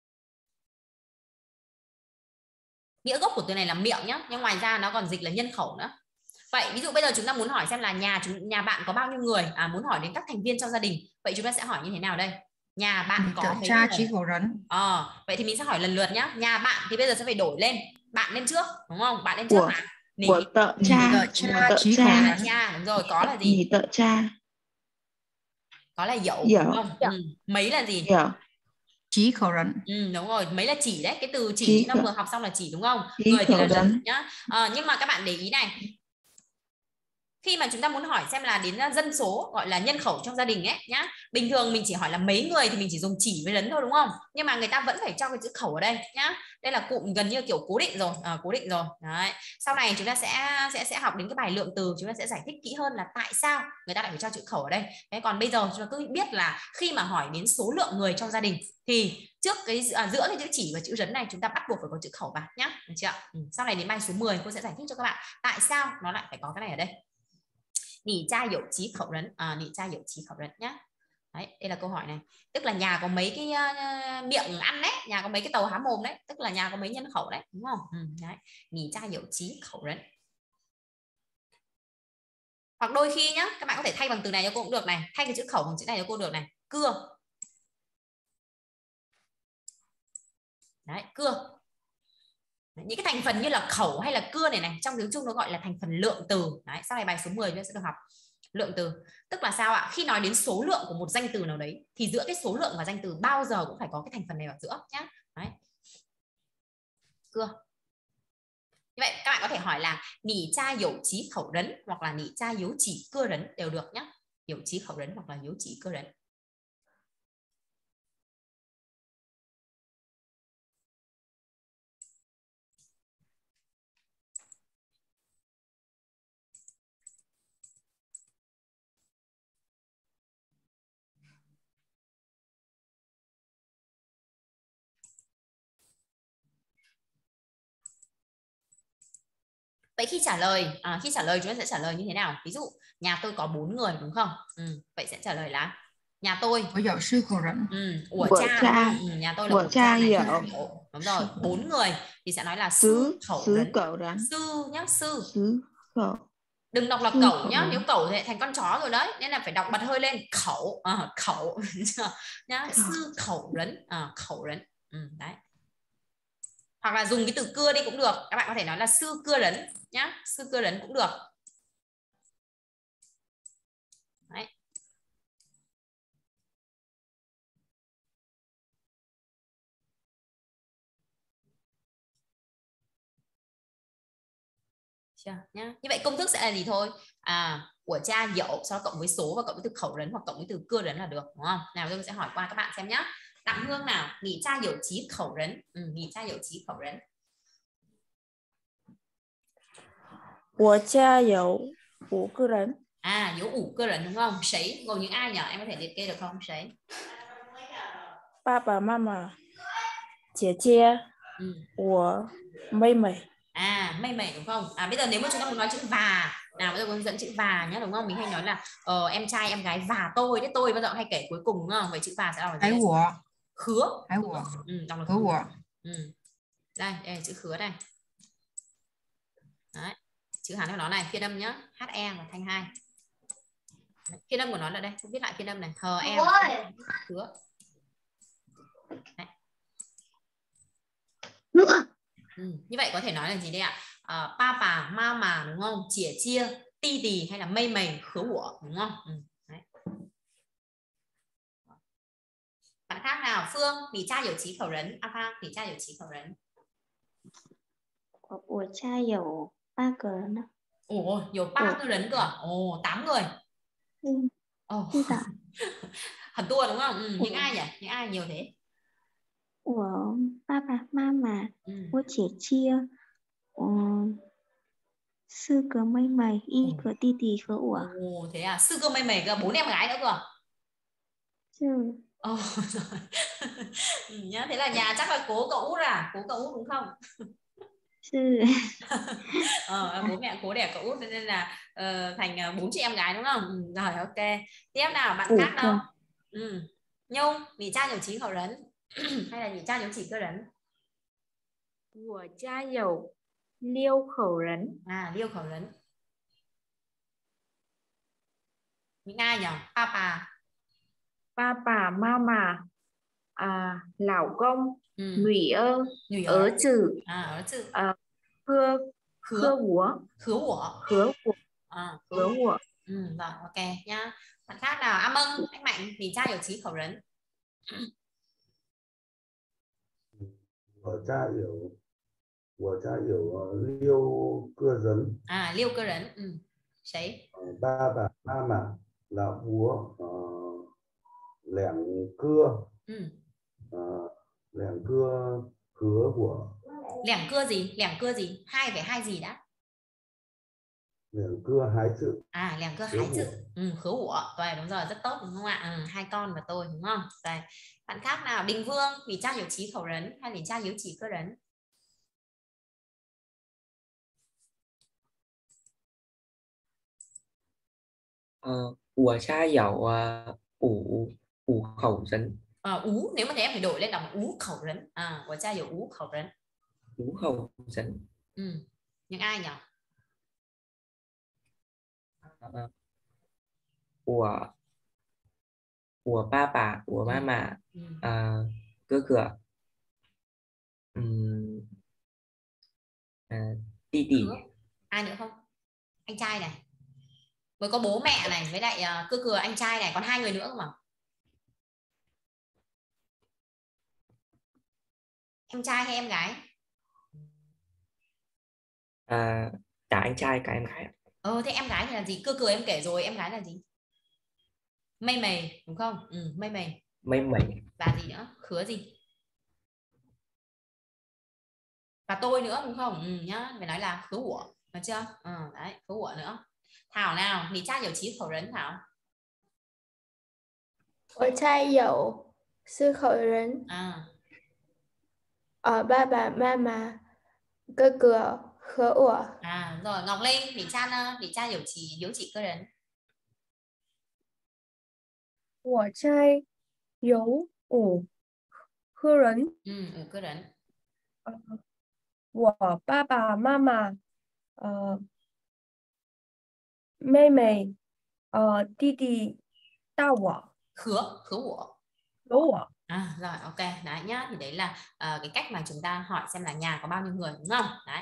Nghĩa gốc của từ này là miệng nhá, nhưng ngoài ra nó còn dịch là nhân khẩu nữa. Vậy ví dụ bây giờ chúng ta muốn hỏi xem là nhà chúng nhà bạn có bao nhiêu người, à, muốn hỏi đến các thành viên trong gia đình, vậy chúng ta sẽ hỏi như thế nào đây? Nhà bạn có mấy cha người? chí khẩu rấn. Ờ, vậy thì mình sẽ hỏi lần lượt nhá. Nhà bạn thì bây giờ sẽ phải đổi lên, bạn lên trước, đúng không? Bạn lên trước Của, nào. Nỉ, của tợ cha, tợ cha, chí khẩu nhà rấn. cha, đúng rồi, có là gì? Nỉ tợ cha. Có là dậu, Dậu. đúng không? Ừ. Mấy là gì? Dậu. Chí khẩu rấn. Ừ, đúng rồi, mấy là chỉ đấy, cái từ chỉ Chí chúng ta vừa học xong là chỉ đúng không? Chí Người thì là khẩu rấn rấn. nhá. À, nhưng mà các bạn để ý này, khi mà chúng ta muốn hỏi xem là đến dân số, gọi là nhân khẩu trong gia đình ấy nhá, bình thường mình chỉ hỏi là mấy người thì mình chỉ dùng chỉ với rấn thôi đúng không? Nhưng mà người ta vẫn phải cho cái chữ khẩu ở đây nhá. Đây là cụm gần như kiểu cố định rồi, à, cố định rồi. Đấy. Sau này chúng ta sẽ sẽ sẽ học đến cái bài lượng từ, chúng ta sẽ giải thích kỹ hơn là tại sao người ta lại phải cho chữ khẩu ở đây. Thế còn bây giờ chúng ta cứ biết là khi mà hỏi đến số lượng người trong gia đình thì trước cái à, giữa cái chữ chỉ và chữ rấn này chúng ta bắt buộc phải có chữ khẩu vào nhá, được chưa? Ừ. Sau này đến bài số mười cô sẽ giải thích cho các bạn tại sao nó lại phải có cái này ở đây. Nỉ cha dậu chí khẩu rấn, à, nỉ cha dậu chí khẩu rấn nhá. Đấy, đây là câu hỏi này, tức là nhà có mấy cái uh, miệng ăn đấy, nhà có mấy cái tàu há mồm đấy, tức là nhà có mấy nhân khẩu đấy, đúng không? Ừ, đấy. Nỉ cha dậu chí khẩu rấn. Hoặc đôi khi nhá, các bạn có thể thay bằng từ này cho cô cũng được này, thay cái chữ khẩu bằng chữ này cho cô được này, cưa. Đấy, cưa. Những cái thành phần như là khẩu hay là cưa này này, trong tiếng Trung nó gọi là thành phần lượng từ. Đấy, sau này bài số mười chúng ta sẽ được học lượng từ. Tức là sao ạ? Khi nói đến số lượng của một danh từ nào đấy thì giữa cái số lượng và danh từ bao giờ cũng phải có cái thành phần này ở giữa nhá. Đấy. Cưa. Như vậy các bạn có thể hỏi là nỉ cha dấu chí khẩu rấn hoặc là nỉ cha dấu chỉ cưa rấn đều được nhá. Dấu chí khẩu rấn hoặc là dấu chỉ cưa rấn. Vậy khi trả lời, à, khi trả lời chúng ta sẽ trả lời như thế nào? Ví dụ nhà tôi có bốn người đúng không? Ừ, vậy sẽ trả lời là nhà tôi. Của dậu sư khẩu rấn. Ừ, của, của cha. cha. Ừ, nhà tôi là của của cha dậu. Đúng rồi, bốn người thì sẽ nói là sư, Sứ, khẩu sứ rấn. cẩu rấn. Sư nhá, sư. Sứ khẩu. Đừng đọc là Sư cẩu khẩu nhá, rấn. nếu cẩu thì thành con chó rồi đấy, nên là phải đọc bật hơi lên, khẩu, à, khẩu nhá, sư khẩu rấn, à, khẩu rấn. Ừ, đấy. Hoặc là dùng cái từ cưa đi cũng được, các bạn có thể nói là sư cưa rấn nhá, sư cưa rấn cũng được. Đấy. Chưa nhá. Như vậy công thức sẽ là gì thôi? À, của cha dậu sau đó cộng với số và cộng với từ khẩu rấn hoặc cộng với từ cưa rấn là được, đúng không? Nào tôi sẽ hỏi qua các bạn xem nhá. Đặng Hương nào, nỉ cha dậu chí khẩu rấn. Ừ, nỉ cha dậu chí khẩu rấn. 我家有五个人. À, dấu ủ cơ rấn đúng không? Sấy, gồm những ai nhỉ? Em có thể liệt kê được không? Sấy. 爸爸妈妈、姐姐、 ừ. 我、妹妹. À, mây mẩy đúng không? À, bây giờ nếu mà chúng ta muốn nói chữ và, nào bây giờ hướng dẫn chữ và nhé, đúng không? Mình hay nói là ờ, em trai, em gái và tôi, đấy tôi bao giờ hay kể cuối cùng đúng không? Vậy chữ và sẽ là gì? Ái của. Khứa. Ái của. Ừ, đọc là khứa của. Ừ. Đây, đây là chữ khứa này. Đấy, chữ Hán của nó này, phiên âm nhá, hát e và thanh hai. Phiên âm của nó là đây, không viết lại phiên âm này, hờ e khứa. Đấy. Ừ, như vậy có thể nói là gì đây ạ? À, pa pa, ma mà đúng không? Chỉa chia, ti tì hay là mây mày, khứa của đúng không? Ừ. Đấy. Bạn khác nào? Phương,你家有几口人？阿芳，你家有几口人？ 我我家有八个人呢。 Ồ, nhiều ba người lớn cơ. Ồ, tám người. Ừ. Ồ. Ừ, Hẳn tua đúng không? Ừ, những ai nhỉ? Những ai nhiều thế? 我爸爸妈妈， ừ. 我姐姐，嗯，四个妹妹，一个弟弟和我。 Ồ, thế à? Sư cơ mây mày cơ, bốn em gái nữa cơ. Ừ. Ồ, ừ, nhá. Thế là nhà chắc là cố cậu út à? Cố cậu út đúng không? Ừ. Ờ, bố mẹ cố đẻ cậu út nên là uh, thành bốn chị em gái đúng không? Ừ, rồi ok. Tiếp nào, bạn khác đâu? Ừ. Nhung, 你家有几口人？ hay là 你家有几个人？ 我家有六口人。 À, 六口人。 Những ai nhỉ? Papa. Papa, mama, à, lão công, ừ. nữ ơ, nữ ở chữ, à, ở chữ, à, khứa, khứa của, khứa của, khứa của, à, khứa của. Ừ, rồi ok nhá. Bạn khác nào? A Mâng, anh Mạnh, 你家有几口人？ 我家有，我家有六个人。 À, 六个人，嗯，谁？ 爸爸妈妈、老婆，呃，两个， 嗯， 呃，两个和我。 两个gì? 两个gì? Hai phải hai gì đã? 两个孩子。 À, 两个孩子。 Ừ, khứa của. Rồi, đúng rồi, rất tốt đúng không ạ? Ừ, hai con và tôi đúng không? Rồi, bạn khác nào? Đình Vương, 你家有几口人？ hay 你家有几个人？ Ờ, 我家有呃五五口人。 À, ú, nếu mà thế em phải đổi lên là ú khẩu rấn. À, 我家有五口人。 五口人。 Ừ, những ai nhỉ? Ờ, 我我爸爸、我妈妈、 嗯、 呃哥哥，嗯，呃弟弟。 Ai nữa không? Anh trai này. Mới có bố mẹ này với lại uh, cơ cửa anh trai này, còn hai người nữa không mà? Em trai hay em gái? À, cả anh trai cả em gái. Ờ, thế em gái thì là gì? Cơ cửa em kể rồi, em gái là gì? Mây mày đúng không? Ừ, mây mày. Mây mày. Và gì nữa? Khứa gì? Và tôi nữa đúng không? Ừ, nhá, phải nói là khứa của, được chưa? Ừ, đấy, khứa của nữa. Thảo nào, 你家有几口人 Thảo? 我家有四口人。 À. 呃，爸爸妈妈、哥哥和我。 À, rồi Ngọc Linh, 你家呢？ 你家有几有几个人？ 我家有五个人。 嗯，五个人。 呃，我爸爸妈妈，呃，妹妹，呃，弟弟，大我。 Khứa, khứa của. Khứa của. À, rồi ok, đấy nhá, thì đấy là uh, cái cách mà chúng ta hỏi xem là nhà có bao nhiêu người đúng không? Đấy.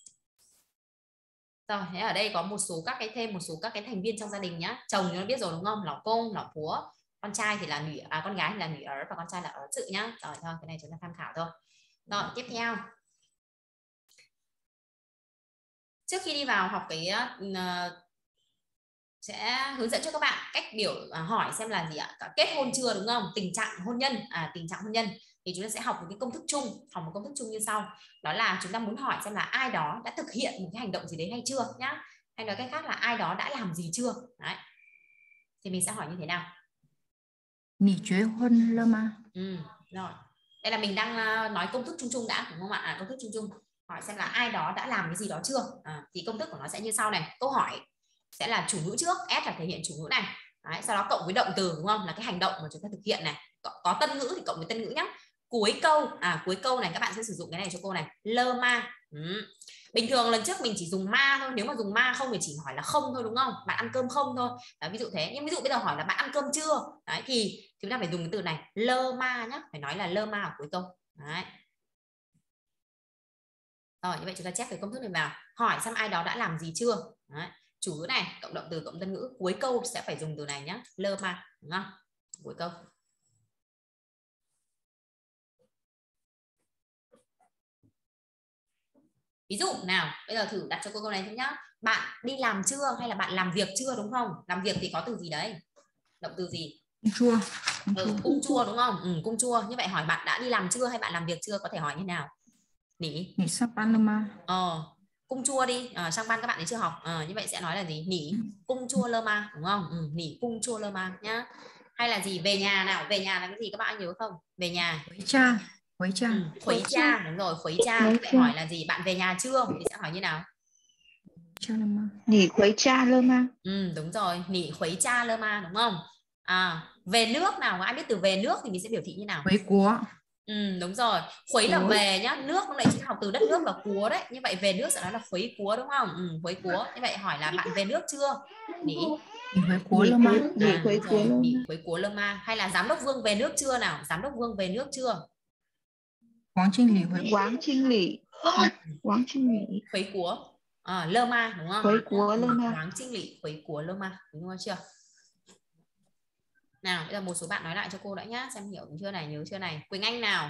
Rồi, thế ở đây có một số các cái thêm một số các cái thành viên trong gia đình nhá. Chồng chúng nó biết rồi đúng không? Lão công, lão púa. Con trai thì là nữ, à con gái thì là nữ ớ và con trai là ớ tự nhá. Rồi thôi, cái này chúng ta tham khảo thôi. Rồi, tiếp theo. Trước khi đi vào học cái uh, sẽ hướng dẫn cho các bạn cách biểu à, hỏi xem là gì ạ? Kết hôn chưa đúng không? Tình trạng hôn nhân, à tình trạng hôn nhân thì chúng ta sẽ học một cái công thức chung, học một công thức chung như sau. Đó là chúng ta muốn hỏi xem là ai đó đã thực hiện một cái hành động gì đấy hay chưa nhá. Hay nói cách khác là ai đó đã làm gì chưa. Đấy. Thì mình sẽ hỏi như thế nào? 你结婚了吗? Ừ, rồi. Đây là mình đang nói công thức chung chung đã đúng không ạ? À, công thức chung chung. Hỏi xem là ai đó đã làm cái gì đó chưa. À, thì công thức của nó sẽ như sau này. Câu hỏi sẽ là chủ ngữ trước, S là thể hiện chủ ngữ này. Đấy, sau đó cộng với động từ đúng không? Là cái hành động mà chúng ta thực hiện này. Có, có tân ngữ thì cộng với tân ngữ nhá. cuối câu. À cuối câu này các bạn sẽ sử dụng cái này cho cô này, lơ ma. Ừ. Bình thường lần trước mình chỉ dùng ma thôi, nếu mà dùng ma không thì chỉ hỏi là không thôi đúng không? Bạn ăn cơm không thôi. Đấy, ví dụ thế. Nhưng ví dụ bây giờ hỏi là bạn ăn cơm chưa? Đấy thì chúng ta phải dùng cái từ này, lơ ma nhá, phải nói là lơ ma ở cuối câu. Đấy. Rồi như vậy chúng ta chép cái công thức này vào. Hỏi xem ai đó đã làm gì chưa? Đấy. Chủ ngữ này cộng động từ cộng tân ngữ, cuối câu sẽ phải dùng từ này nhá, lơ ma, đúng không? Cuối câu. Ví dụ nào, bây giờ thử đặt cho cô câu này thôi nhá. Bạn đi làm chưa hay là bạn làm việc chưa, đúng không? Làm việc thì có từ gì đấy? Động từ gì? Cung chua. Ừ, cung chua đúng không? Ừ, cung chua. Như vậy hỏi bạn đã đi làm chưa hay bạn làm việc chưa, có thể hỏi như nào? Nỉ. Nỉ sang ban lơ ma. Ờ, cung chua đi. À, sang ban các bạn ấy chưa học. À, như vậy sẽ nói là gì? Nỉ cung chua lơ ma, đúng không? Ừ, nỉ cung chua lơ ma nhá. Hay là gì? Về nhà nào, về nhà là cái gì các bạn nhớ không? Về nhà. Khuấy cha. Khuấy cha. Ừ, khuấy cha, đúng rồi, khuấy cha. Như vậy hỏi là gì? Bạn về nhà chưa? Thì sẽ hỏi như nào? Cha lơ ma. Nỉ khuấy cha lơ ma. Ừ, đúng rồi, nỉ khuấy cha lơ ma, đúng không? À, về nước nào, ai biết từ về nước thì mình sẽ biểu thị như nào? Khuấy cúa. Ừ, đúng rồi, khuấy là về nhá, nước lúc nãy chúng ta học từ đất nước là cúa đấy, như vậy về nước sẽ nói là khuấy cúa, đúng không? Ừ, khuấy cúa. Như vậy hỏi là bạn về nước chưa? Nỉ Nỉ khuấy cúa lơ ma. Nỉ khuấy cúa lơ nỉ ma. khuấy cúa lơ ma. Hay là giám đốc Vương về nước chưa nào? Giám đốc Vương về nước chưa? Quáng Trinh Lỷ khuấy. Quáng Trinh Lỷ. Quáng Trinh Lỷ. Khuấy cúa. À, lơ ma đúng không? Khuấy cúa lơ ma. Quáng Trinh Lỷ khuấy cúa lơ ma, đúng không chưa? Nào, bây giờ một số bạn nói lại cho cô đã nhá, xem hiểu chưa này, nhớ chưa này. Quỳnh Anh nào?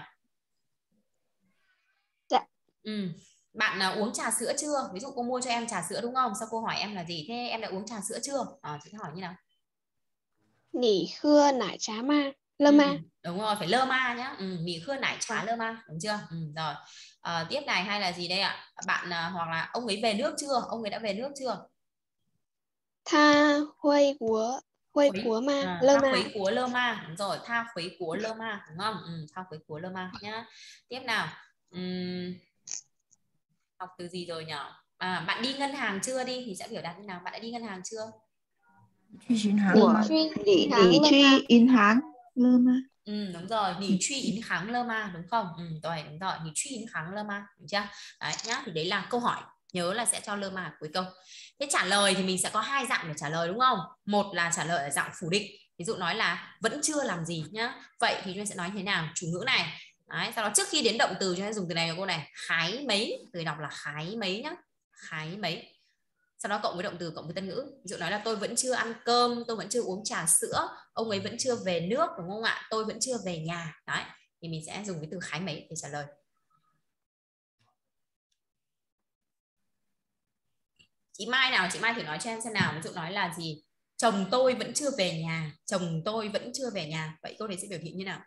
Dạ. Ừ. Bạn uh, uống trà sữa chưa? Ví dụ cô mua cho em trà sữa đúng không? Sao cô hỏi em là gì? Thế em đã uống trà sữa chưa? À, chị hỏi như nào? Nỉ khưa nải trá ma. Lơ Ừ, ma. đúng rồi, phải lơ ma nhá. Ừ, mì khưa nải trá lơ ma, đúng chưa? Ừ, rồi. À, tiếp này hay là gì đây ạ? Bạn uh, hoặc là ông ấy về nước chưa? Ông ấy đã về nước chưa? Tha khuây cúa. Khuây Khuấy, cúa ma. à, Lơ tha ma. khuấy cúa lơ ma, đúng rồi, tha khuấy cúa lơ ma, đúng không? Ừ, tha khuấy cúa lơ ma nhá. Tiếp nào. Uhm, học từ gì rồi nhỉ? À, bạn đi ngân hàng chưa đi thì sẽ biểu đạt như nào? Bạn đã đi ngân hàng chưa? Truy in háng Nỉ lơ ma. nỉ nỉ truy in háng lơ ma. Ừ, đúng rồi, nỉ truy in kháng lơ ma, đúng không? Ừ, rồi, đúng rồi, nỉ truy in kháng lơ ma, đúng chưa? Đấy nhá, thì đấy là câu hỏi, nhớ là sẽ cho lơ ma cuối câu. Thế trả lời thì mình sẽ có hai dạng để trả lời đúng không? Một là trả lời ở dạng phủ định, ví dụ nói là vẫn chưa làm gì nhá. Vậy thì chúng ta sẽ nói thế nào? Chủ ngữ này. Đấy, sau đó trước khi đến động từ chúng ta dùng từ này cho cô này, khái mấy, từ đọc là khái mấy nhá, khái mấy. Sau đó cộng với động từ cộng với tân ngữ, ví dụ nói là tôi vẫn chưa ăn cơm, tôi vẫn chưa uống trà sữa, ông ấy vẫn chưa về nước, đúng không ạ? Tôi vẫn chưa về nhà. Đấy, thì mình sẽ dùng cái từ khái mấy để trả lời. Chị Mai nào, chị Mai thử nói cho em xem nào. Ví dụ nói là gì? Chồng tôi vẫn chưa về nhà, chồng tôi vẫn chưa về nhà. Vậy câu này sẽ biểu thị như nào?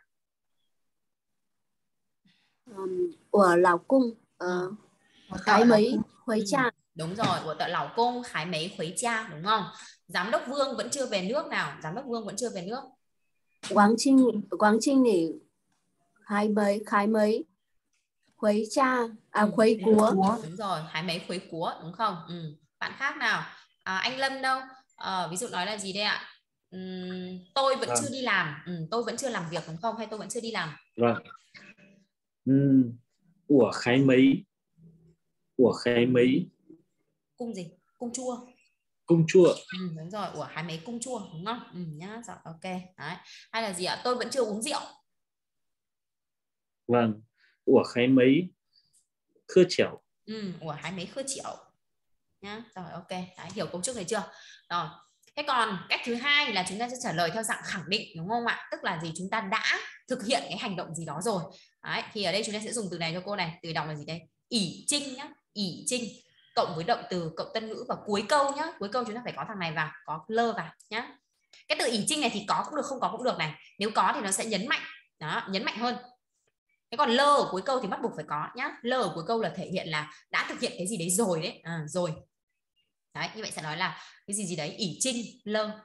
Um, của lão cung uh, khái mấy khuấy cha. Ừ, đúng rồi, của tợ lão cung khái mấy khuấy cha, đúng không? Giám đốc Vương vẫn chưa về nước nào, giám đốc Vương vẫn chưa về nước. Quáng Trinh Quáng Trinh nỉ khái mấy khái mấy khuấy cha, à ừ, khuấy cúa. Đúng rồi, khái mấy khuấy cúa, đúng không? Ừ. Bạn khác nào? À, anh Lâm đâu? À, ví dụ nói là gì đây ạ? Uhm, tôi vẫn Vâng. chưa đi làm, ừ, tôi vẫn chưa làm việc, đúng không? Hay tôi vẫn chưa đi làm? Vâng. Uhm, của khái mấy, của khái mấy. Cung gì? Cung chua. Cung chua. Ừ, đúng rồi, của khái mấy cung chua, đúng không? Ừ, nhá, rồi, ok. Đấy. Hay là gì ạ? Tôi vẫn chưa uống rượu. Vâng. Của khái mấy khưa chẻo. Ừ, của khái mấy khưa chẻo. Nhá, rồi, ok. Đấy, hiểu cấu trúc này chưa? Rồi. Thế còn cách thứ hai là chúng ta sẽ trả lời theo dạng khẳng định, đúng không ạ? Tức là gì? Chúng ta đã thực hiện cái hành động gì đó rồi. Đấy, thì ở đây chúng ta sẽ dùng từ này cho cô này. Từ đọc là gì đây? ỷ trinh nhá, ỷ trinh cộng với động từ cộng tân ngữ vào cuối câu nhá. Cuối câu chúng ta phải có thằng này vào, có lơ vào nhá. Cái từ ỷ trinh này thì có cũng được, không có cũng được này. Nếu có thì nó sẽ nhấn mạnh. Đó, nhấn mạnh hơn. Thế còn lơ ở cuối câu thì bắt buộc phải có nhá. Lơ ở cuối câu là thể hiện là đã thực hiện cái gì đấy rồi đấy. À, rồi. Đấy, như vậy sẽ nói là cái gì gì đấy ỷ trinh lơ.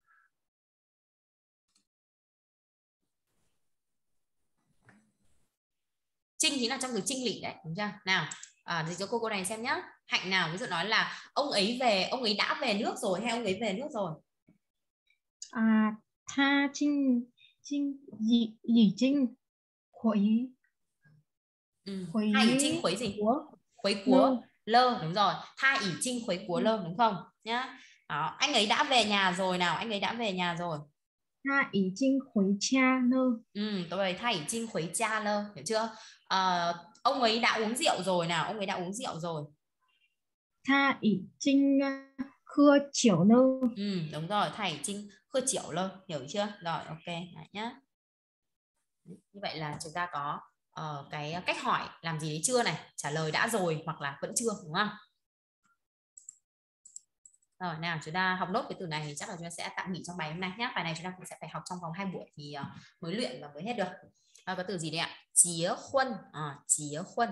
Trinh chính là trong từ trinh lỵ đấy, đúng chưa? Nào, à, thì cho cô cô này xem nhá. Hạnh nào, ví dụ nói là ông ấy về, ông ấy đã về nước rồi hay ông ấy về nước rồi? À, tha trinh trinh gì gì trinh khuấy ừ. khuấy Tha ỷ trinh khuấy gì? Của. Khuấy cúa lơ, đúng rồi. Tha ỷ trinh khuấy cúa lơ, đúng không nhá? Đó, anh ấy đã về nhà rồi nào, anh ấy đã về nhà rồi. Tha ỷ trinh khuấy cha lơ. Ừ, rồi tha ỷ trinh khuấy cha lơ, hiểu chưa? À, ông ấy đã uống rượu rồi nào, ông ấy đã uống rượu rồi. Tha ỷ trinh khưa chiểu lơ. Ừ, đúng rồi, tha ỷ trinh khưa chiểu lơ, hiểu chưa? Rồi, ok đấy nhá. Như vậy là chúng ta có uh, cái cách hỏi làm gì đấy chưa này, trả lời đã rồi hoặc là vẫn chưa, đúng không? Rồi nào, chúng ta học nốt cái từ này thì chắc là chúng ta sẽ tạm nghỉ trong bài hôm nay nhé. Bài này chúng ta cũng sẽ phải học trong vòng hai buổi thì uh, mới luyện và mới hết được. À, có từ gì đây ạ? Chía khuân, à, chía khuân.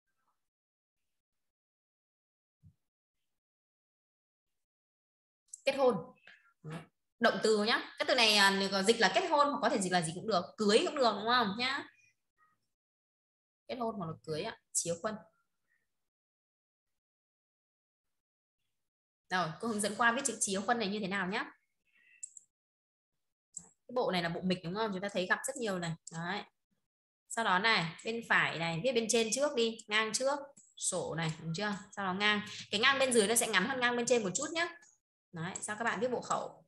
Kết hôn. Động từ nhá. Cái từ này uh, dịch là kết hôn hoặc có thể dịch là gì cũng được, cưới cũng được, đúng không nhá? Kết hôn hoặc là cưới ạ, chía khuân. Rồi, cô hướng dẫn qua viết chữ chía khuân này như thế nào nhé. Cái bộ này là bộ mịch đúng không? Chúng ta thấy gặp rất nhiều này. Đấy. Sau đó này, bên phải này, viết bên trên trước đi, ngang trước, sổ này, đúng chưa? Sau đó ngang. Cái ngang bên dưới nó sẽ ngắn hơn ngang bên trên một chút nhé. Đấy, sau các bạn viết bộ khẩu.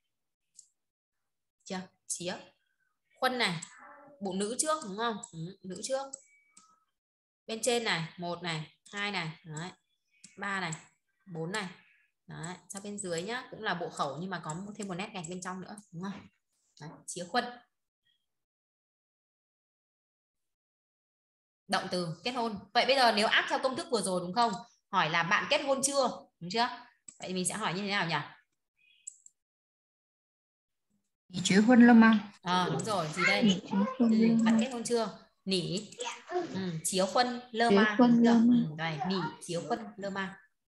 Chưa? Chía. Khuân này, bộ nữ trước đúng không? Ừ, nữ trước. Bên trên này, một này, hai này, đấy, ba này, bốn này. Đấy, sang bên dưới nhá, cũng là bộ khẩu nhưng mà có thêm một nét gạch bên trong nữa, đúng không? Đấy, chía khuân. Động từ kết hôn. Vậy bây giờ nếu áp theo công thức vừa rồi đúng không? Hỏi là bạn kết hôn chưa? Đúng chưa? Vậy mình sẽ hỏi như thế nào nhỉ? Nỉ kết hôn rồi mà. À, đúng rồi, gì đây? Ừ, bạn kết hôn chưa? Nỉ. Ừ, chía khuân lơ ma. Ừ, đây, nỉ chía khuân lơ ma.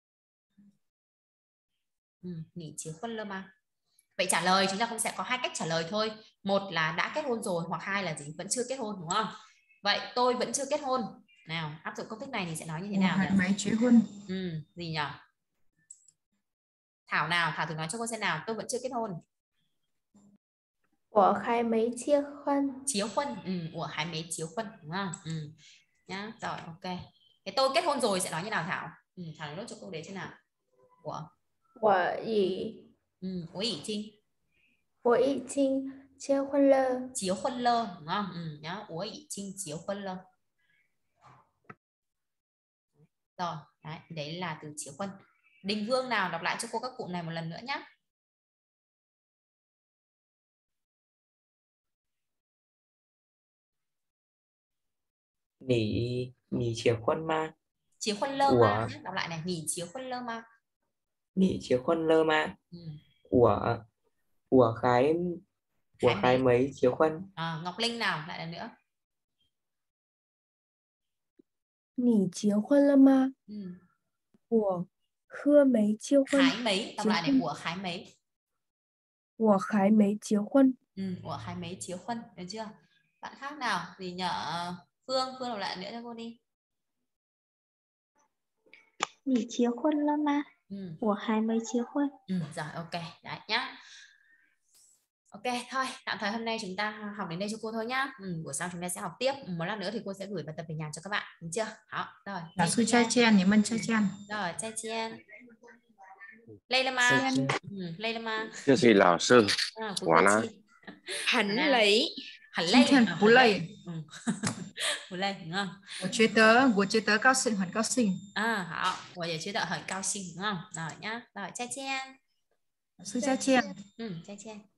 Ừ, nỉ chía khuân lơ ma. Vậy trả lời chúng ta cũng sẽ có hai cách trả lời thôi. Một là đã kết hôn rồi hoặc hai là gì? Vẫn chưa kết hôn, đúng không? Vậy tôi vẫn chưa kết hôn. Nào, áp dụng công thức này thì sẽ nói như thế nào nhỉ? Mấy kết hôn. Ừ, gì nhỉ? Thảo nào, Thảo thử nói cho cô xem nào, tôi vẫn chưa kết hôn. 我还没结婚. 结婚, ừ, 我还没结婚, đúng không? Ừ. Nhá, rồi, ok. Thế tôi kết hôn rồi sẽ nói như nào Thảo? Ừ, Thảo nói nốt cho cô đấy xem nào. Của 我已 ừ, 我已经我已经结婚了. 结婚了, đúng không? Ừ, nhá, 我已经结婚了. Rồi, đấy, đấy là từ结婚. Đình Vương nào đọc lại cho cô các cụm này một lần nữa nhé. Nỉ nỉ chìa khuân ma. Chìa khuân lơ ma nhé, đọc lại này, nỉ chìa khuân lơ ma. Nỉ chìa khuân lơ ma. Ừ. Của của khái của khái, khái mấy chìa khuân. À, Ngọc Linh nào lại lần nữa. Nỉ chìa khuân lơ ma. Ừ. Của khưa mấy chìa khuân. Khái mấy, đọc lại này, của khái mấy. Của khái mấy chìa khuân. Ừ, của khái mấy chìa khuân, được chưa? Bạn khác nào gì nhở? Phương, Phương đọc lại nữa cho cô đi. Nỉ chìa khuân lơ ma. Ừ. Của hai mấy chìa khuân. Ừ, rồi, ok, đấy nhá. Ok, thôi, tạm thời hôm nay chúng ta học đến đây cho cô thôi nhá. Ừ, buổi sau chúng ta sẽ học tiếp. Một lát nữa thì cô sẽ gửi bài tập về nhà cho các bạn, đúng chưa? Đó, rồi. Giáo sư Chai Chen, nhớ mình Chai Chen. Rồi, Chai Chen. Leila ừ, Leila 这是老师， à, 我呢？ 很累，很累， 不累， 嗯，不累，đúng không？ 我觉得，我觉得高兴，很高兴。 啊，好，我也觉得很高兴，嗯，rồi nhá，rồi，再见， 老师再见， 嗯，再见。